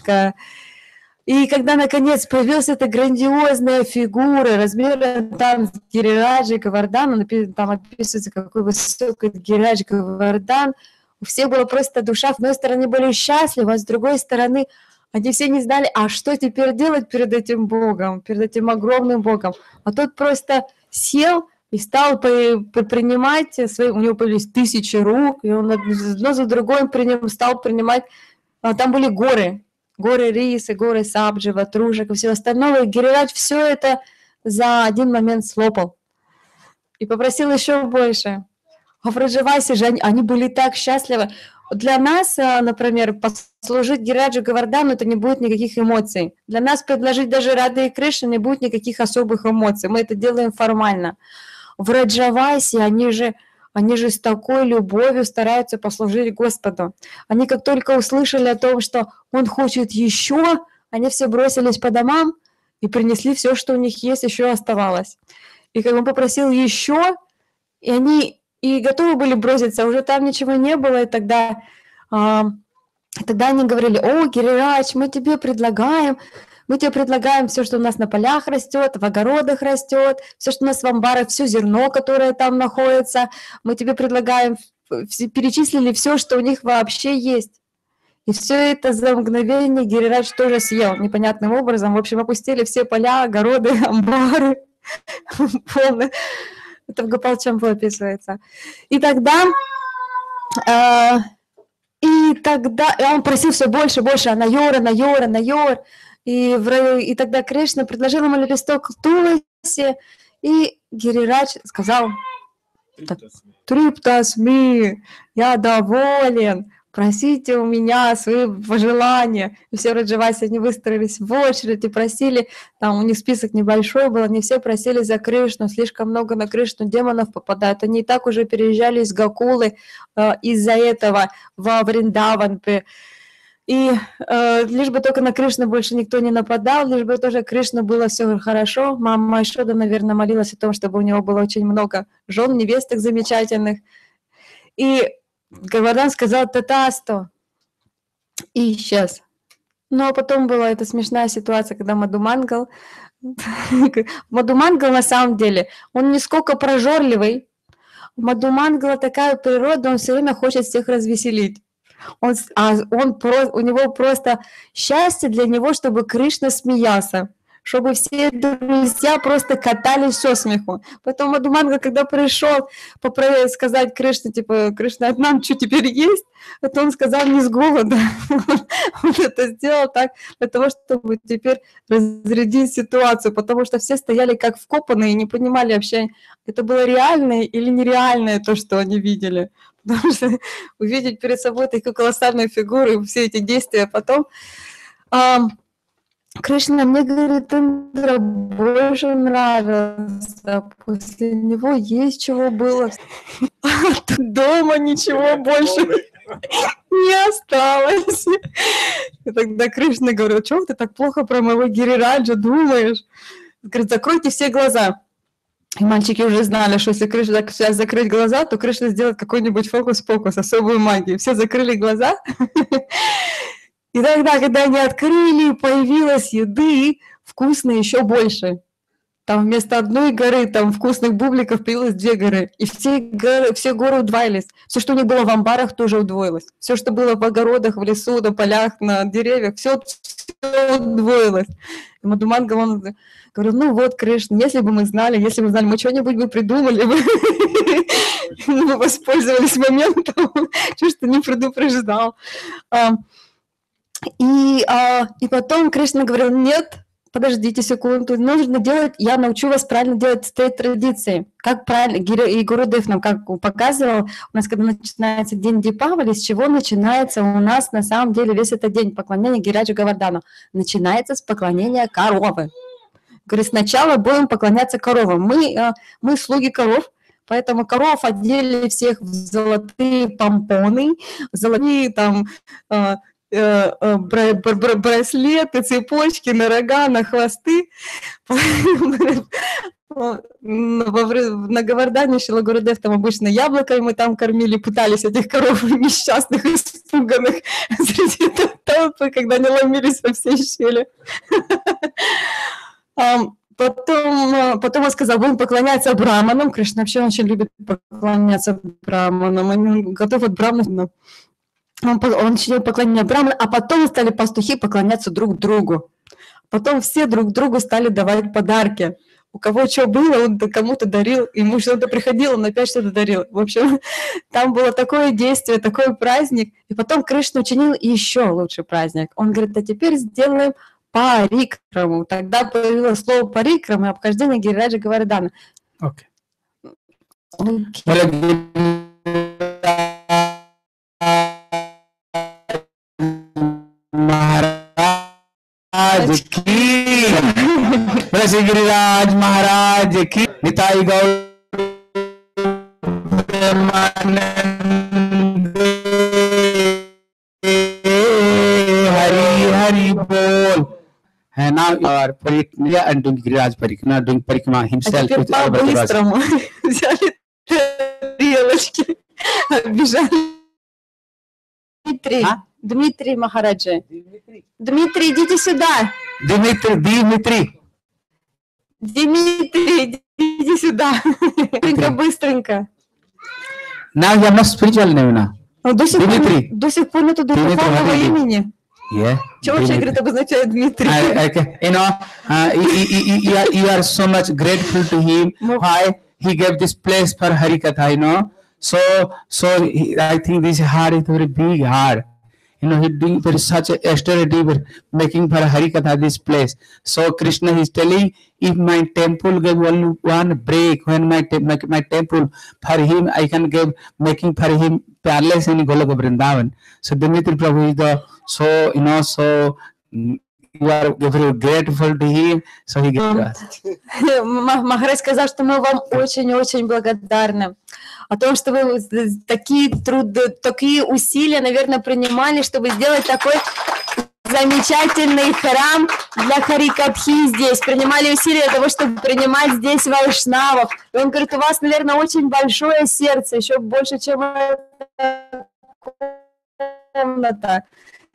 И когда, наконец, появилась эта грандиозная фигура размером там с Гирираджей Говардханом, там описывается, какой высокий Гирираджа Говардхан, у всех была просто душа, с одной стороны были счастливы, а с другой стороны они все не знали, а что теперь делать перед этим Богом, перед этим огромным Богом. А тот просто сел и стал принимать у него появились 1000 рук, и он одно за другой стал принимать, там были горы риса, горы сабджи, ватрушек и всего остального, и Гирирадж все это за один момент слопал и попросил еще больше. А в Раджавасе же они были так счастливы. Для нас, например, послужить Гирираджу Говардхану, это не будет никаких эмоций. Для нас предложить даже Радhe и Кришне не будет никаких особых эмоций. Мы это делаем формально. В Раджавасе они же с такой любовью стараются послужить Господу. Они как только услышали о том, что Он хочет еще, они все бросились по домам и принесли все, что у них есть, еще оставалось. И как Он попросил еще, и они готовы были броситься, уже там ничего не было, и тогда они говорили: «О, Гирирадж, мы тебе предлагаем все, что у нас на полях растет, в огородах растет, все, что у нас в амбарах, все зерно, которое там находится, мы тебе предлагаем», перечислили все, что у них вообще есть. И все это за мгновение Гирирадж тоже съел непонятным образом. В общем, опустили все поля, огороды, амбары. Это в Гопал Чампу описывается. И тогда И тогда он просил все больше и больше, Анайор. И тогда Кришна предложил ему лепесток Туласи, и Гирирадж сказал: Триптасми, я доволен, просите у меня свои пожелания. И все Раджаваси, они выстроились в очередь и просили, там у них список небольшой был, они все просили за Кришну, слишком много на Кришну демонов попадает. Они и так уже переезжали из Гакулы из-за этого во Вриндаван. И лишь бы только на Кришну больше никто не нападал, лишь бы тоже Кришну было все хорошо. Мама Ишода, наверное, молилась о том, чтобы у него было очень много жен, невесток замечательных. И Гавардан сказал «Татасто» и исчез. Но потом была эта смешная ситуация, когда Мадхумангал на самом деле, он не сколько прожорливый. У Мадхумангала такая природа, он все время хочет всех развеселить. У него просто счастье для него, чтобы Кришна смеялся, чтобы все друзья просто катались со смеху. Поэтому Мадхумангал, когда пришел сказать Кришне, типа, Кришна, а нам что теперь есть? Это он сказал не с голода. Он это сделал так, для того, чтобы теперь разрядить ситуацию, потому что все стояли как вкопанные и не понимали вообще, это было реальное или нереальное то, что они видели. Потому что увидеть перед собой такую колоссальную фигуру и все эти действия потом... Кришна, мне, говорит, Индра больше нравился. После него есть чего было. Дома ничего больше не осталось. И тогда Кришна говорил: что ты так плохо про моего Гирираджа думаешь? Говорит: закройте все глаза. И мальчики уже знали, что если Кришна сейчас закрыть глаза, то Кришна сделает какой-нибудь фокус-покус, особую магию. Все закрыли глаза. И тогда, когда они открыли, появилась еды вкусной еще больше. Там вместо одной горы, там вкусных бубликов появилось 2 горы. И все горы удвоились. Все, что у них было в амбарах, тоже удвоилось. Все, что было в огородах, в лесу, на полях, на деревьях, все удвоилось. И Мадхумангал, он говорил: ну вот, Кришна, если бы мы знали, мы что-нибудь бы придумали, мы воспользовались моментом, что не предупреждал. И потом Кришна говорил: нет, подождите секунду, нужно делать, я научу вас правильно делать с той традицией. Как правильно, и Гурудев нам как показывал, у нас когда начинается день Дипавали, с чего начинается у нас на самом деле весь этот день поклонения Гираджу Говардану? Начинается с поклонения коровы. Говорит, сначала будем поклоняться коровам. Мы слуги коров, поэтому коров одели всех в золотые помпоны, золотые там... браслеты, цепочки на рога, на хвосты. На Говардане Шрила Гурудев там обычно яблоками мы там кормили, пытались этих коров несчастных, испуганных среди толпы, когда они ломились во все щели. Потом он сказал: будем поклоняться браманам. Кришна вообще очень любит поклоняться браманам, он готов от браманов. Он чинил поклонение браманам, а потом стали пастухи поклоняться друг другу. Потом все друг другу стали давать подарки. У кого что было, он кому-то дарил, ему что-то приходило, он опять что-то дарил. В общем, там было такое действие, такой праздник. И потом Кришна учинил еще лучший праздник. Он говорит: а теперь сделаем парикраму. Тогда появилось слово парикрама и обхождение Гирираджа Говардана. Okay. महाराज की श्री गिरिराज महाराज की निताई गौर हरि हरि बोल. And now you are Parikriya and doing Giriraj Parikrama, doing Parikrama himself. А теперь по-быстрому взяли тарелочки, бежали. Дмитрий Махараджи. Дмитрий, идите сюда. Дмитрий. Дмитрий, иди сюда. Быстренько. Now you are not spiritual now. До сих пор нету духовного имени. Yeah. Что вообще, говорит, обозначает Дмитрий? You are so much grateful to him. Why he gave this place for Harikatha, So I think this heart is very big heart. he doing for such a extraordinary making for Harikatha this place. So Krishna is telling, if my temple gave only one break, when my temple for him, I can give making for him palace in Goloka Vrindavan. So Dimitri Prabhu is the so you are very grateful to him, so he gave to us. Махарадж сказал, что мы вам очень-очень благодарны. О том, что вы такие усилия, наверное, принимали, чтобы сделать такой замечательный храм для Харикатхи здесь. Принимали усилия для того, чтобы принимать здесь вайшнавов. И он говорит, у вас, наверное, очень большое сердце, еще больше, чем эта комната.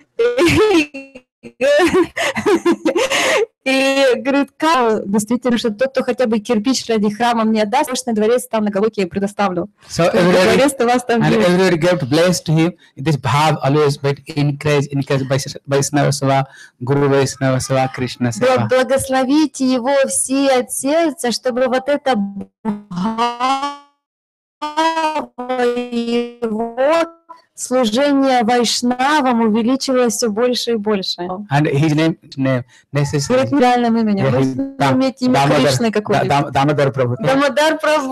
И говорит, как действительно, что тот, кто хотя бы кирпич ради храма мне отдаст, на дворец там на Галуке я предоставлю. So everybody get blessed to him. This bhav always but encourage Vaishnava Seva, Guru Vaishnava Seva, Krishna Seva. Благословите его все от сердца, чтобы вот это его служение вайшнавам увеличилось все больше и больше. And his name Говорит реальным именем. Вы имеете имя Кришны какое-нибудь. Damodar Prabhu. Дамодар Прабху.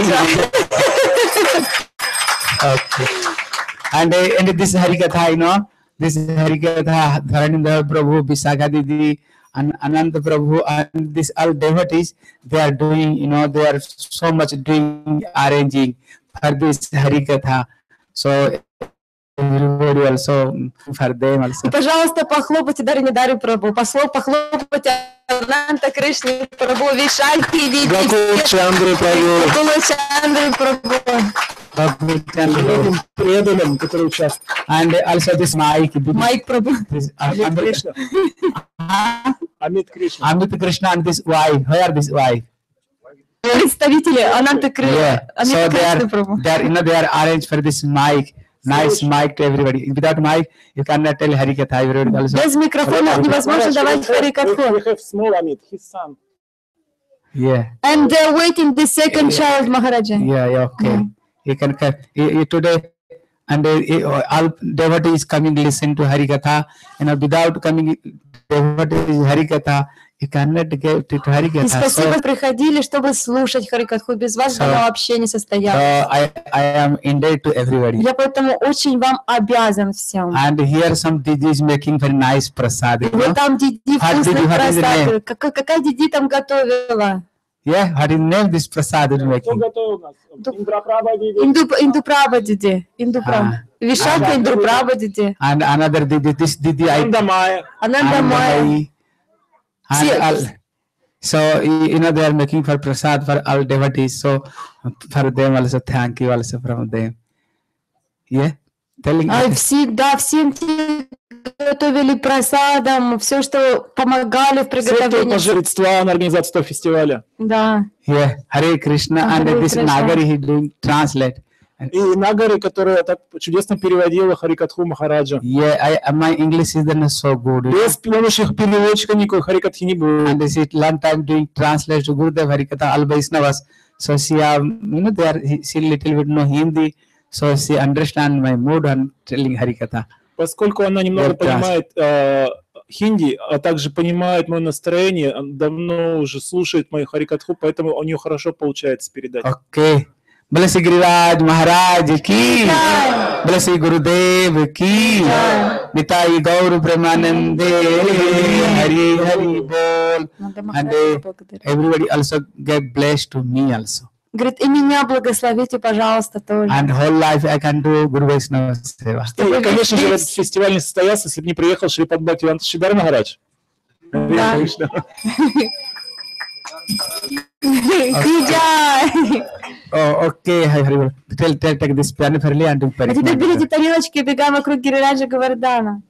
Okay. And this Harikatha, this Harikatha, Dharanindra Prabhu, Visakha Didi, and Ananda Prabhu, and these all devotees, they are doing, they are so much doing arranging for this Harikatha. So everybody also for them also. И, пожалуйста, похлопайте Dharanindra Prabhu, похлопайте Ананта Кришне Прабху, Вишальки, Видите, Чандры Прабhu. Чандры Прабhu. Преданным, которые участвуют. And also this Mike Prabhu. Amit Krishna. Amit Krishna. Amit Krishna and this wife. Where are this wife? Представители Ананта Кришны. Yeah. So they are arranged for this mic. Nice mic to everybody. Without mic, you cannot tell Harikatha. Everybody also. Без микрофона невозможно давать Харикатху. We have small Amit, his son. Yeah. And they're waiting the second child, Maharaja. Yeah, okay. You can today, and all devotees coming listen to Harikatha. Without coming devotees Harikatha, you cannot get to Harikatha. И спасибо, приходили, чтобы слушать Харикатху. Без вас оно вообще не состоялось. I am indebted to everybody. Я поэтому очень вам обязан всем. And here some Didi is making very nice prasad. Вот там Диди вкусный просад. Какая Диди там готовила? Yeah, how do you name this prasad is making? Индупраба Диди. Индупраба. Вишака Индупраба Диди. And another Didi, this Didi. Ananda Maya. So they are making for prasad for all devotees. So for them also thank you also from them. Yeah, telling. Всем готовили просадом, все, что помогали в приготовлении. Пожертвования на организацию этого фестиваля. Да. Yeah, Hare Krishna, and this Nagari he doing translate. И Нагари, которая так чудесно переводила Харикатху Махараджа. Yeah, my English is not so good. Без помощи переводчика никакой Харикатхи не будет. And this is long time doing translate to Gurudev Harikatha all Vaishnavas. So she she little bit know Hindi, so she understand my mood and telling Harikatha. Поскольку она немного понимает хинди, а также понимает мое настроение, давно уже слушает мою Харикатху, поэтому у нее хорошо получается передать. Okay. Bole Shri Giriraj Maharaj ki, Bole Shri Gurudev ki, Nitai Gaur Premanande, Hari Hari Bol. And everybody also get blessed to me also. Говорит, и меня благословите, пожалуйста, тоже. And whole life I can do Guru Vaishnava Seva. И, конечно же, этот фестиваль не состоялся, если бы не приехал Шрипад Бхактивинода Шридар Махарадж. Да. Oh, okay. Take this piano fairly and do А теперь берите тарелочки и бегаем вокруг Гирираджа Говардхана.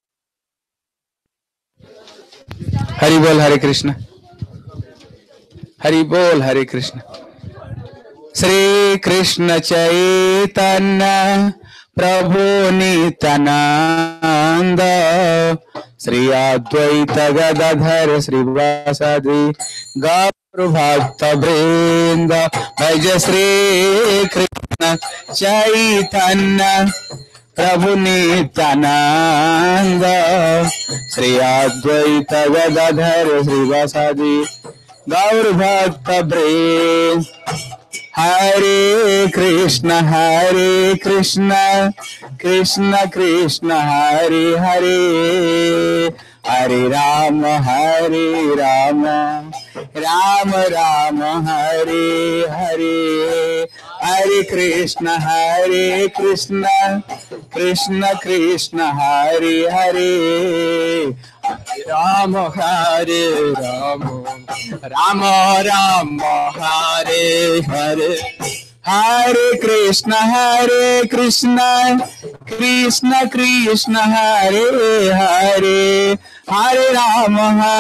Hari Bol, Hare Krishna. Hari बोल, हरे कृष्ण। श्री कृष्ण चैतन्य प्रभु नित्यानंद, श्री अद्वैत गदाधर श्रीवासादि गौर भक्त वृंद। भज श्री कृष्ण चैतन्य प्रभु नित्यानंद, श्री अद्वैत गदाधर श्रीवासादि गौर भक्त वृंद। हरे कृष्ण कृष्ण कृष्ण हरे हरे, हरे राम राम राम हरे हरे। हरे कृष्ण कृष्ण कृष्ण हरे हरे, राम राम राम हरे हरे। हरे कृष्ण कृष्ण कृष्ण हरे हरे, हरे राम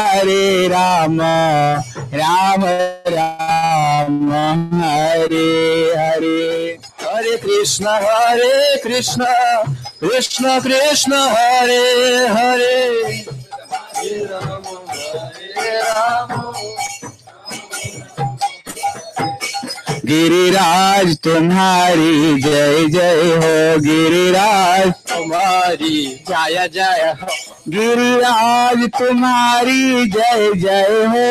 राम राम हरे हरे। हरे कृष्ण कृष्ण कृष्ण हरे हरे, हरे राम गिरिराज तुम्हारी जय जय हो, गिरिराज तुम्हारी जय जय हो, गिरिराज तुम्हारी जय जय हो,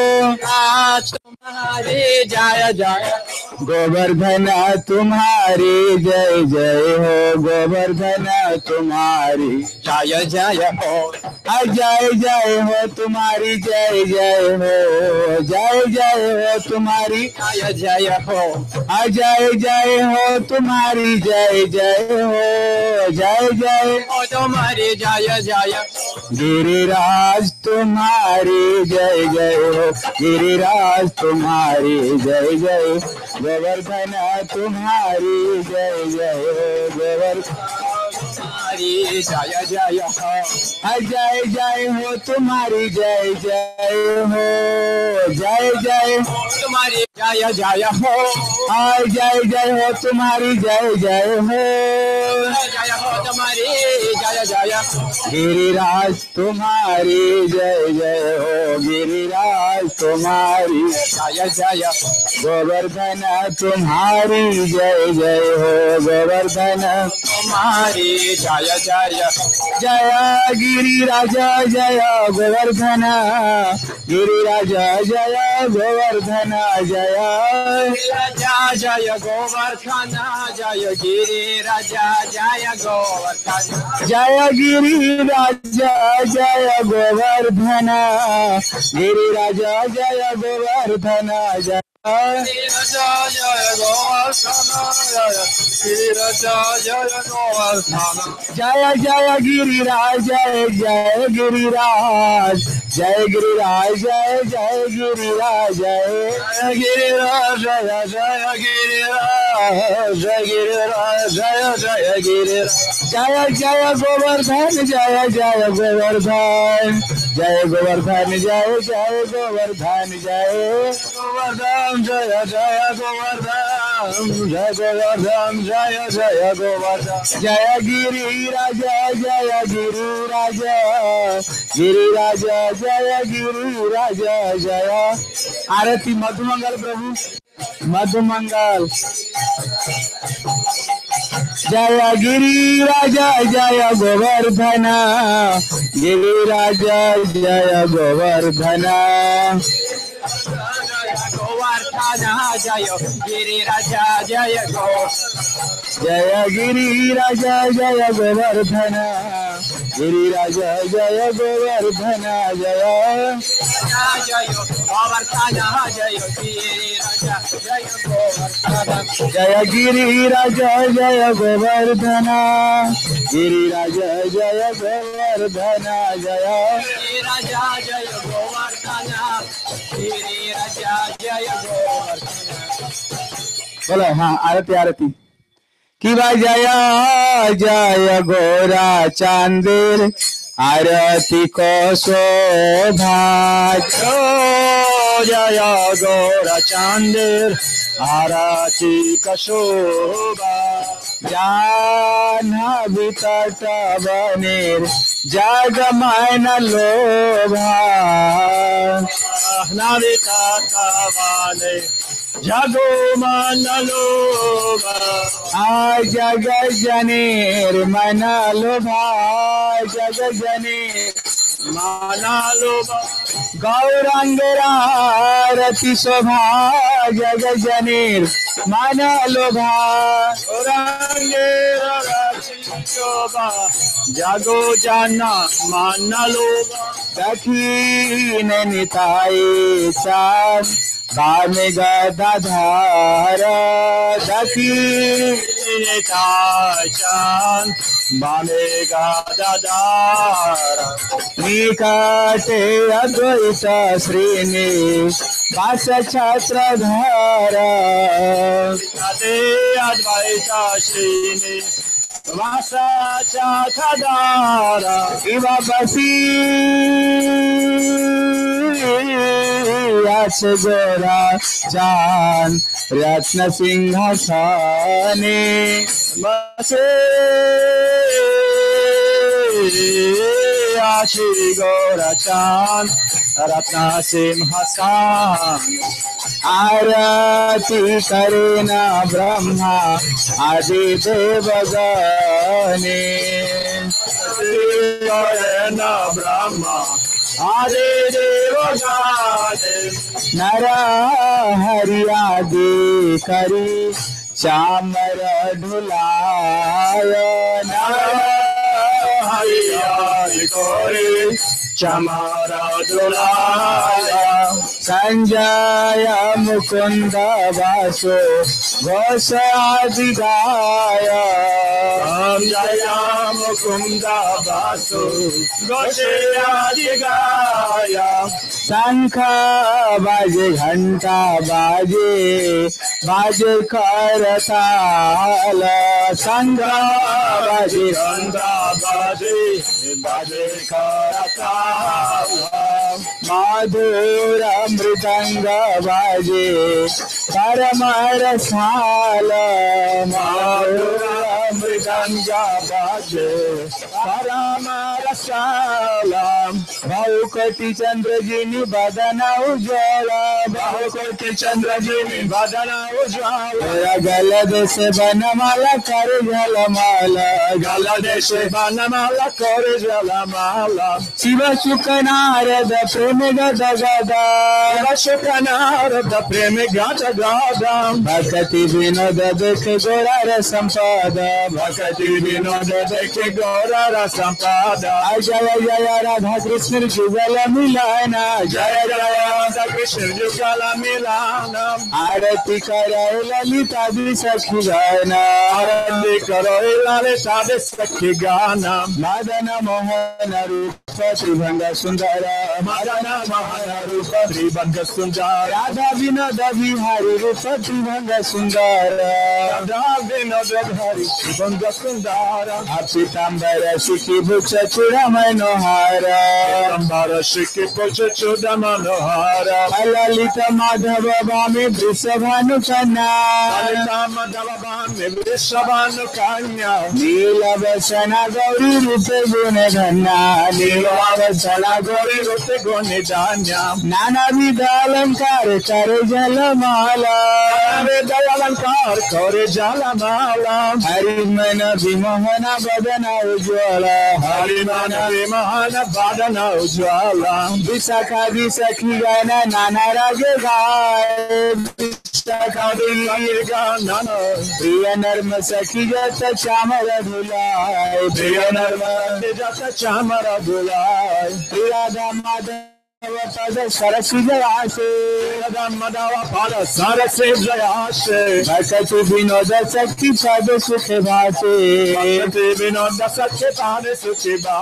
आज तुम्हारी जय जय। गोवर्धन तुम्हारी जय जय हो, गोवर्धन तुम्हारी जय जय हो, जय जय हो तुम्हारी जय जय हो, जय जय हो तुम्हारी जय जय हो, जय जय हो तुम्हारी जय जय हो, जय जय हो तुम्हारी जय जय। गिरिराज तुम्हारी जय जय हो, गिरिराज तुम्हारी जय जय, गोवर्धन तुम्हारी जय जय हो, गोवर्धन तुम्हारी जय जय हो, जय जय हो तुम्हारी जय जय हो, जय जय हो तुम्हारी जय जय हो, जय जय हो तुम्हारी जय जय हो, जय हो तुम्हारी जय जय। गिरिराज तुम्हारी जय जय हो, गिरिराज तुम्हारी जय जय, गोवर्धन तुम्हारी जय जय हो, गोवर्धन तुम्हारी जय जय। जय गिरिराज जय गोवर्धन, गिरिराज जय गोवर्धन जय, जय गोवर्धन जय गिरिराज जय गोवर्धन, जय गिरिराज जय गोवर्धन, गिरिराज जय गोवर्धन जय, गिरिराज जय गोवर्धन गिरिराज जय गोवर्धन, जय जय गिरिराज जय गिरिराज, जय गिरिराज जय गिरिराज, जय गिरिराज जय गिरिराज, जय गिरिराज जय गिरिराज, जय जय गोवर्धन जय जय गोवर्धन, जय गोवर्धन जय जय गोवर्धन, जय गोवर्धन जय जय गोवर्धन, जय गोवर्धन जय जय गोवर्धन, जय गिरिराज जय गिरिराज, गिरिराज जय गिरिराज जय। आरती मधुमंगल प्रभु, मधुमंगल। जय गिरिराज जय गोवर्धन, गिरिराज जय गोवर्धन, गोवर्धन जय गिरिराज जय गो, जय गिरिराज जय गोवर्धन, गिरिराज जय गोवर्धन जय, जय गोवर्धन जय गिरिराज जय गोवर्धन, जय गिरिराज जय गोवर्धन, गिरिराज जय गोवर्धन जय, गिरिराज जय गोवर्धन, गिरिराज जय गोवर्धन। बोलो हाँ, आरती आरती की भाई जय जय गोरा चांदेर, आरती को शोभा जय गौरचंद्र आरती कशोभा जाह्नवी तटवनेर जगमन लोभा जाह्नवी तटवने जगमन लोभा जग जनेर मन लोभा जग जनेर माना लोभा गौरांगरारति शोभा जग जनेर माना लोभा गौरांगरारति शोभा जगो जाना माना लोभा दक्षिण निताय चांद बामे गदाधार दक्षिण निताय चांद बामे गदाधार निकटे अद्वैत श्रीनिवास छत्रधर निकटे अद्वैत श्रीनिवास छत्रधर इव बसी गोरा चांद रत्न सिंहासने बसे आशी गोरा चांद रत्न सिंहासन आरती करे न ब्रह्मा आदि देवगणे न ब्रह्मा आदि देवगणे नर हरि आदि करी चामर ढुलाय नर हरि आदि करी चामर ढुलाय संजय मुकुंद वासो घोष आदि गाय संजय मुकुंद वासो घोष आदि गाय शंख बाजे घंटा बाजे बाजे करताल शंख बाजे घंटा बाजे बाजे करताल मधुर मृदंग बाजे परम रसाल मधुर मृदंग बाजे परम रसाल बहुकोटि चंद्रजिनी बदन उज्ज्वल बहुकोटि चंद्रजिनी बदन उज्ज्वल गल देश बनमाला कर जलमाला गल देश बनमाला कर जलमाला शिव सुख नारद प्रेम गद गदा शिव नारद प्रेम गद गदा भक्ति विनोद देख गौर संपद भक्ति विनोद देख गौर संपद जय जय राधा कृष्ण जुगल मिलाना जय जय राधा कृष्ण जुगल मिलाना आरती करो ललिता दी सखी गाना आरती करो ललिता दी सखी गाना मदन मोहन रूप त्रिभंग सुंदर मदन मोहन रूप त्रिभंग सुंदर राधा विनोद विहारी रूप त्रिभंग सुंदर राधा विनोद विहारी त्रिभंग सुंदर पीताम्बर सुखी भुक्ष चूड़ा मनोहर पीताम्बर सुखी भुक्ष चूड़ा मनोहर ललित माधव वामे वृषभानु कन्या ललित माधव वामे वृषभानु कन्या नीलवसना गौरी रूप गुण धन्या नीलवसना गौरी रूप गुण धन्या नाना विध अलंकार करे जलमाला विध अलंकार करे जलमाला हरि मन विमोहन बदन उज्ज्वल हरि मन विमोहन बदन उज्ज्वल विशाखा विशाखी गाना नाना राग गाय विशाखा विशाखी गाना प्रिय नर्म सखी जत चामर धुलाय प्रिय नर्म जत चामर धुलाय राधा माधव पद सरस जयासे राधा माधव पद सरस जयासे भक्ति विनोद शक्ति पद सुख भासे भक्ति विनोद शक्ति पद सुख भासे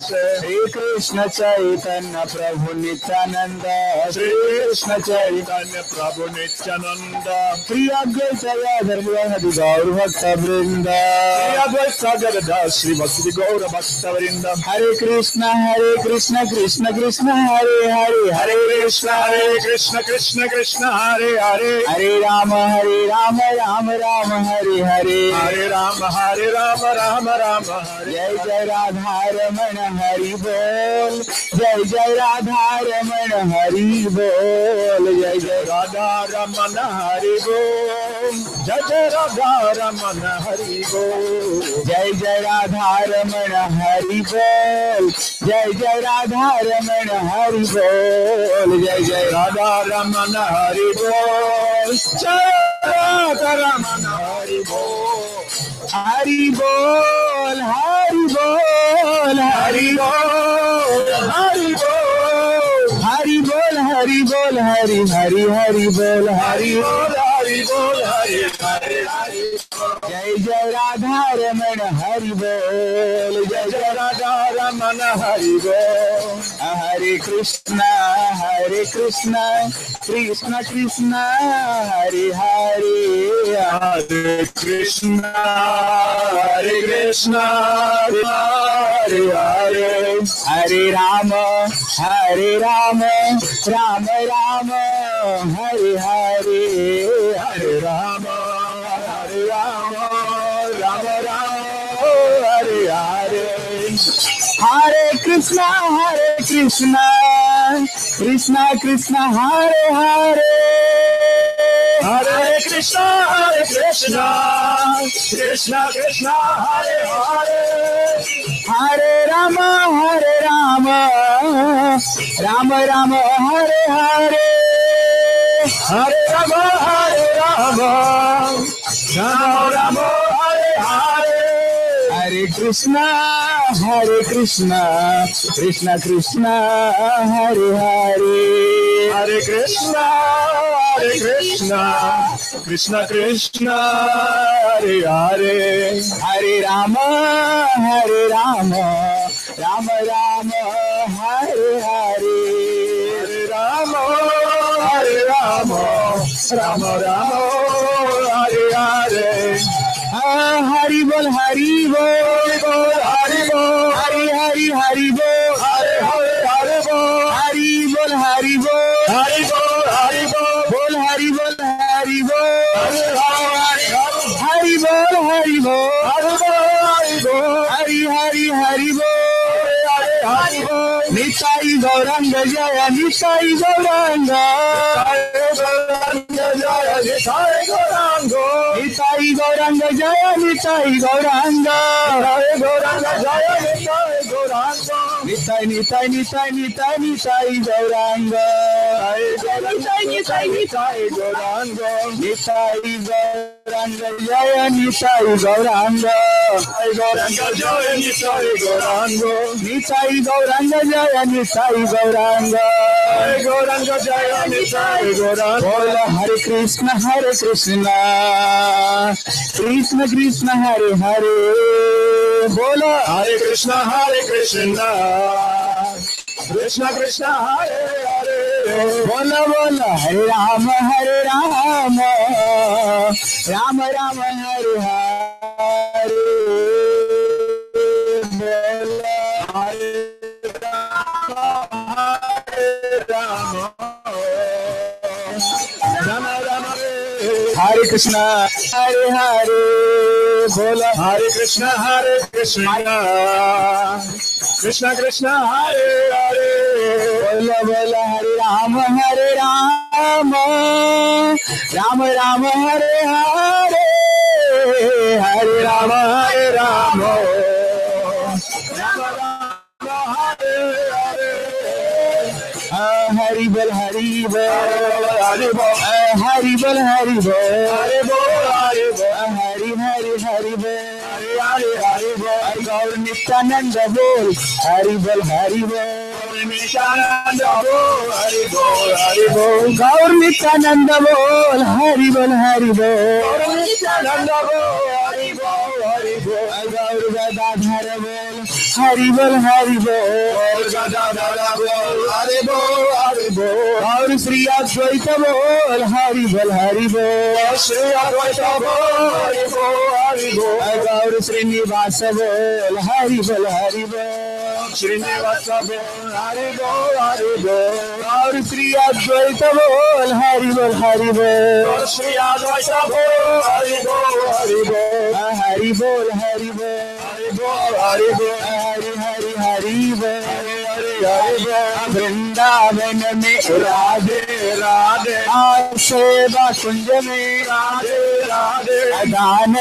श्री कृष्ण चैतन्य प्रभु नित्यानंद श्री कृष्ण चैतन्य प्रभु नित्यानंद श्री अद्वैत गदाधर गौर भक्त वृंद श्री अद्वैत गदाधर श्री भक्ति गौर भक्त वृंद हरे कृष्ण कृष्ण कृष्ण हरे हरे हरे कृष्ण कृष्ण कृष्ण हरे हरे हरे राम राम राम हरे हरे हरे राम राम राम हरे जय जय राधा रमण हरि बोल जय जय राधा रमण हरि बोल जय जय राधा रमण हरि बोल जय जय राधा रमण हरि बोल जय जय राधा रमण हरि बोल जय जय राधा रमण हरि बोल जय जय राधा रमण हरि बोल जय राधा रमण हरि बोल हरि बोल हरि बोल हरि बोल हरि बोल हरि बोल हरि बोल हरि हरि हरि बोल हरि बोल हरि बोल हरि हरि हरि जय जय राधा रमण हरि बोल जय जय राधा रमण हरि बोल हरे कृष्ण कृष्ण कृष्ण हरे हरे हरे कृष्ण कृष्ण हरे हरे हरे राम राम राम हरे हरे हरे राम राम हरे हरे हरे कृष्ण कृष्ण कृष्ण हरे हरे हरे कृष्ण कृष्ण कृष्ण हरे हरे हरे राम राम राम हरे हरे हरे राम राम राम हरे हरे हरे कृष्ण कृष्ण कृष्ण हरे हरे हरे कृष्ण कृष्ण कृष्ण हरे हरे हरे राम राम राम हरे हरे हरे राम राम राम हरे हरे हरि बोल हरि बोल हरि बोल हरि हरि हरि बोल हरे हरे हरे बोल हरि बोल हरि बोल हरि बोल हरि बोल बोल हरि बोल हरि बोल हरि बोल हरि बोल हरि बोल हरि हरि हरि बोल हरि बोल निताई गौरंग जय निताई गौरंग निताई गौरंग निताई गौरंग जय निताई गौरंग गौरंग जय निताई गौरंग निताई निताई निताई निताई निताई गौरंग निताई निताई निताई गौरंग निताई गौरंग जय निताई गौरंग गौरंग जय निताई गौरंग निताई गौरंग जय निताई गौरंग गौरंग जय निताई गौरंग बोल हरे कृष्ण कृष्ण कृष्ण हरे हरे बोलो हरे कृष्ण कृष्ण कृष्ण हरे हरे बोलो बोलो हरे राम राम राम हरे हरे बोलो हरे राम राम राम हरे कृष्ण हरे हरे बोलो हरे कृष्ण कृष्ण कृष्ण हरे हरे बोलो बोलो हरे राम राम राम हरे हरे हरे राम राम हरे हरे हरि बोल हरि बोल हरि बोल हरि बोल हरि बोल हरि बोल हरि बोल हरि हरि हरि बोल हरि हरि बोल गौर नित्यानंद बोल हरि बोल हरि बोल नित्यानंद बोल हरि बोल हरि बोल गौर नित्यानंद बोल हरि बोल हरि बोल नित्यानंद बोल हरि बोल हरि बोल गौर गदाधर बोल हरि बोल हरि बोल गदाधर बोल हरि बोल और श्री अद्वैत बोल हरि बोल श्री अद्वैत बोल हरि बोल और श्रीनिवास बोल हरि बोल श्रीनिवास बोल हरि बोल और श्री अद्वैत बोल हरि बोल श्री अद्वैत बोल हरि बोल हरि बोल हरि बोल हरि बोल हरि हरि हरि बोल वृंदावन में राधे राधे सेवा कुंज में राधे राधे दान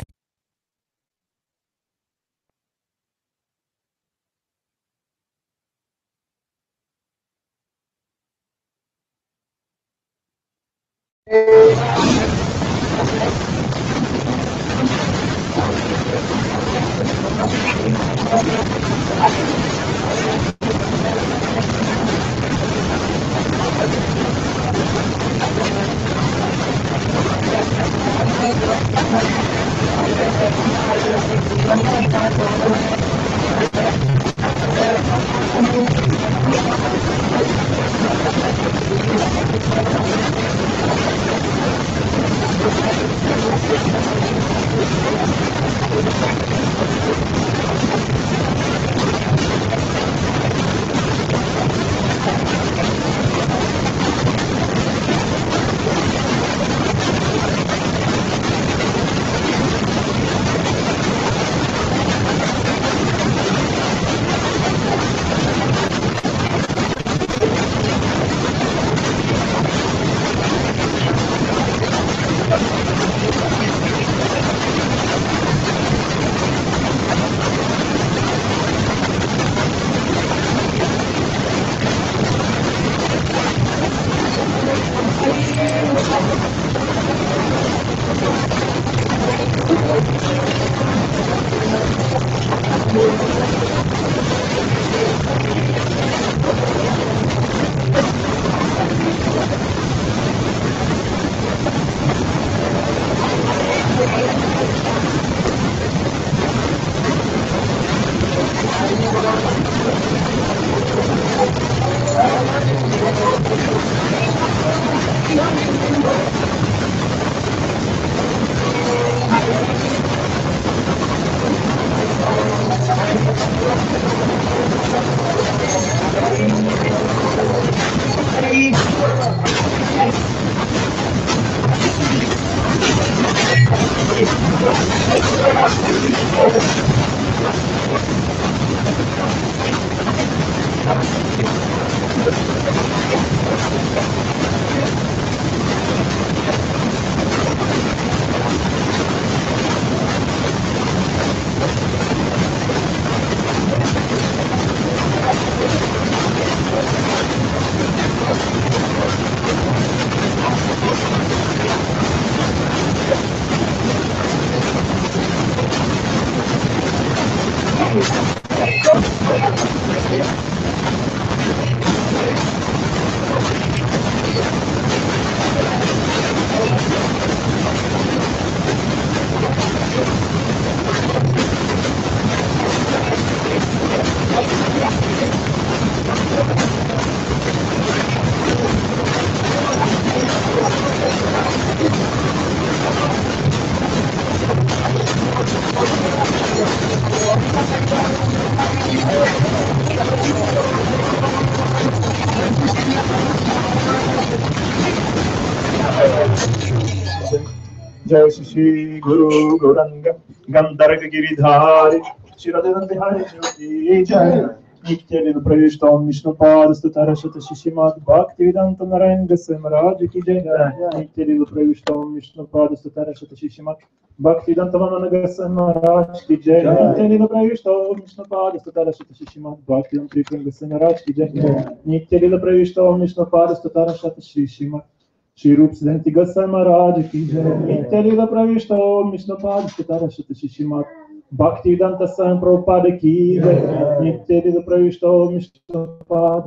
जय श्री गुरु गौरंग गंधर्व गिरिधारी शिरोधारी ज्योति जय नित्य प्रविष्ट विष्णुपाद स्तुतरशत शिशिमद भक्तिवेदांत नारायण गोस्वामी महाराज की जय नित्य प्रविष्ट विष्णुपाद स्तुतरशत शिशिमद भक्तिवेदांत गोस्वामी महाराज की जय नित्य प्रविष्ट विष्णुपाद स्तुतरशत शिशिमद भक्तिवेदांत गोस्वामी महाराज की जय नित्य प्रविष्ट विष्णुपाद स्तुतरशत शिशिमद श्री रूप सिद्धांत गोस्वामी महाराज की जय नित्य प्रविष्ट विष्णुपाद स्तुतरशत शिशिमद भक्तिवेदांत स्वामी प्रभुपाद की जय नित्य प्रविष्ट विष्णुपाद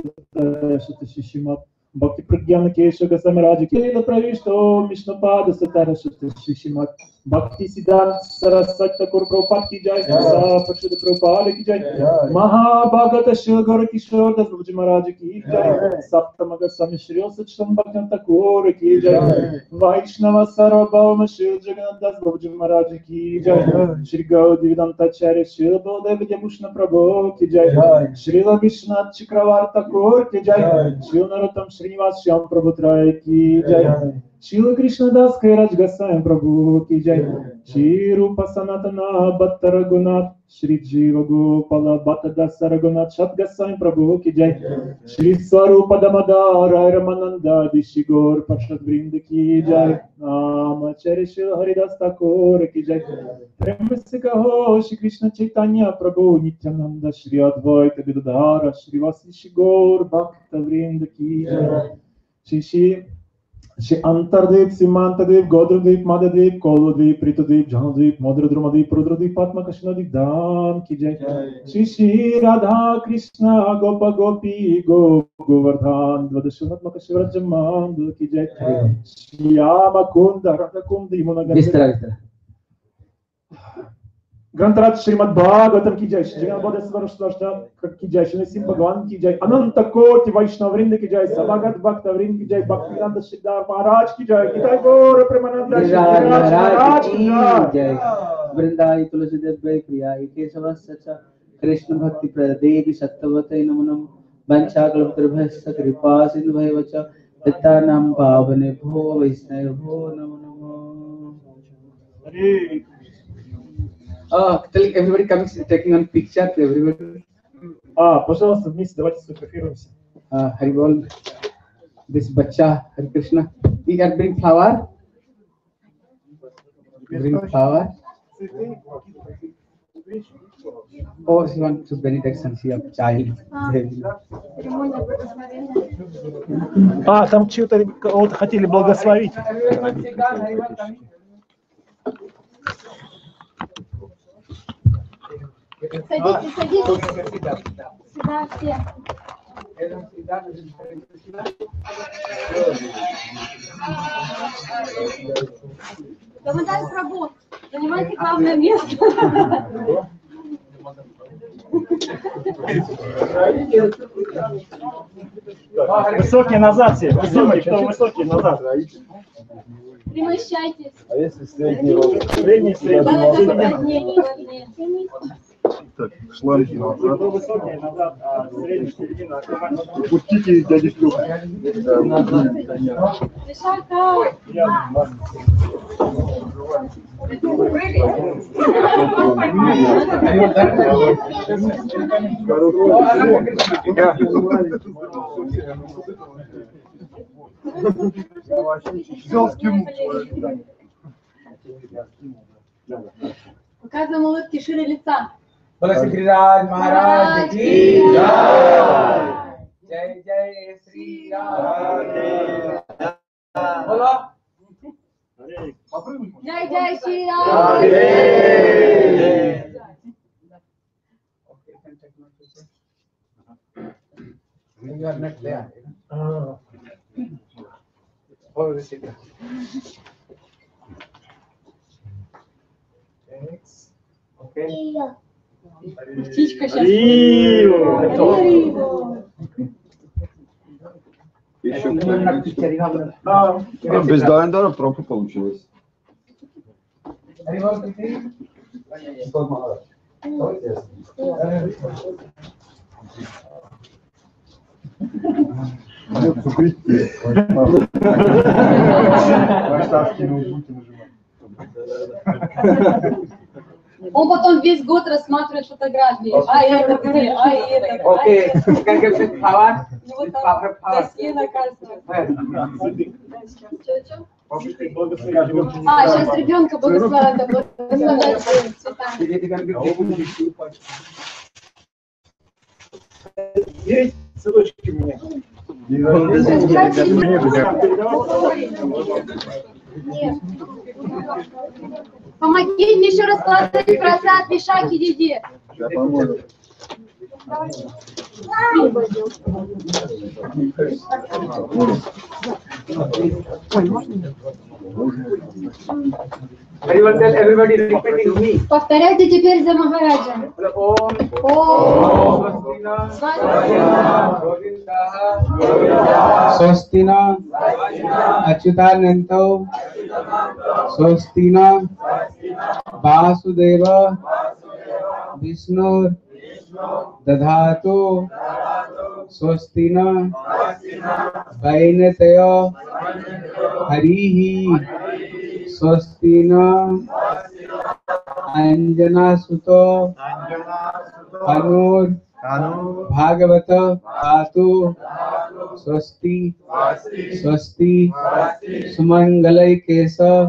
स्तुतरशत शिशिमद भक्ति प्रज्ञान केशव गोस्वामी महाराज की प्रविष्ट विष्णुपाद स्तुतरशत शिशिमद Bhakti Siddhanta Saraswati Thakur Prabhupada ki jai, Sa Parshad Prabhupada ki jai, Mahabhagata Shilghar Kishore Das Babaji Maharaj ki jai, Saptamaga Swami Shri Sachtam Bhakti Thakur ki jai, Vaishnava Sarvabhauma Shri Jagannath Das Babaji Maharaj ki jai, Shri Gaudiya Vedanta Acharya Shri Baladev Vidyabhushana Prabhu ki jai, Shri Vishnath Chakravarti Thakur ki jai, Shri Narottam Srinivas Shyam Prabhu Tray ki jai, Shri Krishna Das Kairaj Goswami Prabhu ki jai, Shri Rupa Sanatana Bhatta Raghunath, Shri Jiva Gopala Bhatta Dasa Raghunath Shat Goswami Prabhu ki jai, Shri Swarupa Damodara Ramananda Dishi Gaur Parshad Vrinda ki jai, Namacharya Shri Haridas Thakur ki jai, Prema se kaho Shri Krishna Chaitanya Prabhu Nityananda Shri Advaita Gadadhara Shri Vasishi Gaur Bhakta Vrinda ki jai, Shri Antardeep, Simantadeep, Godradeep, Madhadeep, Koladeep, Pritadeep, Janadeep, Madradrumadeep, Rudradeep, Patma Krishnadeep, Dham ki jai. Shri Radha Krishna, Gopa Gopi, Govardhan, Dvadashanatmaka Shivrajamand ki jai. Shri Amakunda, Radha Kundi, Munagandha. Grantaraj Srimad Bhagavatam ki jai, Shri Jagannath ki jai, Shri Nisim Bhagavan ki jai, Ananta Koti Vaishnava Vrinda ki jai, Sabhagat Bhakta Vrinda ki jai, Bhaktivedanta Siddhar Maharaj ki jai, Nitai Gaur Premananda Shri Maharaj ki jai, Vrindai Tulasidev Priya Kesava Sacha Krishna Bhakti Pradevi Sattavate Namanam Bancha Kalpatrabhasa Kripa Sindhu Bhaivacha Tattanam Pavane Bho Vaishnava Bho Namanam. Tell everybody coming, taking on picture to everybody. Пожалуйста, вместе давайте сфотографируемся. Haribol, this bacha, Hare Krishna. We can bring flower. Bring flower. Oh, she wants to benediction. She a child. Там кого-то хотели благословить. Садитесь, садитесь. Сюда все. Дамодар Прабху, занимайте главное место. Высокие назад все. Высокие назад. Примощайтесь. А если средний рост? Средний. Так, шланги назад. Высокие назад, а средний середина. Пустите дядечку. Взял, скинул. Показываем улыбки шире лица. Bola Shri Raj Maharaj ki jai. Jai Jai Shri Ram. Bola. Jai Jai Shri Ram. You are not there. Follow the seat. Thanks. Okay. Птичка сейчас. Без Дайндара пропа получилось. Он потом весь год рассматривает фотографии. А это где? А это? Окей. Can you get flower? Вот там доски на каждом. Сейчас ребенка благословят цветами. Есть цветочки у меня. Помогите еще раскладывать просад, вишаки, диди. Повторяйте теперь за Махараджем. Swastina Achyutananto Swastina Vasudeva Vishnu Dadhato Swastina Vainataya Harihi Swastina Anjana Suto Anur Bhagavata Atu Swasti Swasti Sumangalai Kesa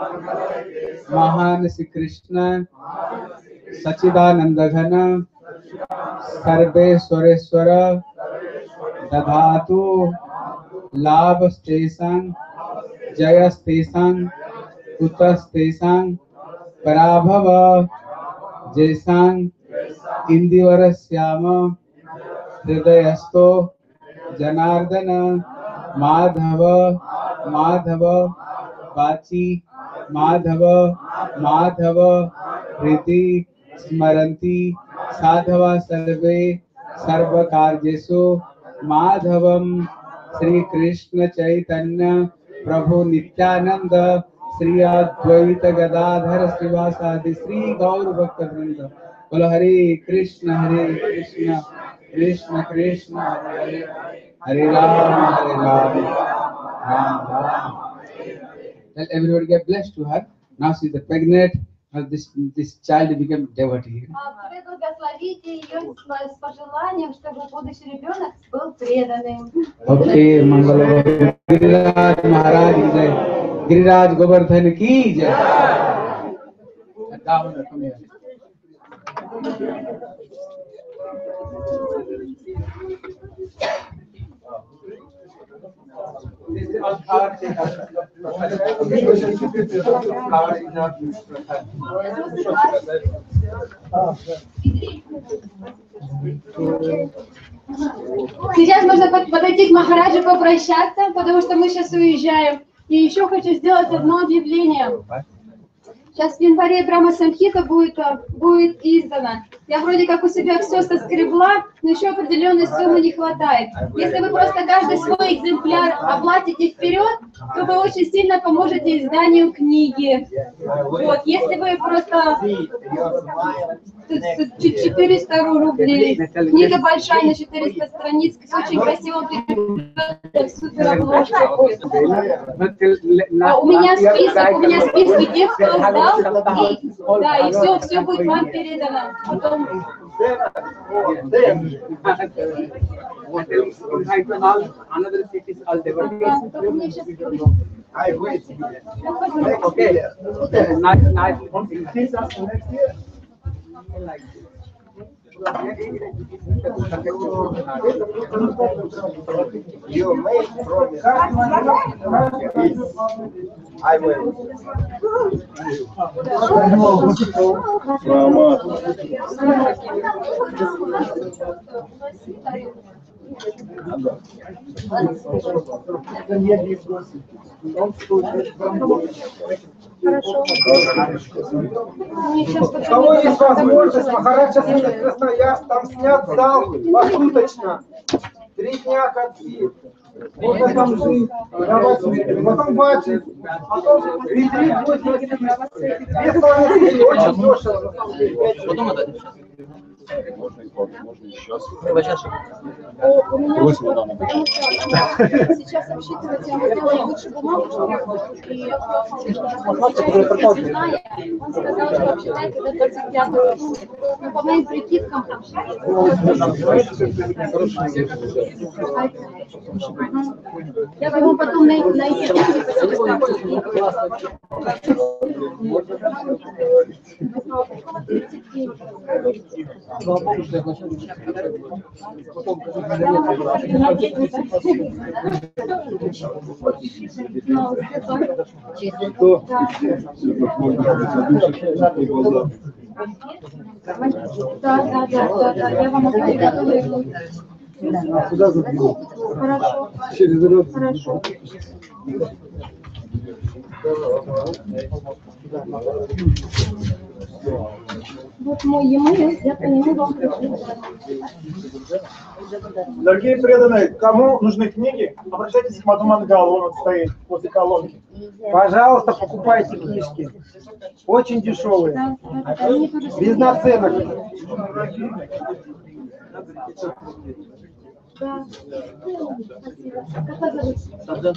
Mahan Sri Krishna Sachidananda Ghana Sarve Swareswara Dadhatu Labh Stesang Jaya Stesang Uta Stesang Parabhava Jaisang Indivara Syama Hridayasto Janardana Madhava Madhava Vachi Madhava Madhava Hriti Smaranti Sadhava Sarve Sarva Karjesu Madhavam Sri Krishna Chaitanya Prabhu Nityananda Sri Advaita Gadadhar Srivasadi Sri Gaur Bhakta Vrinda. Bolo Hare Krishna Krishna Krishna Hare Hare Ram Ram Ram. Tell everybody get blessed to her. Now she's pregnant. Now this child became devotee. Вы благословите ее с пожеланием, чтобы будущий ребенок был преданным. Okay, Mangala Giriraj Maharaj ki jai. Giriraj Govardhan ki jai. Damodar, come here. This is all power. Сейчас можно подойти к Махараджу попрощаться, потому что мы сейчас уезжаем. И еще хочу сделать одно объявление. Сейчас в январе Брахма Самхита будет издана. Я вроде как у себя все соскребла, но еще определенной суммы не хватает. Если вы просто каждый свой экземпляр оплатите вперед, то вы очень сильно поможете изданию книги. Вот, если вы просто 400 рублей, книга большая на 400 страниц, с очень красивым переводом, супер обложкой. У меня списки тех, кто сдал, и все будет вам передано. Потом... Another six is all devotees. I wait. Okay. Nice. You made promise. I will. Хорошо. У кого есть возможность, Махарадж едет в Красноярск, там снят зал посуточно. 3 дня ходить. Можно там жить, потом бачить, потом ретрит будет 2,5 тысячи, очень дешево. Можно сейчас. Сейчас обсчитывать, я сделала лучше бумагу, и он сказал, что обсчитайте до 25-го. Но по моим прикидкам там я могу потом найти. Да, я вам приготовлю. Куда задвинуть? Хорошо. Через рот. Хорошо. Вот мой e-mail, я по нему вам пришлю. Дорогие преданные, кому нужны книги, обращайтесь к Мадху Мангалу, он вот стоит возле колонки. Пожалуйста, покупайте книжки. Очень дешевые. Без наценок. Да. Спасибо. Как вас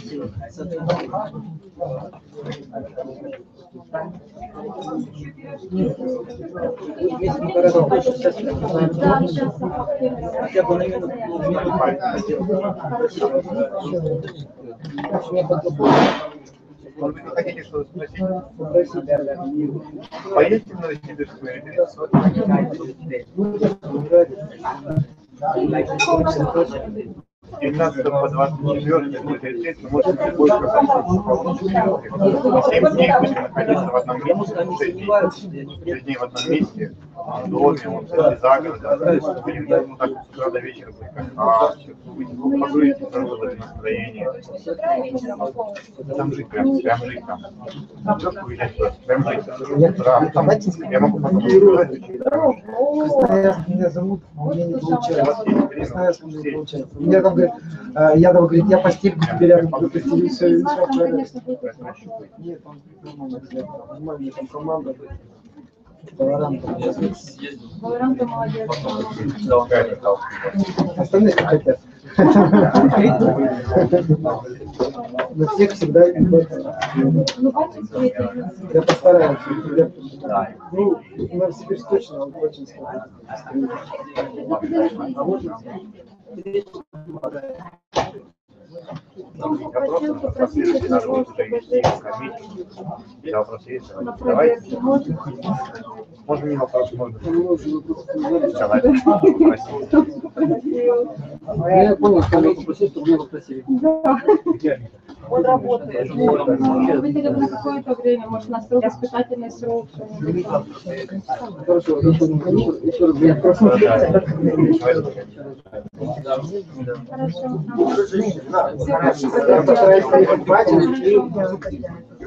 Может быть, вы хотите что-то спросить? Поедете в Новосибирск? 19 по 24 будет лететь, вы можете любой получить. 7 дней будем находиться в одном месте, 6 дней в одном месте, в доме, он за городом, будем так с утра до вечера будет как вы погрузитесь сразу в это настроение. Там жить, прям жить там. Не просто уезжать туда, прям жить. Я могу потом рассказать. Меня зовут, у меня не получается. Красноярск у меня не получается. Мне там говорит, Ядова говорит, я постель теперь постелю, все, и все. Нет, там нормально, внимание, там команда. Валоранта молодец. Остальные хотят. Но всех всегда я постараюсь. Ну, в Новосибирск точно очень сложно. Давайте. Можно не вопрос, можно. Я понял, что надо попросить, чтобы меня попросили. Он работает. Вы хотя бы на какое-то время, может, на срок, испытательный срок. Хорошо, еще раз я прошу. Я постараюсь поехать в матч.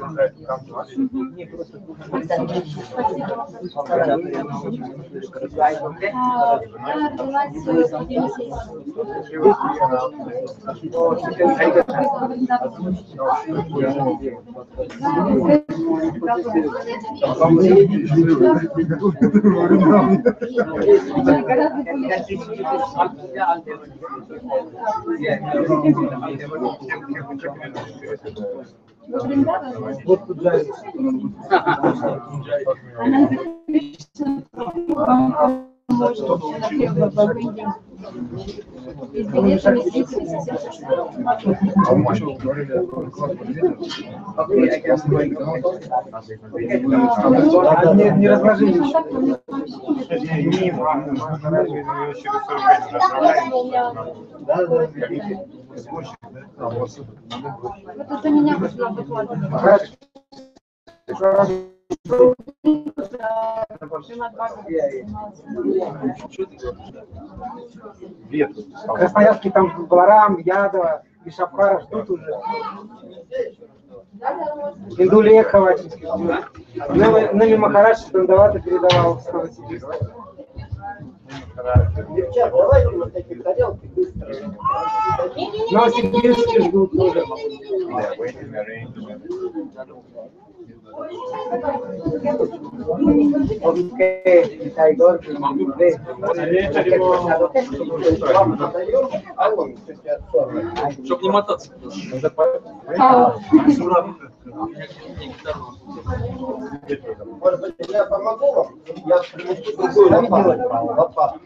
Вот тут жарится. Она не разложили. Вот это меня пошла выкладывать. Красноярский там Баларам, Ядова и Шапкаров, тут уже. Индулия Хавачинский. Нами Махарадж Дандавата передавал в Новосибирск. Девчат, давайте вот такие тарелки быстро. Новосибирске ждут тоже. Чтоб не мотаться. Может быть, я помогу вам? Я принесу другую лопату.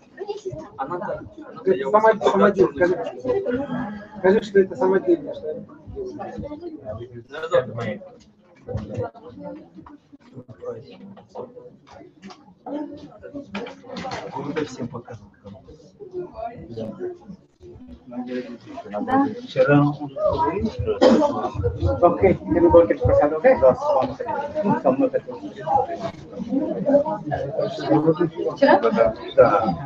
Самодел, скажи, что это самодельное. Всем показывал. Вчера Окей, ты не будешь показать, окей? со мной Вчера? Да.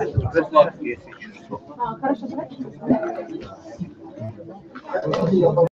Хорошо, давай.